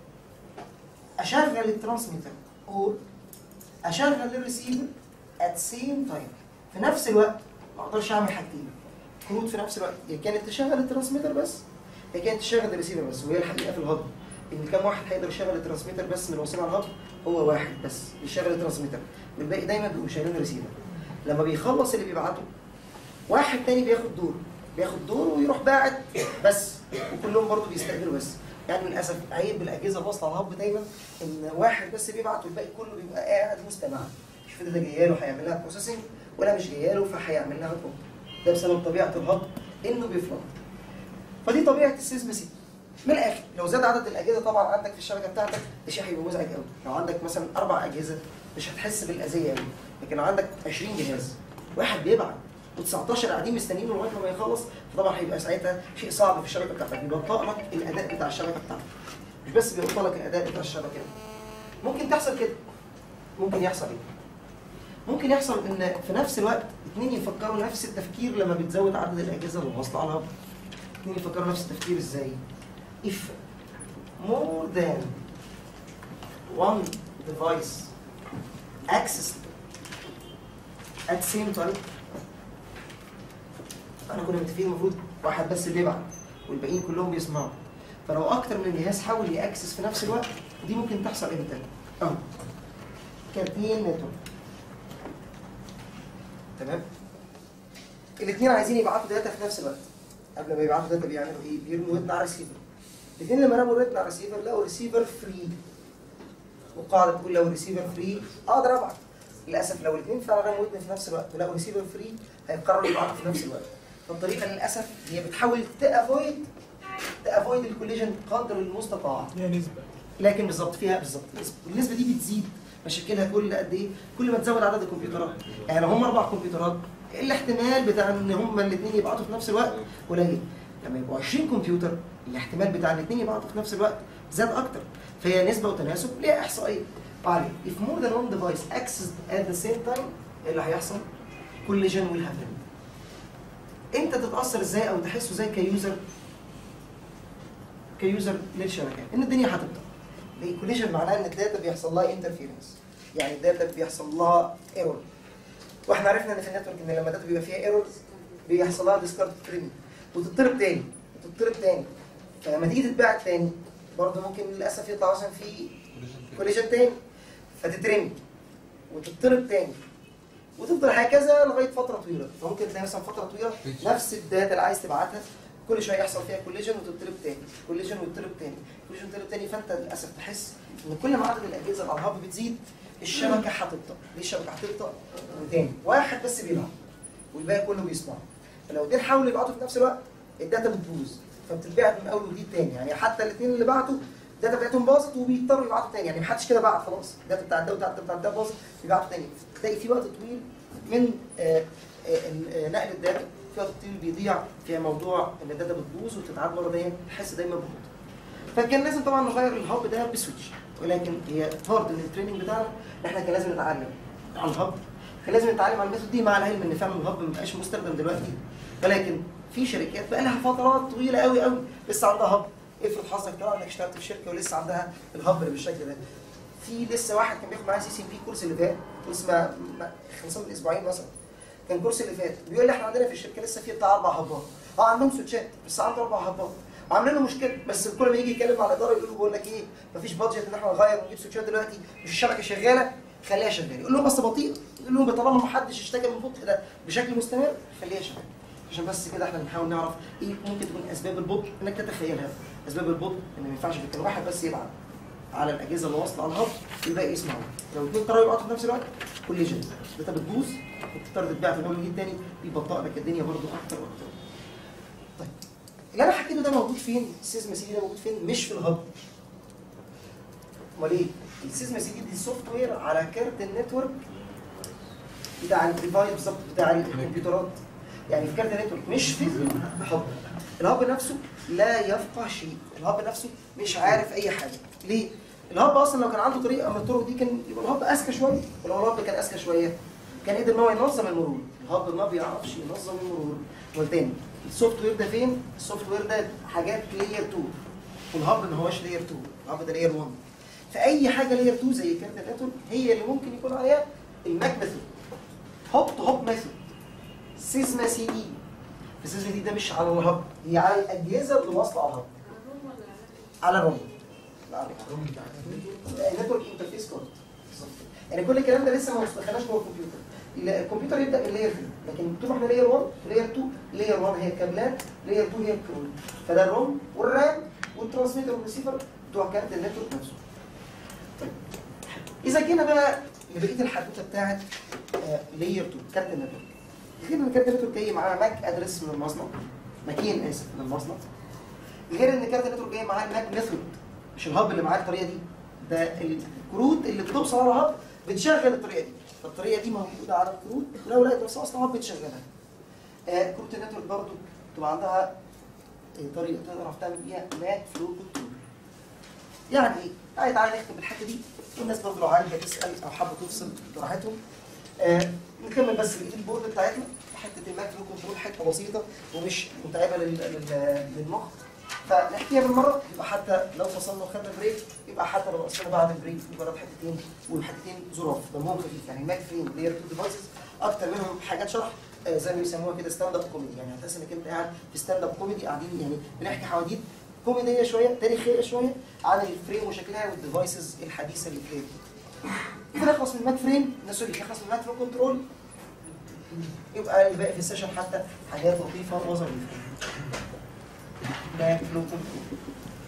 اشغل الترانسميتر او اشغل الريسيفر ات سيم تايم. في نفس الوقت ما اقدرش اعمل حاجتين كروت في نفس الوقت، هي كانت تشغل الترانسميتر بس، هي كانت تشغل الريسيفر بس. وهي الحقيقه في الهب ان كام واحد هيقدر يشغل الترانسميتر بس من وسيله الهب؟ هو واحد بس بيشغل الترانسميتر، والباقي دايما بيبقوا شايلين الريسيفر. لما بيخلص اللي بيبعته واحد تاني بياخد دور ويروح باعت بس، وكلهم برضه بيستقبلوا بس. يعني للاسف عيب بالاجهزه الواصله على الهب دايما ان واحد بس بيبعت والباقي كله بيبقى قاعد مستمع، شوف ده جايه له هيعمل لها بروسيسنج ولا مش جايه له فهيعمل لها كوب. ده بسبب طبيعه الهب انه بيفلت. فدي طبيعه السيزمسيتي. من الاخر لو زاد عدد الاجهزه طبعا عندك في الشبكه بتاعتك ده شيء هيبقى مزعج قوي. لو عندك مثلا 4 اجهزه مش هتحس بالاذيه قوي، لكن لو عندك 20 جهاز واحد بيبعت و19 قاعدين مستنيين لغايه ما يخلص، فطبعا هيبقى ساعتها شيء صعب في الشبكه بتاعتك، بيبطئ لك الاداء بتاع الشبكه بتاعتك. مش بس بيبطئ لك الاداء بتاع الشبكه، ممكن تحصل كده. ممكن يحصل ايه؟ ممكن يحصل ان في نفس الوقت اثنين يفكروا نفس التفكير لما بتزود عدد الاجهزه اللي واصله على الهب. اثنين يفكروا نفس التفكير ازاي؟ if more than one device access at the same time، احنا كنا متفقين المفروض واحد بس اللي يبعت والباقيين كلهم بيسمعوا. فلو اكتر من جهاز حاول ياكسس في نفس الوقت، دي ممكن تحصل امتى؟ كارتين نتورك. تمام؟ الاثنين عايزين يبعتوا داتا في نفس الوقت. قبل ما يبعتوا داتا بيعملوا ايه؟ بيرموا ودن على الريسيفر. الاثنين لما رموا ودن على الريسيفر لقوا الريسيفر فري. والقاعده بتقول لو الريسيفر فري اقدر ابعت. للاسف لو الاثنين فعلا رموا ودن في نفس الوقت ولقوا الريسيفر فري هيقرروا يبعتوا في نفس الوقت. فالطريقه للاسف هي بتحاول تافويد الكوليجن قدر المستطاع. هي نسبه. لكن بالظبط فيها بالظبط النسبه دي بتزيد مشاكلها كل قد ايه؟ كل ما تزود عدد الكمبيوترات. يعني لو هم 4 كمبيوترات الاحتمال بتاع ان هم الاثنين يبعتوا في نفس الوقت قليل. لما يبقوا 20 كمبيوتر الاحتمال بتاع الاثنين يبعتوا في نفس الوقت زاد اكتر. فهي نسبه وتناسب ليها احصائيه. بعدين if more than one device accessed at the same time ايه اللي هيحصل؟ collision will happen. انت تتاثر ازاي او تحسه ازاي كيوزر للشبكه؟ ان الدنيا هتبطأ. الكوليجن معناه ان الداتا بيحصل لها انترفيرنس، يعني الداتا بيحصل لها ايرور. واحنا عرفنا ان في النتورك ان لما الداتا بيبقى فيها ايرور بيحصل لها ديسكارد تريننج وتضطرب تاني فلما تيجي تتباع تاني برضه ممكن للاسف يطلع مثلا في كوليجن تاني فتترمي وتضطرب تاني وتفضل هكذا لغايه فتره طويله. فممكن تلاقي مثلا فتره طويله نفس الداتا اللي عايز تبعتها كل شويه يحصل فيها كوليجن وتضطرب تاني، كوليجن وتضطرب تاني، كوليجن وتضطرب تاني. فانت للاسف تحس ان كل ما عدد الاجهزه اللي على الهب بتزيد الشبكه هتبطأ. ليه الشبكه هتبطأ؟ تاني واحد بس بيبعت والباقي كله بيسمع. فلو اتنين حاولوا يبعتوا في نفس الوقت الداتا بتبوظ فبتتبعت من اول وجديد تاني. يعني حتى الاثنين اللي بعتوا الداتا بتاعتهم باظت وبيضطروا يبعتوا تاني. يعني محدش كده بعت خلاص، الداتا بتاع ده بتاع ده باظت بيبعتوا تاني. تلاقي في وقت طويل من نقل الداتا، في وقت طويل بيضيع في موضوع ان الداتا بتبوظ وتتعاد مره دايما تحس دايما ببطء. فكان لازم طبعا نغير الهب ده بسويتش، ولكن هي بارت من التريننج بتاعنا ان احنا كان لازم نتعلم على الهب، كان لازم نتعلم على الميثود دي مع العلم ان فعلا الهب ما بقاش مستخدم دلوقتي. ولكن في شركات بقى لها فترات طويله قوي لسه عندها هب. افرض حظك كده انك اشتغلت في شركه ولسه عندها الهب اللي بالشكل ده. في لسه واحد كان بياخد معايا CCNP كورس اللي فات، كورس خلصان من اسبوعين مثلا. كان الكورس اللي فات بيقول لي احنا عندنا في الشركه لسه في بتاع 4 هبات. عندهم سويتشات بس عنده 4 هبات. عاملين له مشكله بس كل ما يجي يتكلم مع الاداره يقول له بقول لك ايه مفيش بادجت ان احنا نغير ونجيب سويتشات دلوقتي، مش الشبكه شغاله خليها شغاله. يقول لهم بس بطيء، يقول لهم طالما ما حدش اشتكى من البطء ده بشكل مستمر خليها شغاله. عشان بس كده احنا بنحاول نعرف ايه ممكن تكون اسباب البطء انك تتخيلها. اسباب البطء ان ما ينفعش كان واحد بس يبعت على الاجهزه اللي واصله على الهب والباقي يسمعوا. لو اثنين قرروا يبعتوا في نفس الوقت كوليجن الداتا بتبوظ وبتضطر تتباع في الاول وجديد تاني، بيبطئ لك الدنيا برضه اكتر واكتر. طيب اللي انا حكيته ده موجود فين؟ السيزمسيتي ده موجود فين؟ مش في الهب. امال ايه؟ السيزمسيتي دي سوفت وير على كارت النتورك بتاع الديفايس بالظبط بتاع الكمبيوترات. يعني في كارت النتورك مش في الهب. الهب نفسه لا يفقه شيء، الهب نفسه مش عارف اي حاجه. ليه؟ الهب اصلا لو كان عنده طريقه من الطرق دي كان يبقى الهب اذكى شويه، ولو الهب كان اذكى شويه كان قدر ان هو ينظم المرور. الهب ما بيعرفش ينظم المرور. والتاني السوفت وير ده فين؟ السوفت وير ده حاجات لاير 2 والهب ما هوش لاير 2، الهب ده لاير 1. فاي حاجه لاير 2 زي كارت النتورك هي اللي ممكن يكون عليها الماك ميثود. هوب تو هوب ميثود. سيزما سي دي. السيزما دي ده مش على الهب، هي على الاجهزه اللي واصله على الهب. على الروم. النتورك انترفيس كارد. يعني كل الكلام ده لسه ما دخلناش جوه الكمبيوتر. الكمبيوتر يبدا من لاير 3، لكن طول ما احنا لاير 1 لاير 2. لاير 1 هي الكابلات، لاير 2 هي الكروت. فده الروم والرام والترانسميتر والريسيفر بتوع كارت النتورك نفسه. طيب اذا جينا بقى لبقيه الحدوته بتاعت لاير 2 كارت النتورك. غير ان كارت النتورك جاي معاه ماك ادرس من المصنع، ماكين اسف من المصنع. غير ان كارت النتورك جاي معاه الماك ميثود، مش الهب اللي معاه الطريقه دي، ده الكروت اللي بتوصل على الهب بتشغل الطريقه دي. فالطريقه دي موجوده على الكروت، ولو لقيت نفسها اصلا هب بتشغلها. كروت النتورك برضه بتبقى عندها طريقه تعرف تعمل بيها ماك فلو كنترول. يعني ايه؟ تعالى نختم الحته دي، والناس برضه لو عايزه تسال او حابه تفصل براحتهم. نكمل بس بقيه البورد بتاعتنا. حته الماك فلو كنترول حته بسيطه ومش متعبه للمخ، فنحكيها بالمره. يبقى حتى لو فصلنا وخدنا بريك، يبقى حتى لو وصلنا بعد البريك مجرد حتتين، والحتتين ظراف دمهم خفيف. يعني الماك فريم لاير 2 ديفايسز اكتر منهم حاجات شرح زي ما بيسموها كده ستاند اب كوميدي. يعني هتحس انك انت قاعد في ستاند اب كوميدي، قاعدين يعني بنحكي حواديت كوميديه شويه، تاريخيه شويه عن الفريم وشكلها والديفايسز الحديثه اللي فيها. كده نخلص من الماك فريم، نخلص من الماك فلو كنترول. يبقى اللي باقي في السيشن حتى حاجات لطيفه وظريفه. ماك فلو كنترول.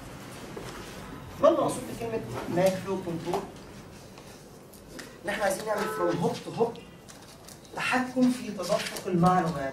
ما المقصود بكلمه ماك فلو كنترول؟ ان احنا عايزين نعمل فروم هوب تو هوب تحكم في تدفق المعلومات.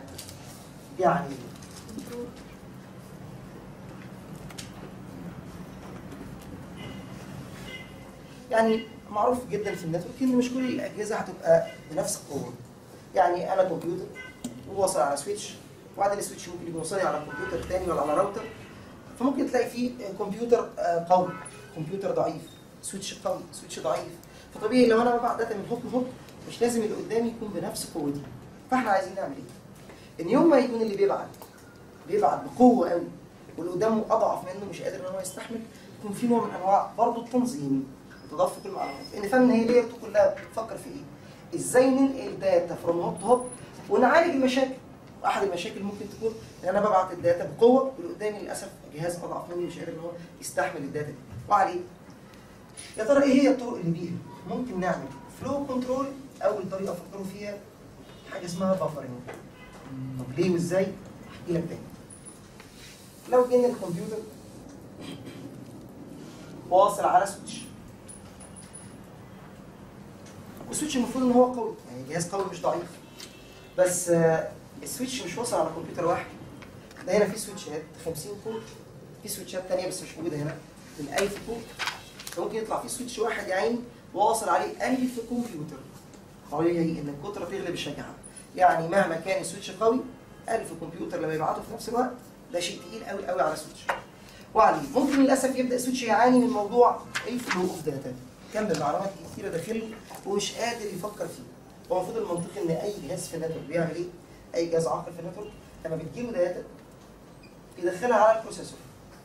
يعني معروف جدا في النتورك ان مش كل الاجهزه هتبقى بنفس القوه. يعني انا كمبيوتر وواصل على سويتش، وبعدين السويتش ممكن يكون واصل على كمبيوتر ثاني ولا على راوتر، فممكن تلاقي فيه كمبيوتر قوي، كمبيوتر ضعيف، سويتش قوي، سويتش ضعيف. فطبيعي لو انا ببعت داتا من هوب لهوب مش لازم اللي قدامي يكون بنفس قوتي. فاحنا عايزين نعمل ايه؟ ان يوم ما يكون اللي بيبعت بقوه قوي واللي قدامه اضعف منه مش قادر ان هو يستحمل، يكون في نوع من انواع برضه التنظيم وتدفق المعلومات. لان فاهم ان هي لاير 2 كلها بتفكر في ايه؟ ازاي ننقل داتا فروم هوب تو هوب ونعالج المشاكل. احد المشاكل ممكن تكون ان انا ببعت الداتا بقوه واللي قدامي للاسف جهاز اضعف مني مش قادر ان هو يستحمل الداتا دي. وعليه يا ترى ايه هي الطرق اللي بيها ممكن نعمل فلو كنترول؟ اول طريقه فكروا فيها حاجه اسمها بافرنج. طب ليه وازاي؟ احكي لك تاني. لو جينا الكمبيوتر واصل على سويتش، والسويتش المفروض ان هو قوي، يعني جهاز قوي مش ضعيف، بس السويتش مش واصل على كمبيوتر واحد. ده هنا في سويتشات 50 كور، في سويتشات ثانيه بس مش موجوده هنا من 1000 كور. فممكن يطلع في سويتش واحد يا عيني واصل عليه 1000 كمبيوتر. طبيعي ان الكتره تغلب الشجاعه. يعني مهما كان السويتش قوي 1000 كمبيوتر لما يبعتوا في نفس الوقت ده شيء تقيل قوي قوي على السويتش. وعليه ممكن للاسف يبدا السويتش يعاني من موضوع الفلو اوف داتا، كم معلومات كتيره داخله ومش قادر يفكر فيه. هو المفروض المنطقي ان اي جهاز في النتورك بيعمل ايه؟ اي جهاز عاقل في النتورك لما بتجيله داتا يدخلها على البروسيسور،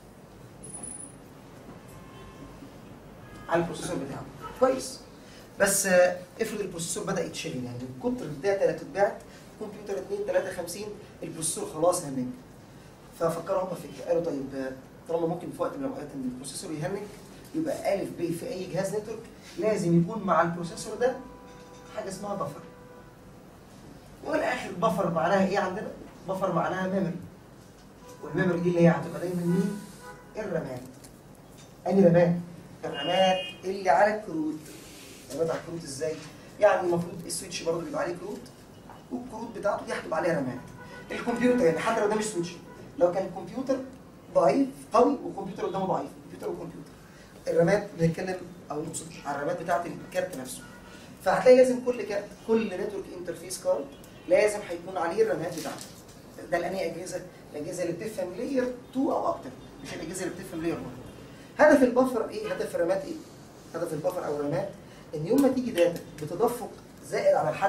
على البروسيسور بتاعه كويس. بس افرض البروسيسور بدا يتشغل، يعني من كتر الداتا اللي بتتبعت كمبيوتر 2 3 50 البروسيسور خلاص هنج. ففكروا هم فكره، قالوا طيب طالما ممكن في وقت من الاوقات ان البروسيسور يهنج، يبقى الف ب في اي جهاز نتورك لازم يكون مع البروسيسور ده حاجه اسمها بفر. والاخر بفر معناها ايه عندنا؟ بفر معناها ميموري، والميموري دي اللي هي هتبقى دايما مين؟ الرامات. انهي رامات؟ الرامات اللي على الكروت. الرامات على الكروت ازاي؟ يعني المفروض السويتش برضه بيبقى عليه كروت، والكروت بتاعته دي هتبقى عليها رامات. الكمبيوتر يعني حتى لو ده مش سويتش، لو كان الكمبيوتر ضعيف قوي والكمبيوتر قدامه ضعيف، كمبيوتر وكمبيوتر، الرامات بنتكلم او نقصد على الرامات بتاعت الكارت نفسه. فهتلاقي لازم كل كارت، كل نتورك انترفيس كارد لازم هيكون عليه الرامات بتاعته. ده الانهي اجهزه؟ الاجهزه اللي بتفهم لاير 2 او اكتر، مش الاجهزه اللي بتفهم لاير 1. هدف البفر ايه؟ هدف الرامات ايه؟ هدف البفر او الرامات ان يوم ما تيجي داتا بتدفق زائد على الحد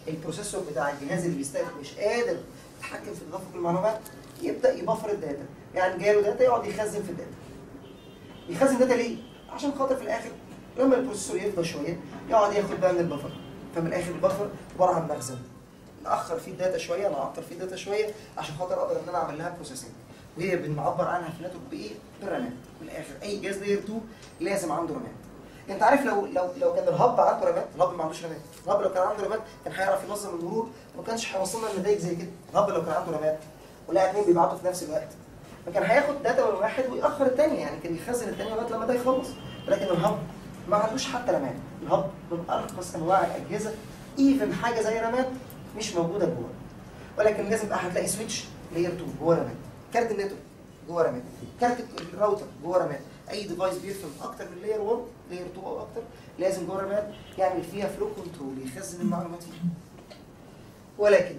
البروسيسور بتاع الجهاز اللي بيستقبل مش قادر يتحكم في تدفق المعلومات، يبدا يبفر الداتا. يعني جاله داتا يقعد يخزن في الداتا. يخزن داتا ليه؟ عشان خاطر في الاخر لما البروسيسور يفضى شويه يقعد ياخد بقى من البفر. فمن الاخر البفر عباره عن مخزن ناخر فيه الداتا شويه، نعطل فيه الداتا شويه عشان خاطر اقدر ان انا اعمل لها بروسيسنج. وهي بنعبر عنها في النتورك بايه؟ بالرامات. من الاخر اي جهاز لاير 2 لازم عنده رامات. انت عارف لو كان الهب عنده رامات، الهب ما عندوش رامات، الهب لو كان عنده رامات كان هيعرف ينظم المرور وما كانش هيوصلنا لنتائج زي كده. الهب لو كان عنده رامات ولقى اثنين بيبعتوا في نفس الوقت فكان هياخد داتا من واحد ويأخر الثاني، يعني كان يخزن الثاني لغايه لما ده يخلص. ولكن الهب ما عندوش حتى رامات. الهب من ارخص انواع الاجهزه، ايفن حاجه زي رامات مش موجوده جوه. ولكن لازم بقى هتلاقي سويتش لاير 2 جوه رامات، كارت النتورك جوه رامات، كارت الراوتر جوه رامات. اي ديفايس بيفهم اكتر من لاير 1 لاير 2 او اكتر لازم جوه رامات يعمل فيها فلو كنترول، يخزن المعلومات فيها. ولكن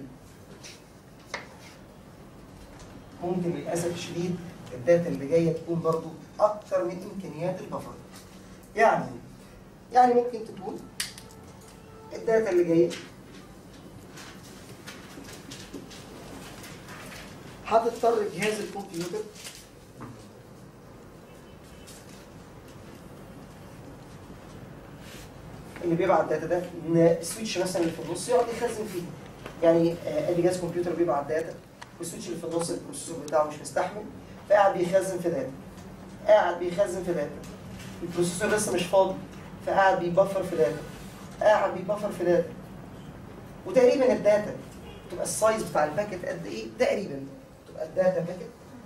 ممكن للاسف الشديد الداتا اللي جايه تكون برضو اكتر من امكانيات البفر. يعني ممكن تكون الداتا اللي جايه هتضطر جهاز الكمبيوتر اللي بيبعت داتا ده السويتش مثلا اللي في النص يقعد يخزن فيه. يعني ادي جهاز كمبيوتر بيبعت داتا والسويتش اللي في النص البروسيسور بتاعه مش مستحمل فقاعد بيخزن في داتا. قاعد بيخزن في داتا. البروسيسور لسه مش فاضي فقاعد بيبفر في داتا. قاعد بيبفر في داتا. وتقريبا الداتا تبقى السايز بتاع الباكت قد ايه؟ تقريبا تبقى الداتا باكت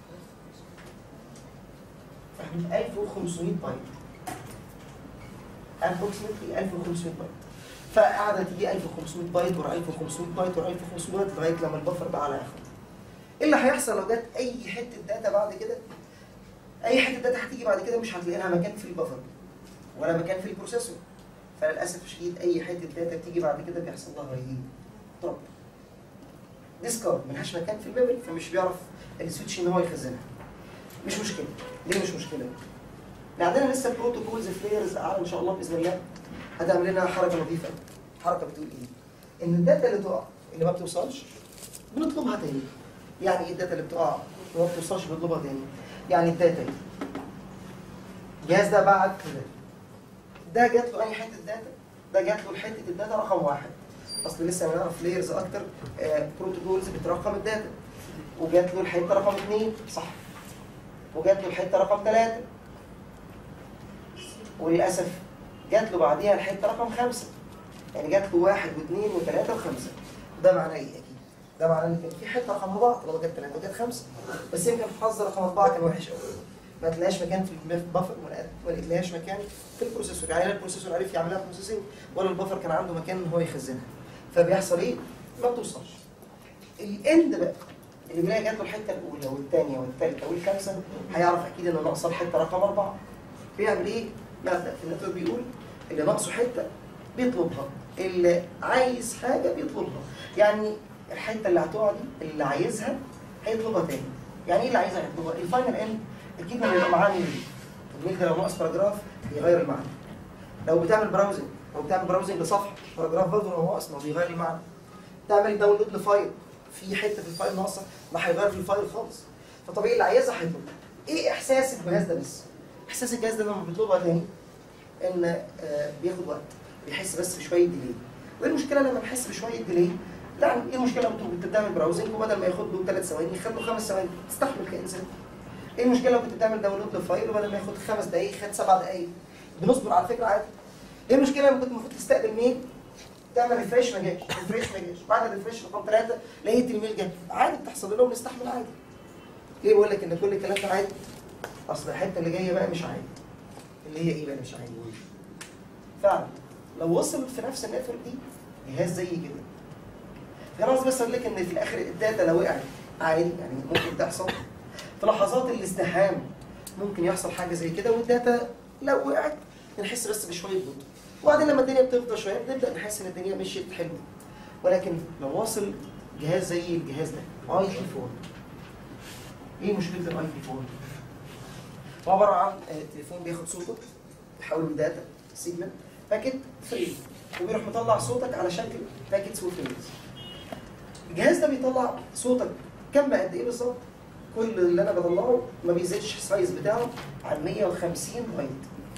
1500 بايت. approximately 1500 بايت. فقاعده تيجي 1500 بايت ورا 1500 بايت ورا 1500 بايت لغايه لما البفر بقى على اخره. ايه اللي هيحصل لو جت اي حته داتا بعد كده؟ اي حته داتا هتيجي بعد كده مش هتلاقي لها مكان في البفر ولا مكان في البروسيسور. فللاسف الشديد اي حته داتا بتيجي بعد كده بيحصل لها رهيب دروب. ديسكارد ملهاش مكان في الميموري فمش بيعرف السويتش ان هو يخزنها. مش مشكله. ليه مش مشكله؟ عندنا لسه البروتوكولز في لايرز اعلى ان شاء الله باذن الله هتعمل لنا حركه لطيفه. حركه بتقول ايه؟ ان الداتا اللي تقع اللي ما بتوصلش بنطلبها تاني. يعني ايه الداتا اللي بتقع وما بتوصلش بنطلبها تاني؟ يعني الداتا دي الجهاز ده بعت كده، ده جات له اي حته داتا، ده جات له حته الداتا رقم 1. اصل لسه بنعرف لايرز اكتر بروتوكولز بترقم الداتا. وجات له الحته رقم 2 صح. وجات له الحته رقم 3. وللاسف جات له بعديها الحته رقم 5. يعني جات له 1 و2 و3 و5. ده معناه ايه اكيد؟ ده معناه ان كان في حته رقم 4 طالما جت 3 وجت 5 بس يمكن حظ رقم 4 كان وحش قوي. ما تلاقيش مكان في البفر ولا تلاقيش مكان في البروسيسور، يعني لا البروسيسور عرف يعملها بروسيسنج ولا البفر كان عنده مكان ان هو يخزنها. فبيحصل ايه؟ ما بتوصلش. الاند بقى اللي بيلاقي جات له الحته الاولى والثانيه والثالثه والخامسه هيعرف اكيد ان ناقصه الحته رقم 4. بيعمل ايه؟ مبدا في النتورك بيقول اللي ناقصه حته بيطلبها، اللي عايز حاجه بيطلبها. يعني الحته اللي هتقع دي اللي عايزها هيطلبها تاني. يعني ايه اللي عايزها هيطلبها؟ الفاينل اند اكيد لما يبقى معاه ميل، الميل ده لو ناقص باراجراف بيغير المعنى. لو بتعمل براوزنج لصفحه باراجراف برضه لو ناقص ما بيغير المعنى. تعمل داونلود لفايل في حته في الفايل ناقصه ما هيغير في الفايل خالص. فطبيعي اللي عايزها هيطلبها. ايه احساس الجهاز ده بس؟ احساس الجهاز ده لما بيطلبها تاني ان بياخد وقت، بيحس بس بشويه ديلي. وايه المشكله لما بيحس بشويه ديلي؟ لا ايه المشكله لما كنت بتعمل براوزنج وبدل ما ياخد له 3 ثواني ياخد له 5 ثواني، تستحمل كانسان. ايه المشكله لو كنت بتعمل داونلود لفايل وبدل ما ياخد 5 دقائق خد 7 دقائق؟ بنصبر على فكره عادي. ايه المشكله لما كنت المفروض تستقبل ميل تعمل ريفريش ما جاش، بعد الريفريش رقم 3 لقيت الميل جه، عادي بتحصل لنا وبنستحمل عادي. ليه بقول لك ان كل الكلام ده عادي؟ اصل الحته اللي جايه بقى مش عادي. اللي هي ايه بقى مش عادي؟ فعلا لو وصل في نفس النتورك دي جهاز زي كده. فانا قصدي بس اقول لك ان في الاخر الداتا لو وقعت عادي، يعني ممكن تحصل في لحظات الازدحام، ممكن يحصل حاجه زي كده والداتا لو وقعت نحس بس بشويه بطء. وبعدين لما الدنيا بتفضى شويه بنبدا نحس ان الدنيا مشيت حلوه. ولكن لو واصل جهاز زي الجهاز ده اي بي 4، ايه مشكله الاي بي 4؟ هو عباره عن تليفون بياخد صوتك يحوله لداتا سيجنال باكيت فري وبيروح مطلع صوتك على شكل باكيتس وفريمز. الجهاز ده بيطلع صوتك كم بقد ايه بالظبط؟ كل اللي انا بطلعه ما بيزيدش السايز بتاعه عن 150 بايت.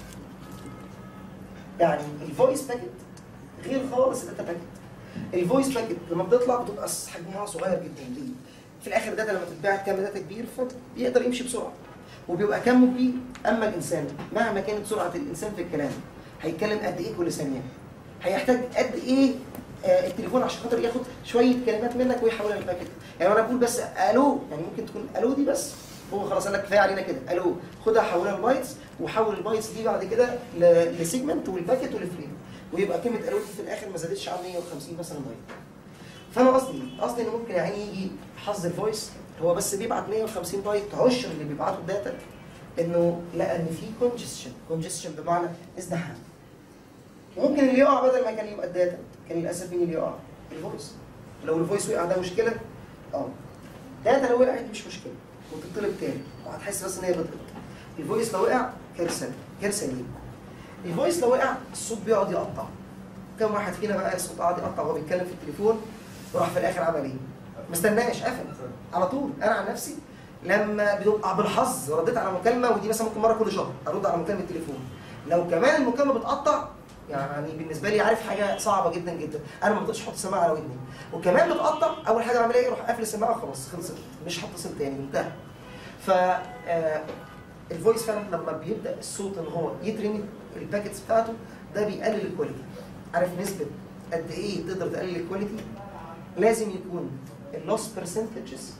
يعني الفويس باكيت غير خالص الداتا باكيت. الفويس باكيت لما بتطلع بتبقى حجمها صغير جدا. ليه؟ في الاخر داتا لما تتبعت كم داتا كبير فبيقدر يمشي بسرعه وبيبقى كمه كبير. اما الانسان مهما كانت سرعه الانسان في الكلام هيتكلم قد ايه كل ثانيه؟ هيحتاج قد ايه التليفون عشان خاطر ياخد شويه كلمات منك ويحولها لباكيت. يعني انا بقول بس الو، يعني ممكن تكون الو دي بس هو خلاص قال لك كفايه علينا كده الو، خدها حولها لبايتس وحول البايتس دي بعد كده لسيجمنت والباكيت والفريم، ويبقى كلمه الو دي في الاخر ما زادتش عن 150 مثلا بايت. فانا قصدي ان ممكن يعني يجي حظ الفويس هو بس بيبعت 150 بايت عشر اللي بيبعتوا الداتا، انه لقى ان في كونجستشن بمعنى ازدحام. وممكن اللي يقع بدل ما كان يبقى الداتا كان للاسف مين اللي يقع؟ الفويس. لو الفويس وقع ده مشكله؟ داتا لو وقعت مش مشكله وتطلب تاني وهتحس بس ان هي بتطلب. الفويس لو وقع كارثه ليه؟ الفويس لو وقع الصوت بيقعد يقطع. كم واحد فينا بقى الصوت قاعد يقطع وهو بيتكلم في التليفون وراح في الاخر عمل ايه؟ ما استناش قفل على طول. انا عن نفسي لما بيبقى بالحظ رديت على مكالمه، ودي مثلا ممكن مره كل شهر ارد على مكالمه تليفون، لو كمان المكالمه بتقطع يعني بالنسبه لي عارف حاجه صعبه جدا جدا. انا ما بقدرش احط السماعه على ودني وكمان بتقطع، اول حاجه بعملها ايه؟ اروح قافل السماعه وخلاص خلصت، مش هتصل تاني انتهى. ف الفويس فعلا لما بيبدا الصوت ان هو يترمي الباكيتس بتاعته ده بيقلل الكواليتي. عارف نسبه قد ايه تقدر تقلل الكواليتي؟ لازم يكون اللوس برسنتجز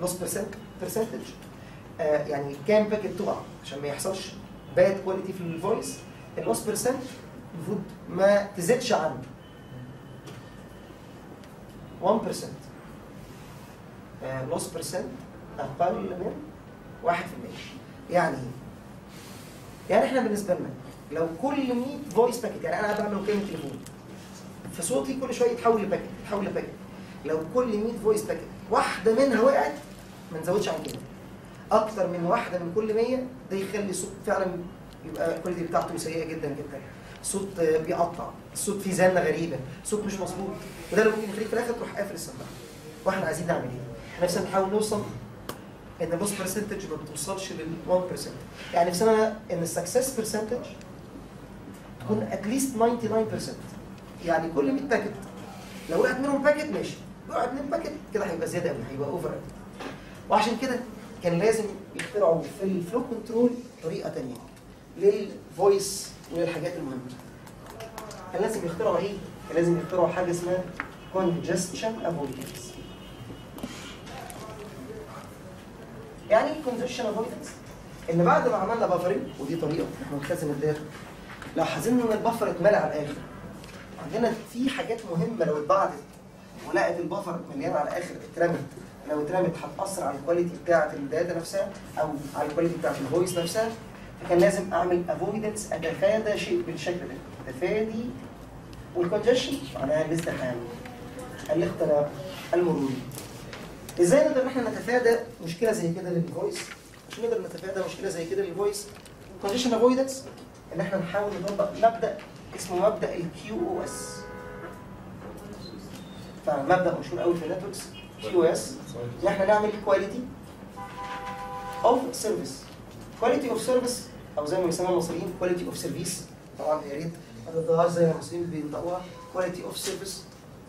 يعني كام باكيت تقع عشان ما يحصلش باد كواليتي في الفويس. اللوس برسنت المفروض ما تزيدش عن 1%. لوس برسنت اقل من 1%. يعني احنا بالنسبه لنا لو كل 100 فويس باكيت، يعني انا بعمل مكالمه تليفون فصوتي كل شويه يتحول لباكيت، لو كل 100 فويس باكيت واحده منها وقعت ما نزودش عن كده. اكتر من واحده من كل 100 ده يخلي الصوت فعلا يبقى الكواليتي بتاعته سيئه جدا جدا. الصوت بيقطع، الصوت فيه زنه غريبه، الصوت مش مظبوط، وده اللي ممكن يخليك في الاخر تروح قافل السماعه. واحنا عايزين نعمل ايه؟ نفسنا نحاول نوصل ان اللوس برسنتج ما بتوصلش لل 1%. يعني نفسنا ان السكسس برسنتج تكون اتليست 99%. يعني كل 100 باكيت لو وقعت منهم باكيت ماشي، وقعت منهم باكيت كده هيبقى زياده قوي، هيبقى اوفر. وعشان كده كان لازم يخترعوا في الفلو كنترول طريقه ثانيه للفويس وللحاجات المهمه. كان لازم يخترعوا ايه؟ كان لازم يخترعوا حاجه اسمها congestion avoidance. يعني ايه congestion avoidance؟ ان بعد ما عملنا بافرنج، ودي طريقه احنا بنخزن الداتا، لو حزنا ان البفر اتملى على الاخر، عندنا في حاجات مهمه لو اتبعتت ولقت البفر مليان على الاخر اترمت، لو اترمت هتاثر على الكواليتي بتاعه الداتا نفسها او على الكواليتي بتاعه الفويس نفسها. فكان لازم اعمل افويدنس، اتفادى شيء بالشكل ده. تفادي والكونجشن معناها الازدحام، الاختراق، المرور. ازاي نقدر احنا نتفادى مشكله زي كده للفويس؟ عشان نقدر نتفادى مشكله زي كده للفويس كونجشن افويدنس، ان احنا نحاول نطبق مبدا اسمه مبدا الكيو او اس. فمبدا مشهور قوي في النتوركس كيو اس، ان احنا نعمل كواليتي اوف سيرفيس. كواليتي اوف سيرفيس او زي ما بيسموها المصريين كواليتي اوف سيرفيس، طبعا يا ريت ما تنطقهاش زي ما المصريين بينطقوها كواليتي اوف سيرفيس.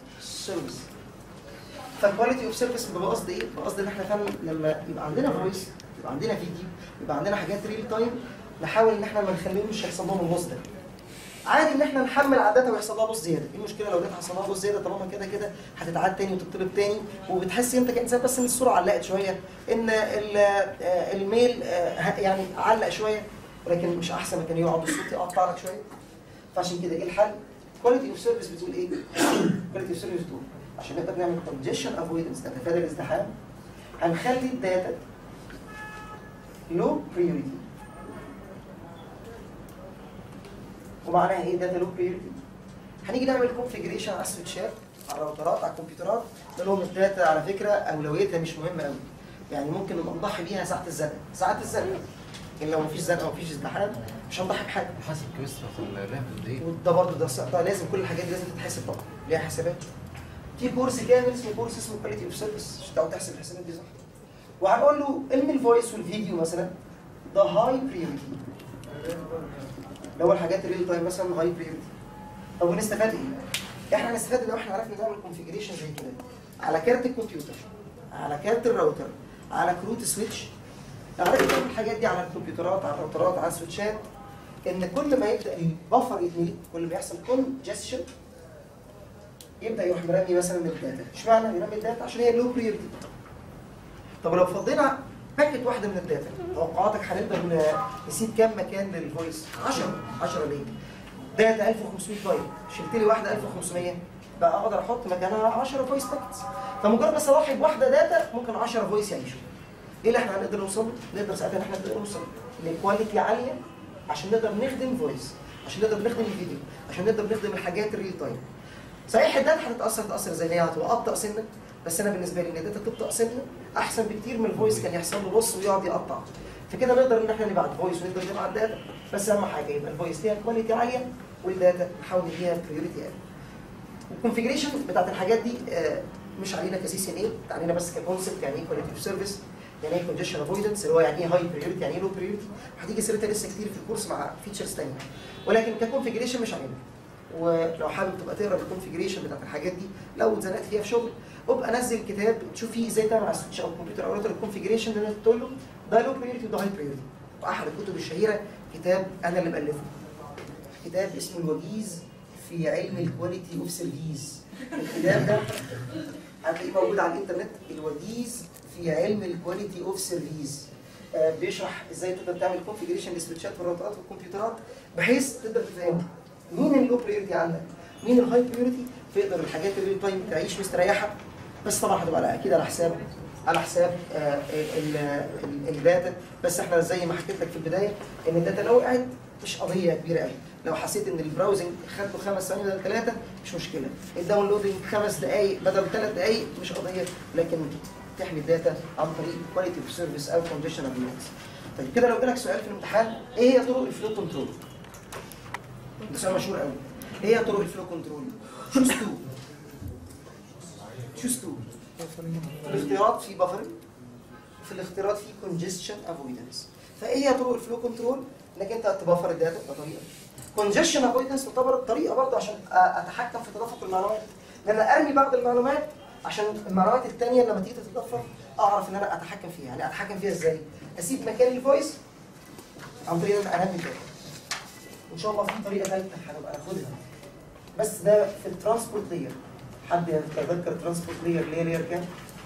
فالكواليتي اوف سيرفيس بيبقى قصد ايه؟ بقصد ان احنا فعلا لما يبقى عندنا فويس، يبقى عندنا فيديو، يبقى عندنا حاجات ريل تايم، نحاول ان احنا ما نخليهمش يحصل لهم اللوس ده. عادي ان احنا نحمل على الداتا ويحصل لها لوس زياده، ايه المشكله لو الداتا حصل لها لوس زياده؟ طالما كده كده هتتعاد تاني وتطلب تاني، وبتحس انت كانسان بس ان الصوره علقت شويه، ان الميل يعني علق شويه، ولكن مش احسن ما كان يقعد الصوت يقطع لك شويه. فعشان كده ايه الحل؟ كواليتي اوف سيرفيس بتقول ايه؟ كواليتي اوف سيرفيس بتقول عشان نقدر نعمل كونجيشن افويدنس، نتفادى الازدحام، هنخلي الداتا لو بريوريتي. ومعناها ايه داتا لو بريوريتي؟ هنيجي نعمل كونفيجريشن على السويتشات، على الراوترات، على الكمبيوترات، نقول لهم الداتا على فكره اولويتها مش مهمه قوي، يعني ممكن نبقى نضحي بيها ساعه الزنقه، ساعات الزنقه، لكن لو مفيش زنقه ومفيش ازدحام مش هنضحي بحاجه. حسب كويس الرام قد ايه؟ وده برضه ده لازم كل الحاجات دي لازم تتحسب طبعا، ليها حسابات. في كورس كامل اسمه كورس اسمه كواليتي اوف سيرفيس عشان تعرف تحسب الحسابات دي صح. وهنقول له ان الفويس والفيديو مثلا ده هاي بريورتي، اللي هو الحاجات الريل تايم مثلا هاي بريورتي. طب ونستفاد ايه؟ احنا هنستفاد لو احنا عرفنا نعمل كونفيجريشن زي كده على كارت الكمبيوتر، على كارت الراوتر، على كروت سويتش. لو عرفنا نعمل الحاجات دي على الكمبيوترات، على الراوترات، على السويتشات، ان كل ما يبدا البفر يتملي، كل ما يحصل كونجستشن يبدا يروح مرمي مثلا الداتا. اشمعنى يرمي الداتا؟ عشان هي لو بريورتي. طب لو فضينا باكت واحده من الداتا، توقعاتك هنقدر نسيب كام مكان للفويس؟ 10 ليه؟ داتا 1500 بايت، شلت لي واحده 1500 بقى اقدر احط مكانها 10 فويس باكتس. فمجرد بس اضحي بواحده داتا ممكن 10 فويس يعيشوا. ايه اللي احنا هنقدر نوصل له؟ نقدر ساعتها ان احنا نقدر نوصل لكواليتي عاليه عشان نقدر نخدم فويس، عشان نقدر نخدم الفيديو، عشان نقدر نخدم الحاجات الريل تايم. صحيح الداتا هتتاثر زي ما هي هتبقى ابطا سنه، بس انا بالنسبه لي ان الداتا تبطا سنه احسن بكتير من الفويس كان يحصل له بص ويقعد يقطع. فكده نقدر ان احنا نبعت فويس ونقدر نبعت داتا، بس اهم حاجه يبقى الفويس ليها كواليتي عاليه والداتا نحاول نديها بريورتي عاليه. الكونفيجريشن بتاعت الحاجات دي مش علينا كسي سي ان اي، علينا بس ككونسبت يعني ايه كواليتي اوف سيرفيس، يعني ايه كونجيشن افويدنس، اللي هو يعني ايه هاي بريورتي، يعني ايه لو بريورتي. هتيجي سيرتها لسه كتير في الكورس مع فيتشرز ثانيه، ولكن ككونفيجريشن مش علينا. ولو حابب تبقى تقرا الكونفيجريشن بتاعت الحاجات دي لو اتزنقت فيها في شغل، ابقى نزل كتاب تشوف فيه ازاي تعمل على السويتش او الكمبيوتر او الراوتر الكونفيجريشن اللي انت تقول له ده لو بريورتي وده هاي بريورتي. واحد الكتب الشهيره كتاب انا اللي مالفه، كتاب اسمه الوجيز في علم الكواليتي اوف سيرفيس. الكتاب ده هتلاقيه موجود على الانترنت، الوجيز في علم الكواليتي اوف سيرفيس. بيشرح ازاي تقدر تعمل كونفيجريشن للسويتشات والراوترات والكمبيوترات بحيث تقدر تفهم مين اللو بريورتي عندك، مين الهاي بريورتي، تقدر الحاجات اللي تايم تعيش مستريحه. بس طبعا هتبقى اكيد على حساب الداتا. بس احنا زي ما حكيت لك في البدايه ان الداتا لو وقعت مش قضيه كبيره قوي. لو حسيت ان البراوزنج خدته 5 ثواني بدل 3 مش مشكله، الداونلودنج 5 دقائق بدل 3 دقائق مش قضيه، لكن تحمي الداتا عن طريق كواليتي اوف سيرفيس او كونديشن افويدنس. طيب كده لو جالك سؤال في الامتحان ايه هي طرق الفلو كنترول؟ ده سؤال مشهور قوي. ايه هي طرق الفلو كنترول؟ choose two. في الاختيارات في بافرنج، في الاختيارات في كونجستشن افويدنس. فايه هي طرق الفلو كنترول؟ انك انت تبفر الداتا، ده طريقه. كونجستشن افويدنس تعتبر طريقه برضه عشان اتحكم في تدفق المعلومات، ان انا ارمي بعض المعلومات عشان المعلومات الثانيه لما تيجي تتدفق اعرف ان انا اتحكم فيها. يعني اتحكم فيها ازاي؟ اسيب مكان الفويس عن طريق ان انا انمي الداتا. وان شاء الله في طريقه ثالثه هنبقى ناخدها، بس ده في الترانسبورت لاير. حد يتذكر ترانسبورت لاير كام؟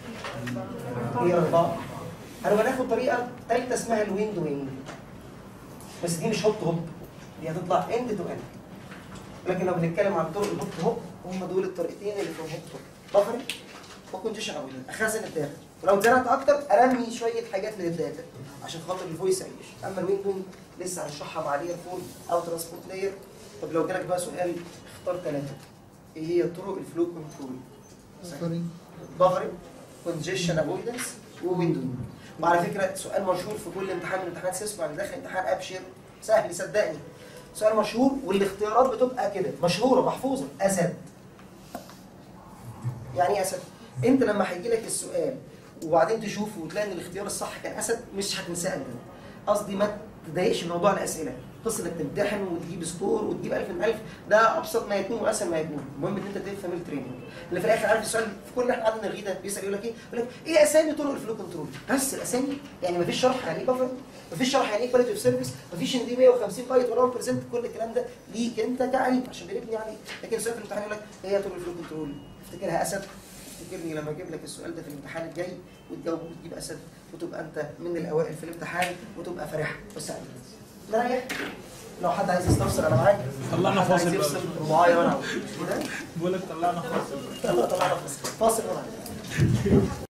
لاير 4. هنبقى ناخد طريقه ثالثه اسمها الويندوينج، بس دي مش هوب تو هوب، دي هتطلع اند تو اند. لكن لو بنتكلم عن طرق الهوب تو هوب هم دول الطريقتين اللي فيهم هوب تو هوب، بفرنج وكونجيشن افويدنس. اخزن الداتا، ولو اتزنقت اكتر ارمي شويه حاجات من الداتا عشان خاطر الفويس يعيش. اما الويندوينج لسه هنشرحها مع لاير 4 او ترانسبورت لاير. طب لو جالك بقى سؤال اختار 3، ايه هي طرق الفلو كنترول؟ بفرنج، كونجيشن افويدنس، وويندوينج. وعلى فكره سؤال مشهور في كل امتحان من امتحانات سيسكو، يعني داخل امتحان ابشر سهل صدقني، سؤال مشهور والاختيارات بتبقى كده مشهوره محفوظه. اسد. يعني ايه اسد؟ انت لما هيجي لك السؤال وبعدين تشوفه وتلاقي ان الاختيار الصح كان اسد مش هتنساه ابدا. قصدي ما تضايقش من موضوع الاسئله، قصه انك تمتحن وتجيب سكور وتجيب 1000 من 1000 ده ابسط ما يكون واسهل ما يكون. المهم ان انت تفهم التريننج اللي في الاخر. عارف السؤال في كل اللي احنا قعدنا نرغيه ده بيسال يقول لك ايه؟ يقول لك ايه اسامي طرق الفلو كنترول؟ بس الاسامي يعني مفيش شرح يعني ايه بفر، مفيش شرح يعني ايه كواليتي اوف سيرفيس، مفيش ان دي 150 بايت ولا 1%. كل الكلام ده ليك انت كعلم عشان بنبني عليه. لكن السؤال في الامتحان يقول لك ايه هي طرق الفلو كنترول؟ افتكرها اسد. افتكرني لما اجيب لك السؤال ده في الامتحان الجاي وتجاوب وتجيب اسد وتبقى انت من الاوائل في الامتحان وتبقى فرح. بس مريح. لو حد عايز يستفسر انا معاك. طلعنا فاصل بقى. رباعي وانا بقول لك طلعنا فاصل. يلا طلعنا فاصل. فاصل.